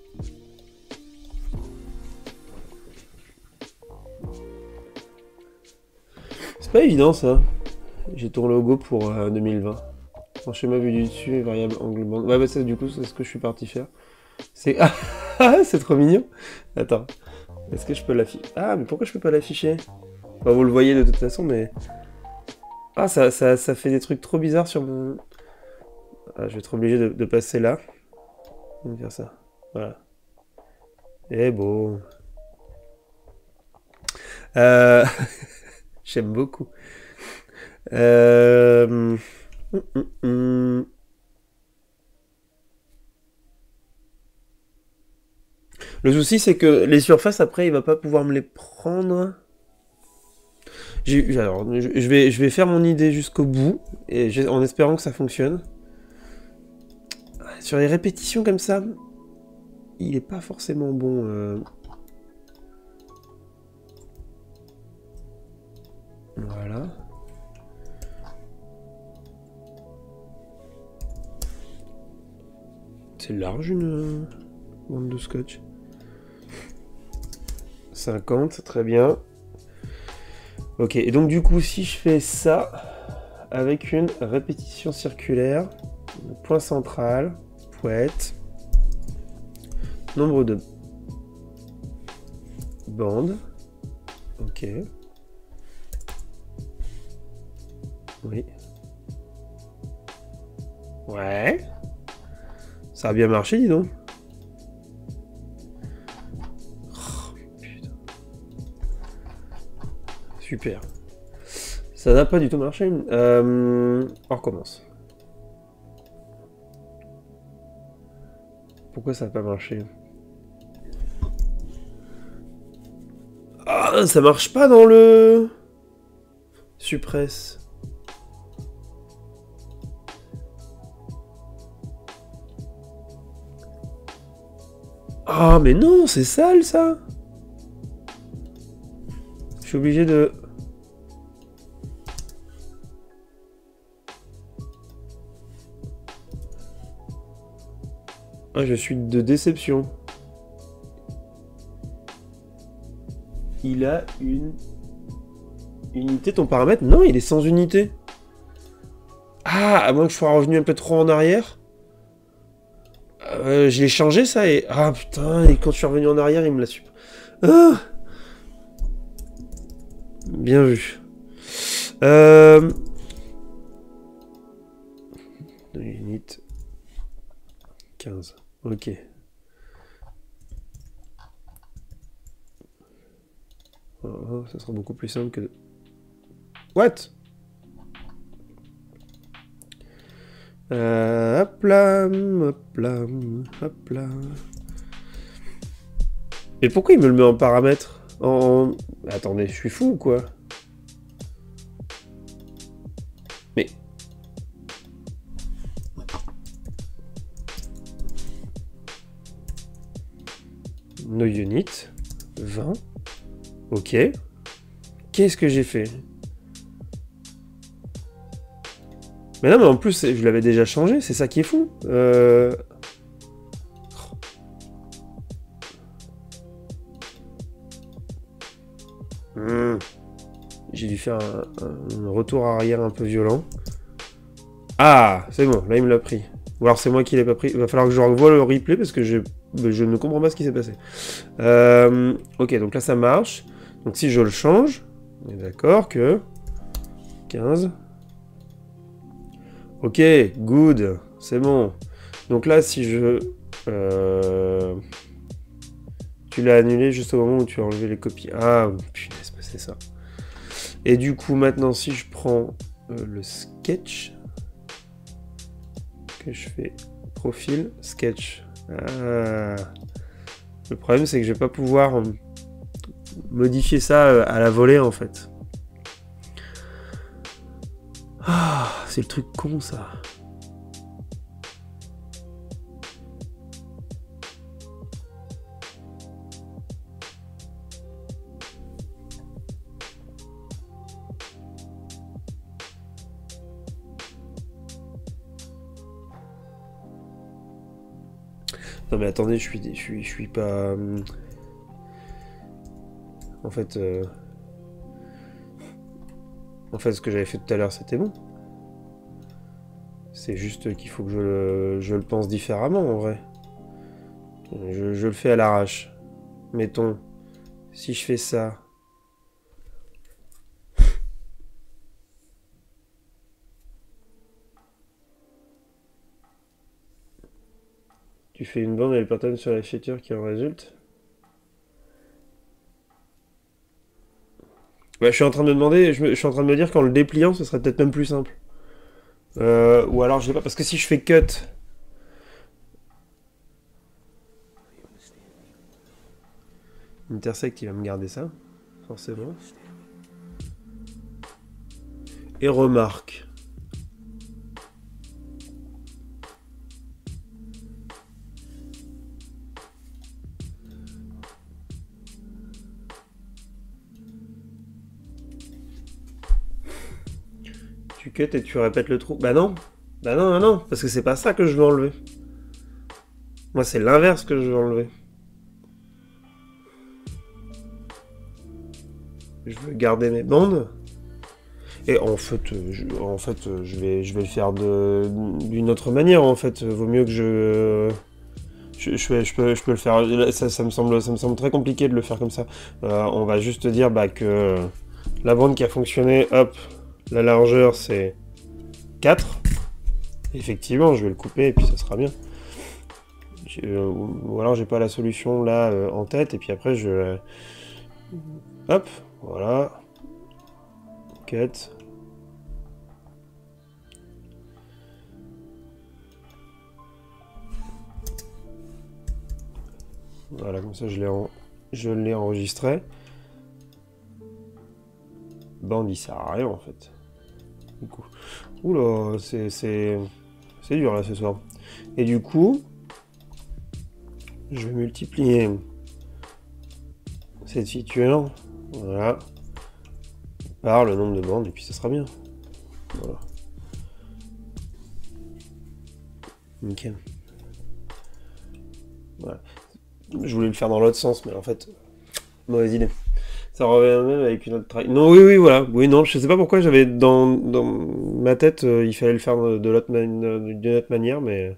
C'est pas évident ça. J'ai ton logo pour 2020. En schéma vu du dessus, variable angle bande. Ouais bah ça du coup c'est ce que je suis parti faire. C'est... Ah c'est trop mignon. Attends. Est-ce que je peux l'afficher? Ah mais pourquoi je peux pas l'afficher? Bah, vous le voyez de toute façon mais... Ah ça fait des trucs trop bizarres sur mon... Ah, je vais être obligé de passer là. On va faire ça. Voilà. Et bon. J'aime beaucoup. Le souci, c'est que les surfaces, après, il va pas pouvoir me les prendre. Alors, je vais faire mon idée jusqu'au bout, et en espérant que ça fonctionne. Sur les répétitions comme ça, il est pas forcément bon. Voilà. C'est large une bande de scotch. 50, très bien. Ok, et donc du coup, si je fais ça avec une répétition circulaire, point central, poète, nombre de bandes, ok. Oui. Ouais. Ça a bien marché, dis donc. Oh, putain. Super. Ça n'a pas du tout marché. On recommence. Pourquoi ça n'a pas marché? Ah, ça marche pas dans le... Suppresse. Ah, mais non, c'est sale, ça. Je suis obligé de... Ah, je suis de déception. Il a une... Unité, ton paramètre? Non, il est sans unité. Ah, à moins que je sois revenu un peu trop en arrière. Je l'ai changé, ça, et... Ah, putain, et quand je suis revenu en arrière, il me l'a su... Ah, bien vu. Unit 15. Ok. Oh, ça sera beaucoup plus simple que... What? Hop là, hop là, hop là. Mais pourquoi il me le met en paramètre? Attendez, je suis fou ou quoi? Mais... No unit, 20. Ok. Qu'est-ce que j'ai fait? Mais non, mais en plus, je l'avais déjà changé, c'est ça qui est fou. J'ai dû faire un retour arrière un peu violent. Ah, c'est bon, là il me l'a pris. Ou alors c'est moi qui l'ai pas pris. Il va falloir que je revoie le replay parce que je ne comprends pas ce qui s'est passé. Ok, donc là ça marche. Donc si je le change, on est d'accord que 15. Ok, good, c'est bon. Donc là si je... Tu l'as annulé juste au moment où tu as enlevé les copies. Ah, punaise, c'est ça. Et du coup, maintenant, si je prends le sketch, que je fais profil, sketch. Ah. Le problème, c'est que je vais pas pouvoir modifier ça à la volée, en fait. Ah, c'est le truc con, ça. Non mais attendez, je suis pas... En fait, ce que j'avais fait tout à l'heure, c'était bon. C'est juste qu'il faut que je le pense différemment, en vrai. Je le fais à l'arrache. Mettons, si je fais ça... Tu fais une bande et le pattern sur la feature qui en résulte. Ouais, je suis en train de me demander, je suis en train de me dire qu'en le dépliant, ce serait peut-être même plus simple. Ou alors, je sais pas, parce que si je fais cut... Intersect, il va me garder ça, forcément. Et remarque. Tu cut et tu répètes le trou. Bah non. Bah non, non, non. Parce que c'est pas ça que je veux enlever. Moi, c'est l'inverse que je veux enlever. Je veux garder mes bandes. Et en fait, je vais le faire d'une autre manière. En fait, vaut mieux que je peux le faire. Ça me semble très compliqué de le faire comme ça. On va juste dire que la bande qui a fonctionné, hop, la largeur c'est 4. Effectivement, je vais le couper et puis ça sera bien. Ou alors j'ai pas la solution là en tête et puis après je... Hop, voilà. cut. Voilà, comme ça je l'ai enregistré. Band il sert à rien en fait. Du coup. Oula, c'est dur là ce soir. Et du coup, je vais multiplier cette feature, voilà, par le nombre de bandes et puis ça sera bien. Voilà. Nickel. Voilà. Je voulais le faire dans l'autre sens, mais en fait, mauvaise idée. Ça revient même avec une autre track. Non, oui, voilà. Oui, non, je sais pas pourquoi j'avais dans ma tête, il fallait le faire d'une autre manière, mais...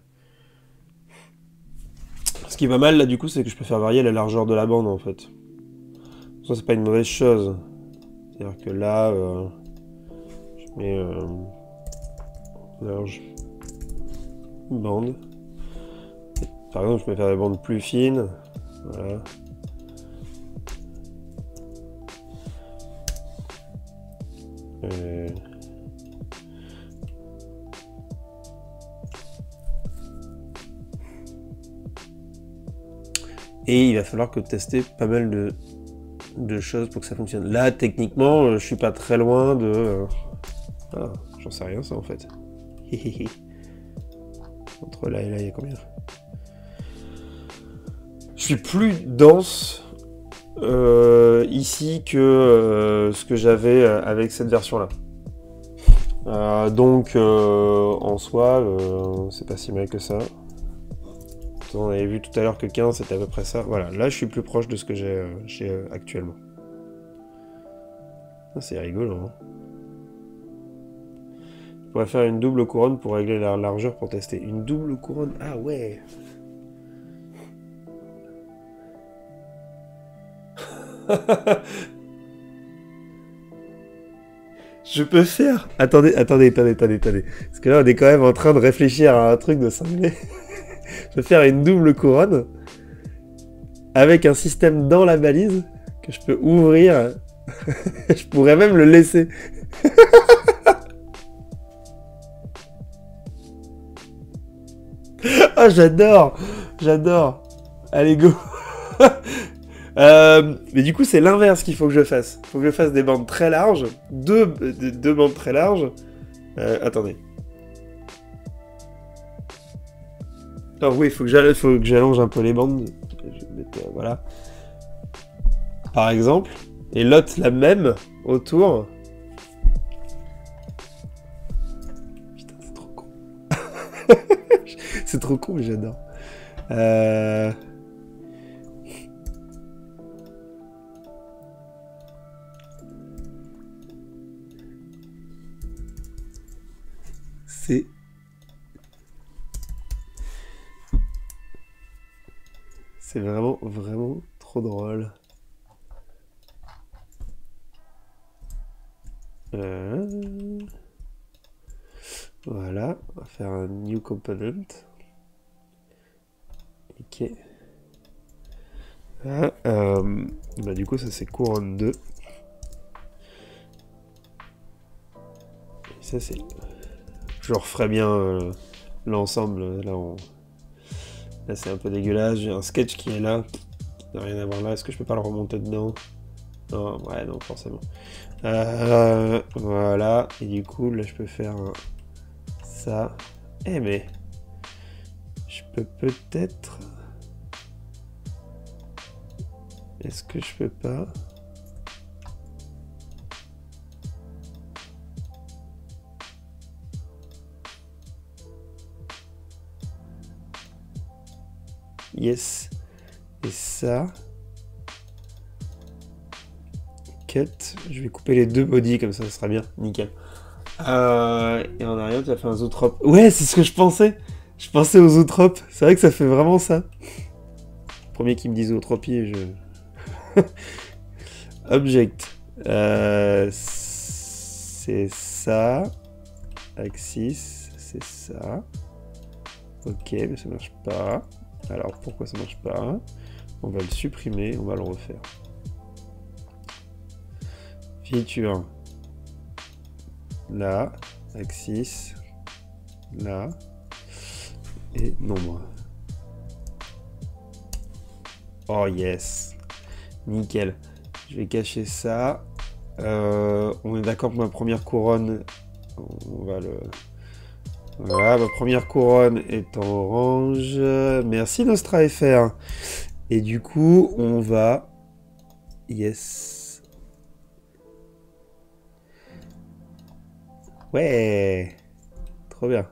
Ce qui est pas mal, là, du coup, c'est que je peux faire varier la largeur de la bande, en fait. Ça, c'est pas une mauvaise chose. C'est-à-dire que là, je mets large bande. Par exemple, je peux faire des bandes plus fines. Voilà. Et il va falloir que tester pas mal de choses pour que ça fonctionne. Là, techniquement, je suis pas très loin de... Ah, j'en sais rien ça en fait. Entre là et là, il y a combien? Je suis plus dense ici que ce que j'avais avec cette version-là. Donc, en soi, c'est pas si mal que ça. On avait vu tout à l'heure que 15 c'était à peu près ça. Voilà, là je suis plus proche de ce que j'ai actuellement. C'est rigolo. Hein. Je pourrais faire une double couronne pour régler la largeur pour tester. Une double couronne? Ah ouais. Je peux faire... Attendez. Parce que là on est quand même en train de réfléchir à un truc de cinglé. Je peux faire une double couronne avec un système dans la balise que je peux ouvrir. Je pourrais même le laisser. Ah, j'adore. Allez, go. Mais du coup, c'est l'inverse qu'il faut que je fasse. Il faut que je fasse des bandes très larges. Deux bandes très larges. Attendez. Ah oui, il faut que j'allonge un peu les bandes. Je vais mettre, voilà. Par exemple. Et l'autre, la même, autour. Putain, c'est trop con. C'est trop con, mais j'adore. C'est vraiment trop drôle. Voilà, on va faire un new component. Ok. Bah du coup ça c'est couronne 2. Et ça c'est... Je referai bien l'ensemble. Là c'est un peu dégueulasse. J'ai un sketch qui est là. Qui n'a rien à voir là. Est-ce que je peux pas le remonter dedans? Non, ouais, non, forcément. Voilà. Et du coup, là je peux faire ça. Eh mais... Je peux peut-être... Est-ce que je peux pas... Yes. Et ça... Cut. Je vais couper les deux bodies, comme ça sera bien. Nickel. Et en arrière, tu as fait un zootrope. Ouais, c'est ce que je pensais. Je pensais aux zootropes. C'est vrai que ça fait vraiment ça. Premier qui me dit zootropie, et je... Object. C'est ça. Axis, c'est ça. Ok, mais ça marche pas. Alors, pourquoi ça marche pas? On va le supprimer, on va le refaire. Feature. là, axis, là, et nombre. Oh yes, nickel. Je vais cacher ça. On est d'accord que ma première couronne, on va le... Voilà, ma première couronne est en orange. Merci Nostra FR. Et du coup, on va... Yes. Ouais. Trop bien.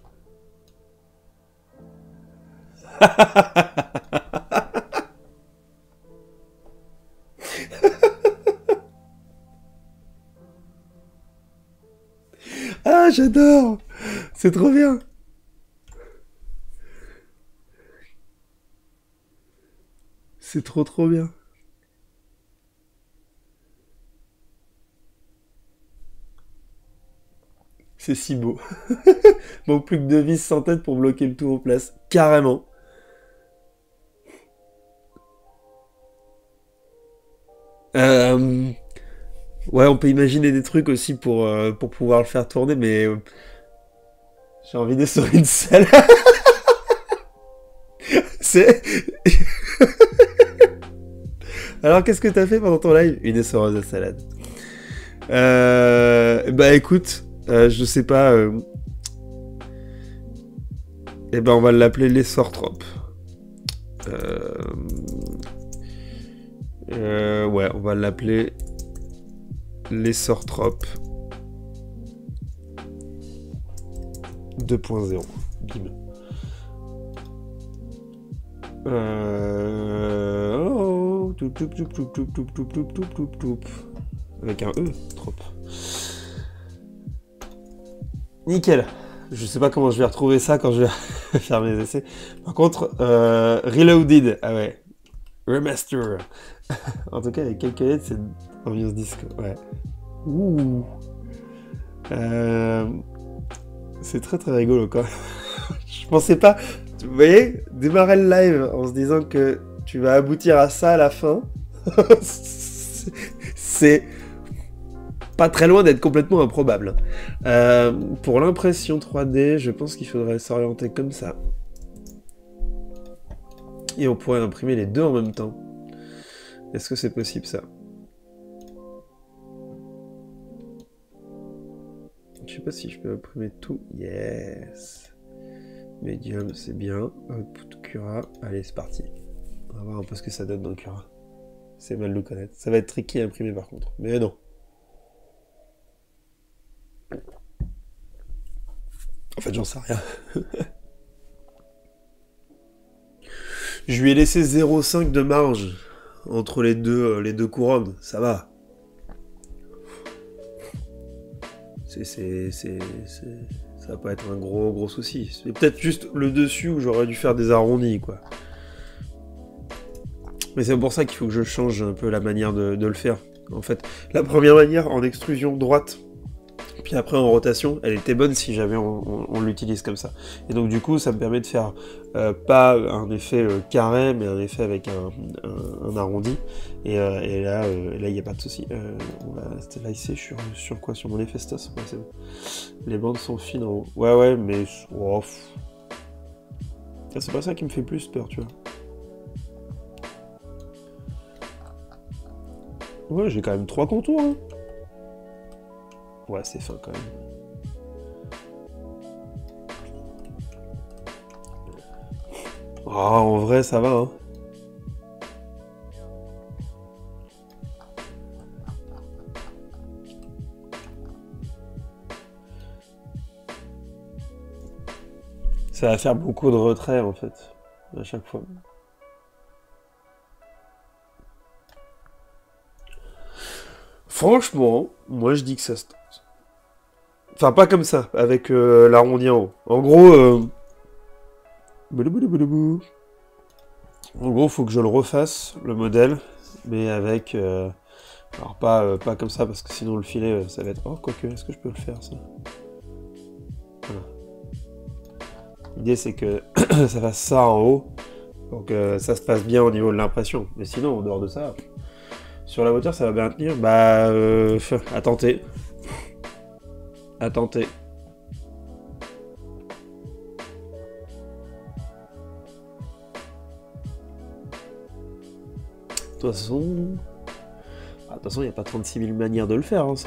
Ah, j'adore. C'est trop bien. C'est trop bien. C'est si beau. Bon, plus que 2 vis sans tête pour bloquer le tout en place. Carrément. Euh, Ouais, on peut imaginer des trucs aussi pour pouvoir le faire tourner, mais j'ai envie de sur une selle. C'est... Alors, qu'est-ce que t'as fait pendant ton live? Une essoreuse de salade. Bah écoute, je sais pas. Eh ben, on va l'appeler l'essortrope. Ouais, on va l'appeler l'essortrope 2.0. Bim. Oh, toup, toup, toup, toup, toup, toup, toup, toup, toup, toup, toup. Avec un E, trop. Nickel. Je sais pas comment je vais retrouver ça quand je vais faire mes essais. Par contre, Reloaded, ah ouais. Remaster. En tout cas, avec quelques lettres, c'est ambiance disque, ouais. Ouh. C'est très rigolo, quoi. Je pensais pas... Vous voyez, démarrer le live en se disant que tu vas aboutir à ça à la fin, c'est pas très loin d'être complètement improbable. Pour l'impression 3D, je pense qu'il faudrait s'orienter comme ça. Et on pourrait imprimer les deux en même temps. Est-ce que c'est possible, ça? Je sais pas si je peux imprimer tout. Yes. Medium, c'est bien. Output Cura. Allez, c'est parti. On va voir un peu ce que ça donne dans Cura. C'est mal de le connaître. Ça va être tricky à imprimer par contre. Mais non. En fait, j'en sais rien. Je lui ai laissé 0,5 de marge entre les deux couronnes. Ça va. Ça va pas être un gros souci. C'est peut-être juste le dessus où j'aurais dû faire des arrondis, quoi. Mais c'est pour ça qu'il faut que je change un peu la manière de le faire. En fait, la première manière, en extrusion droite, puis après en rotation, elle était bonne si jamais on l'utilise comme ça. Et donc du coup, ça me permet de faire pas un effet carré, mais un effet avec un arrondi. Et là, il n'y a pas de souci. On va slicer sur quoi? Sur mon effet stas. Ouais, c'est bon. Les bandes sont fines en haut. Ouais, mais... Oh, c'est pas ça qui me fait plus peur, tu vois. Ouais, j'ai quand même 3 contours, hein. Ouais, c'est fin quand même. Oh, en vrai, ça va, hein. Ça va faire beaucoup de retraits, en fait, à chaque fois. Franchement, moi je dis que ça se... Enfin, pas comme ça, avec l'arrondi en haut. En gros, boulou. En gros, faut que je le refasse, le modèle, mais avec... Alors, pas comme ça, parce que sinon le filet, ça va être... Oh, quoique, est-ce que je peux le faire, ça? Voilà. L'idée, c'est que ça fasse ça en haut, pour que ça se passe bien au niveau de l'impression. Mais sinon, en dehors de ça, sur la hauteur, ça va bien tenir. Bah, à tenter. À tenter. De toute façon... Ah, de toute façon, il n'y a pas 36 000 manières de le faire, hein, ça.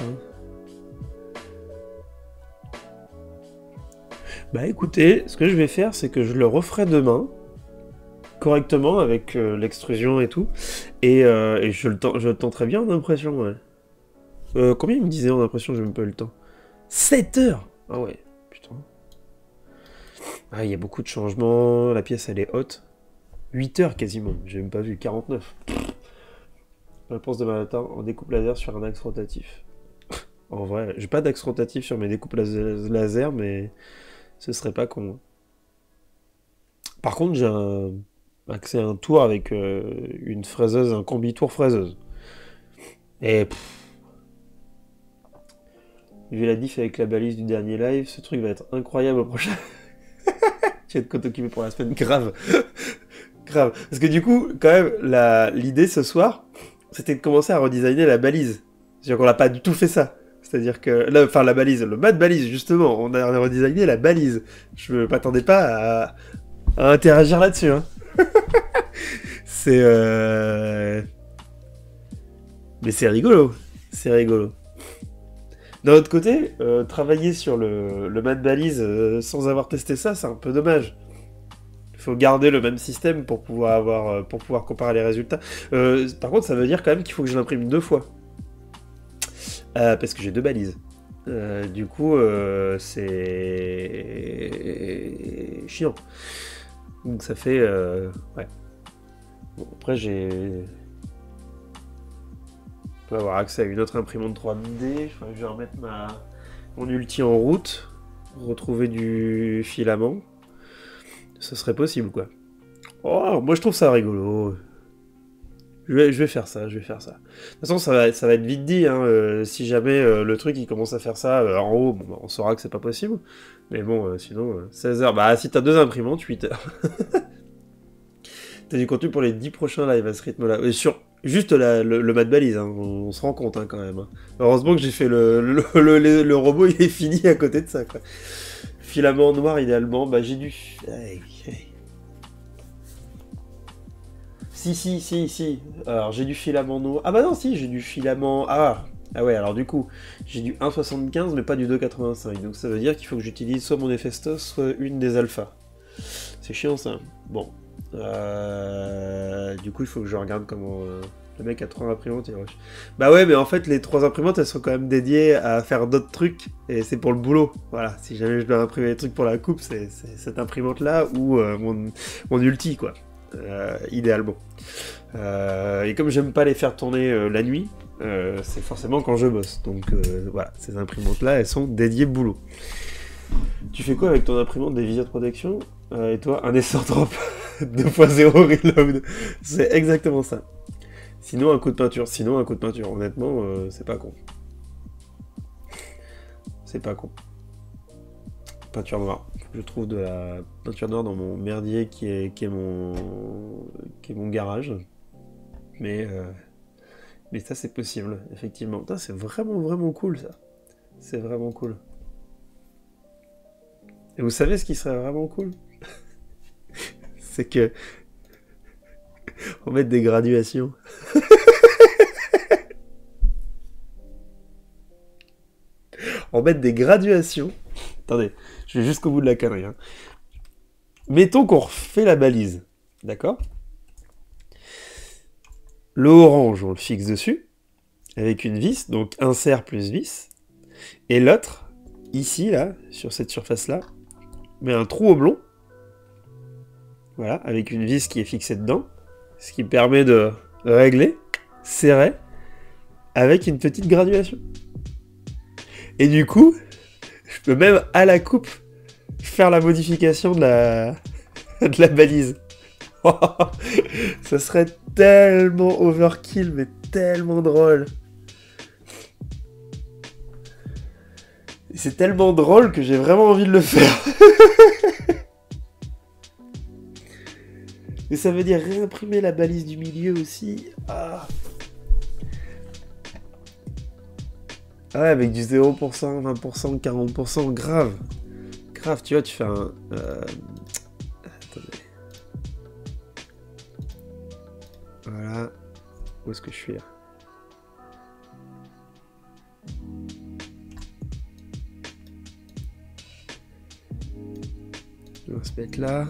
Bah écoutez, ce que je vais faire, c'est que je le referai demain, correctement, avec l'extrusion et tout, et je le tenterai bien en impression, ouais. Combien il me disait en impression? J'ai même pas eu le temps. 7 heures! Ah ouais, putain. Ah, il y a beaucoup de changements, la pièce elle est haute. 8 heures quasiment, j'ai même pas vu, 49. Réponse de matin en découpe laser sur un axe rotatif. En vrai, j'ai pas d'axe rotatif sur mes découpes laser, mais ce serait pas con. Par contre, j'ai accès à un tour avec une fraiseuse, un combi-tour fraiseuse. Et vu la diff avec la balise du dernier live, ce truc va être incroyable au prochain. Tu vas être compte occupé pour la semaine, grave. Grave. Parce que du coup, quand même, l'idée ce soir, c'était de commencer à redesigner la balise. C'est-à-dire qu'on n'a pas du tout fait ça. C'est-à-dire que... Enfin, la balise, le mat balise, justement. On a redesigné la balise. Je ne m'attendais pas à interagir là-dessus. Hein. C'est... Mais c'est rigolo. C'est rigolo. D'un autre côté, travailler sur le mat balise sans avoir testé ça, c'est un peu dommage. Il faut garder le même système pour pouvoir comparer les résultats. Par contre, ça veut dire quand même qu'il faut que je l'imprime 2 fois. Parce que j'ai 2 balises. Du coup, c'est chiant. Donc ça fait... ouais. Bon, après, je peux avoir accès à une autre imprimante 3D. Je vais remettre mon ulti en route. Retrouver du filament. Ce serait possible, quoi. Oh, moi je trouve ça rigolo. Je vais faire ça, je vais faire ça. De toute façon, ça va être vite dit, hein. Si jamais le truc il commence à faire ça en haut, bon, bah, on saura que c'est pas possible. Mais bon, sinon, 16 heures. Bah, si t'as 2 imprimantes, 8 heures. T'as du contenu pour les 10 prochains lives à ce rythme-là. Et sur juste le mat balise, hein. On se rend compte, hein, quand même. Hein. Heureusement que j'ai fait le robot, il est fini à côté de ça, quoi. Filament noir, idéalement. Bah, j'ai dû... Aïe, aïe. Si. Alors, j'ai du filament noir. Ah bah non, si, j'ai du filament... Ah ouais, alors du coup, j'ai du 1,75, mais pas du 2,85. Donc ça veut dire qu'il faut que j'utilise soit mon Héphaïstos, soit une des alphas. C'est chiant, ça. Bon. Du coup, il faut que je regarde comment... Le mec a 3 imprimantes, il rush. Bah ouais, mais en fait, les 3 imprimantes, elles sont quand même dédiées à faire d'autres trucs, et c'est pour le boulot. Voilà, si jamais je dois imprimer des trucs pour la coupe, c'est cette imprimante-là, ou mon ulti, quoi. Idéalement. Et comme j'aime pas les faire tourner la nuit, c'est forcément quand je bosse. Donc voilà, ces imprimantes-là, elles sont dédiées boulot. Tu fais quoi avec ton imprimante des visées de protection? Et toi, un essor drop 2.0 reload. C'est exactement ça. Sinon, un coup de peinture. Honnêtement, c'est pas con. C'est pas con. Peinture noire. Faut que je trouve de la peinture noire dans mon merdier qui est mon garage. Mais ça, c'est possible, effectivement. Putain, c'est vraiment cool, ça. C'est vraiment cool. Et vous savez ce qui serait vraiment cool? C'est que... on mette des graduations. On mette des graduations. Attendez, je vais jusqu'au bout de la connerie. Hein. Mettons qu'on refait la balise. D'accord? Le orange, on le fixe dessus. Avec une vis, donc insert plus vis. Et l'autre, ici, là, sur cette surface-là, met un trou oblong. Voilà, avec une vis qui est fixée dedans. Ce qui permet de régler, serrer, avec une petite graduation. Et du coup, je peux même, à la coupe, faire la modification de la balise. Ça serait tellement overkill, mais tellement drôle. C'est tellement drôle que j'ai vraiment envie de le faire. Mais ça veut dire réimprimer la balise du milieu aussi. Ah. Ah ouais, avec du 0%, 20%, 40%, grave. Grave, tu vois, tu fais un... Attendez. Voilà. Où est-ce que je suis là? On va se mettre là.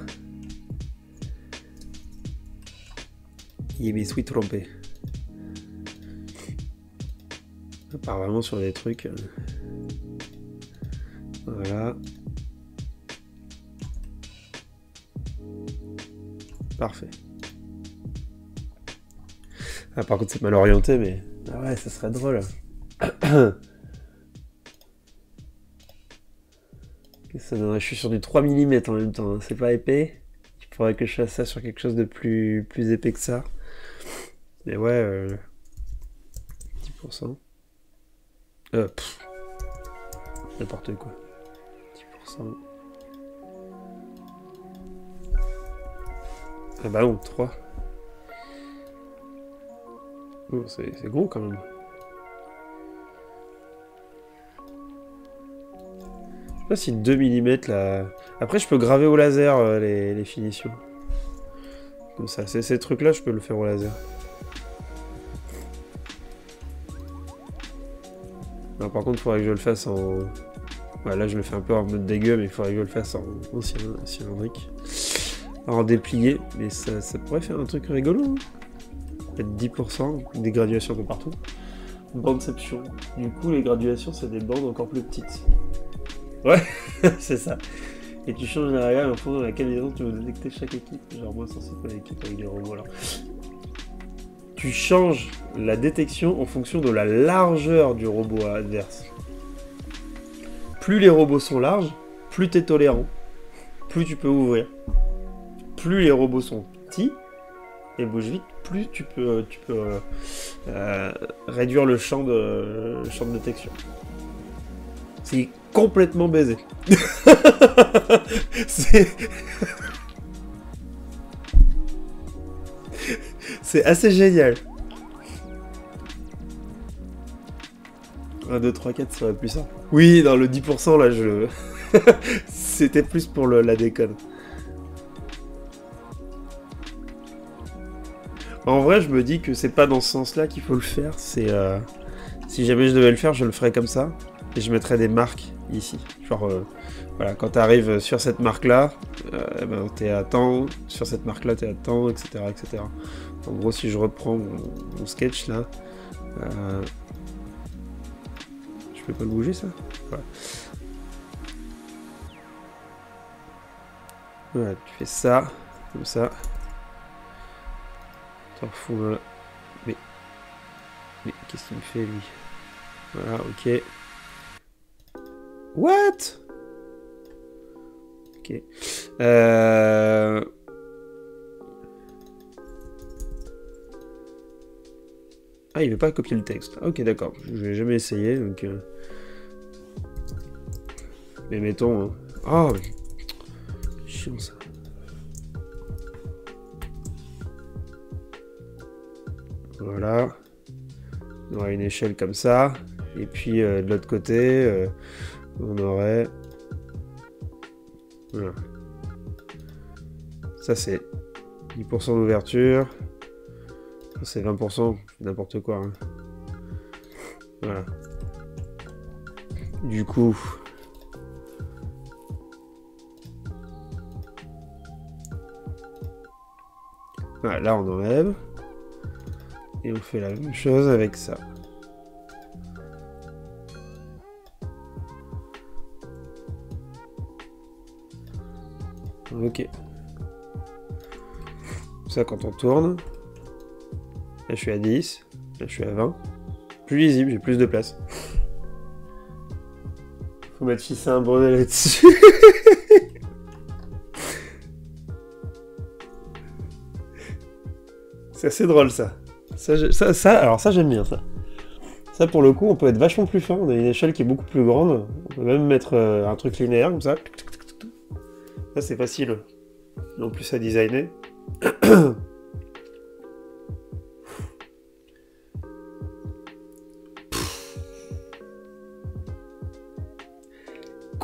Il me suis trompé. On part vraiment sur des trucs. Voilà. Parfait. Ah, par contre, c'est mal orienté, mais... Ah ouais, ça serait drôle. Ça donnerait... Je suis sur du 3 mm en même temps, hein. C'est pas épais. Il faudrait que je fasse ça sur quelque chose de plus épais que ça. Mais ouais, 10%. N'importe quoi. 10%. Ah bah non, 3. Oh, c'est gros quand même. Je sais pas si 2 mm là... Après je peux graver au laser les finitions. Comme ça, ces trucs là je peux le faire au laser. Alors, par contre il faudrait que je le fasse en... Ouais, là je le fais un peu en mode dégueu, mais il faudrait que je le fasse en cylindrique. En déplié, mais ça pourrait faire un truc rigolo. Hein. Peut-être 10%, des graduations un peu partout. Bandception. Du coup les graduations c'est des bandes encore plus petites. Ouais, c'est ça. Et tu changes la règle en fonction de laquelle maison tu veux détecter chaque équipe. Genre moi censé pas l'équipe avec des robots alors. Tu changes la détection en fonction de la largeur du robot adverse. Plus les robots sont larges, plus tu es tolérant. Plus tu peux ouvrir. Plus les robots sont petits et bougent vite, plus tu peux réduire le champ de détection. C'est complètement baisé. C'est assez génial. 1, 2, 3, 4 serait plus simple. Oui, dans le 10% là, je... C'était plus pour la déconne. En vrai, je me dis que c'est pas dans ce sens-là qu'il faut le faire. C'est si jamais je devais le faire, je le ferais comme ça. Et je mettrais des marques ici. Genre, voilà, quand tu arrives sur cette marque-là, ben, t'es à temps. Sur cette marque-là, t'es à temps, etc., etc. En gros, si je reprends mon sketch là... Je peux pas le bouger, ça? Voilà. Voilà, tu fais ça, comme ça. T'en fous là. Mais qu'est-ce qu'il me fait, lui? Voilà, ok. What? Ok. Ah, il veut pas copier le texte. Ok, d'accord. Je vais jamais essayer, donc... Mais mettons... Oh, chiant, ça. Voilà. On aura une échelle comme ça. Et puis, de l'autre côté, on aurait... Voilà. Ça, c'est 10% d'ouverture. C'est 20%, n'importe quoi. Hein. Voilà. Du coup... Voilà, là on enlève. Et on fait la même chose avec ça. Ok. Ça quand on tourne. Là je suis à 10. Là je suis à 20. Plus lisible, j'ai plus de place. Faut mettre fixé un brevet là-dessus. C'est assez drôle ça. Alors ça j'aime bien ça. Ça pour le coup on peut être vachement plus fin, on a une échelle qui est beaucoup plus grande. On peut même mettre un truc linéaire comme ça. Ça c'est facile. En plus à designer.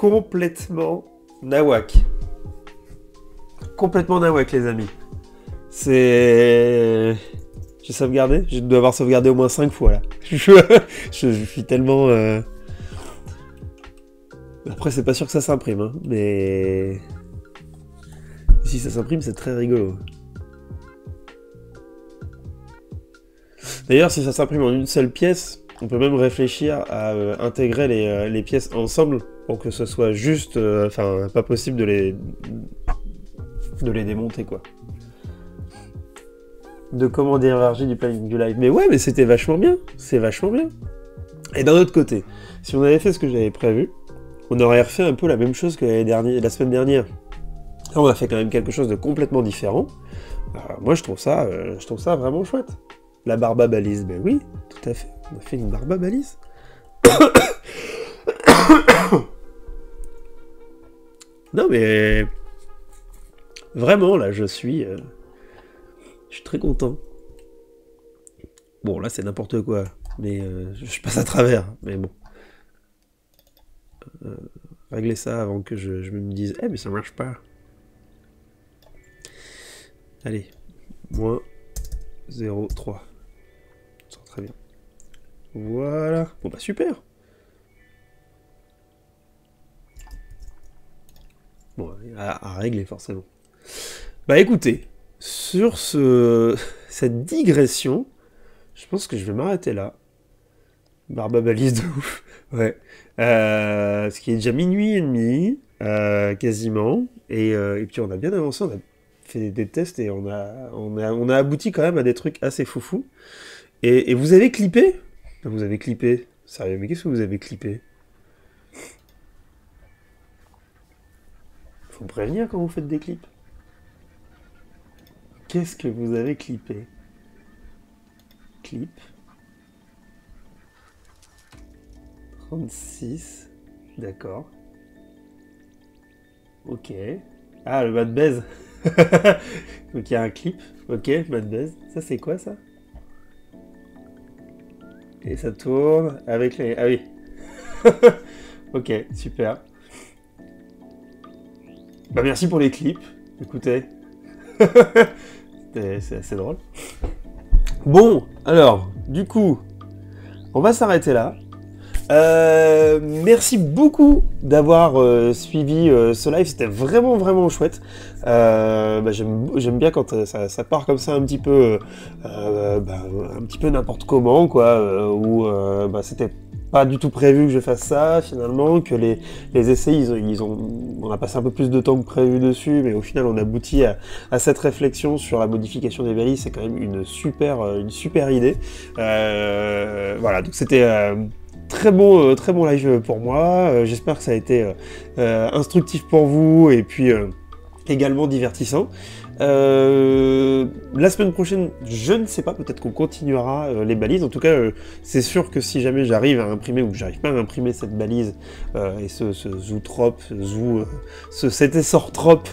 complètement nawak. Complètement nawak, les amis. C'est... J'ai sauvegardé? Je dois avoir sauvegardé au moins 5 fois, là. je suis tellement... Après, c'est pas sûr que ça s'imprime, hein, mais... Si ça s'imprime, c'est très rigolo. D'ailleurs, si ça s'imprime en une seule pièce, on peut même réfléchir à intégrer les pièces ensemble pour que ce soit juste... Enfin, pas possible de les démonter, quoi. De comment diverger du planning du live. Mais ouais, mais c'était vachement bien. C'est vachement bien. Et d'un autre côté, si on avait fait ce que j'avais prévu, on aurait refait un peu la même chose que la semaine dernière. Là, on a fait quand même quelque chose de complètement différent. Moi, je trouve ça vraiment chouette. La barba balise, ben oui, tout à fait. On a fait une barba balise. Non, mais... Vraiment, là, je suis très content. Bon, là, c'est n'importe quoi. Mais je passe à travers. Mais bon. Régler ça avant que je me dise « Eh, mais ça marche pas !» Allez. Moins 0,3. Ça va très bien. Voilà. Bon, bah, super. Bon, à régler, forcément. Bah, écoutez, sur cette digression, je pense que je vais m'arrêter là. Barba balise de ouf. Ouais. Ce qui est déjà minuit et demi, quasiment. Et puis on a bien avancé, on a fait des tests et on a abouti quand même à des trucs assez foufous. Et vous avez clippé? Vous avez clippé? Sérieux, mais qu'est-ce que vous avez clippé? Faut me prévenir quand vous faites des clips. Qu'est-ce que vous avez clippé? Clip. 36. D'accord. Ok. Ah, le Mad Baise. Donc il y a un clip. Ok, Mad Baise. Ça, c'est quoi, ça? Et ça tourne avec les... Ah oui. Ok, super. Bah merci pour les clips. Écoutez. C'est assez drôle. Bon, alors, du coup, on va s'arrêter là. Merci beaucoup d'avoir suivi ce live, c'était vraiment vraiment chouette. J'aime bien quand ça part comme ça un petit peu n'importe comment, quoi, où c'était pas du tout prévu que je fasse ça finalement, que les essais on a passé un peu plus de temps que prévu dessus, mais au final on aboutit à cette réflexion sur la modification des balises. C'est quand même une super idée. Voilà, donc c'était très bon live pour moi. J'espère que ça a été instructif pour vous et puis également divertissant. La semaine prochaine, je ne sais pas, peut-être qu'on continuera les balises. En tout cas, c'est sûr que si jamais j'arrive à imprimer ou que j'arrive pas à imprimer cette balise et ce zootrope, cet essortrope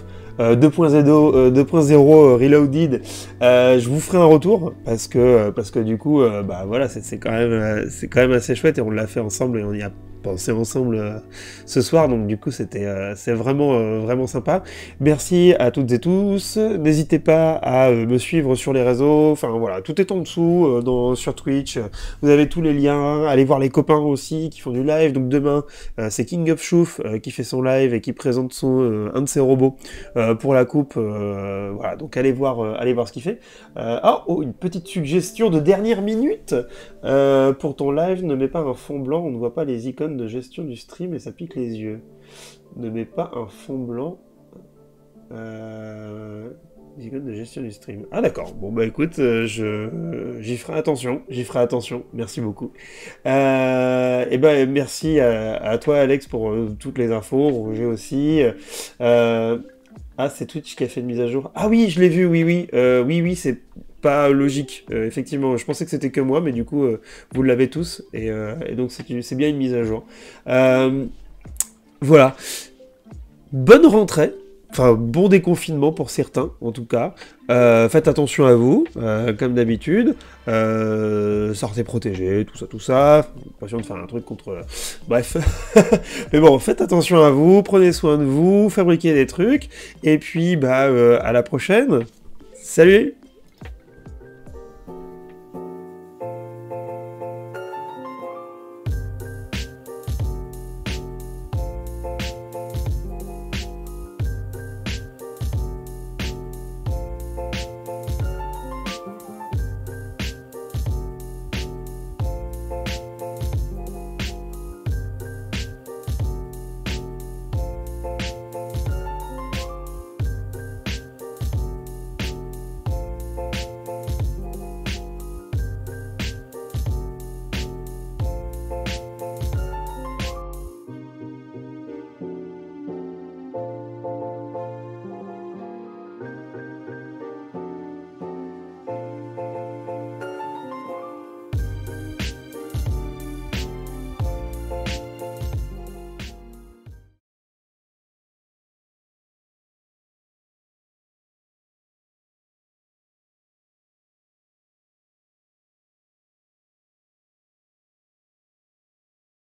2.0 Reloaded, je vous ferai un retour parce que du coup, voilà, c'est quand même assez chouette et on l'a fait ensemble et on y a pensé ensemble ce soir, donc du coup c'est vraiment sympa. Merci à toutes et tous, n'hésitez pas à me suivre sur les réseaux, enfin voilà, tout est en dessous sur Twitch, vous avez tous les liens, allez voir les copains aussi qui font du live. Donc demain c'est King of Chouf qui fait son live et qui présente un de ses robots pour la coupe, voilà, donc allez voir ce qu'il fait. Une petite suggestion de dernière minute, pour ton live, ne mets pas un fond blanc, on ne voit pas les icônes de gestion du stream et ça pique les yeux. Ne mets pas un fond blanc, les icônes de gestion du stream. Ah d'accord, bon bah écoute, j'y ferai attention, merci beaucoup. Et merci à toi Alex pour toutes les infos, Roger aussi. C'est Twitch qui a fait une mise à jour. Ah oui, je l'ai vu, oui, c'est pas logique, effectivement. Je pensais que c'était que moi, mais du coup, vous l'avez tous, et donc c'est bien une mise à jour. Voilà. Bonne rentrée, Enfin, bon déconfinement pour certains, en tout cas. Faites attention à vous, comme d'habitude. Sortez protégés, tout ça. J'ai l'impression de faire un truc contre... Bref. Mais bon, faites attention à vous, prenez soin de vous, fabriquez des trucs. Et puis, bah, à la prochaine. Salut!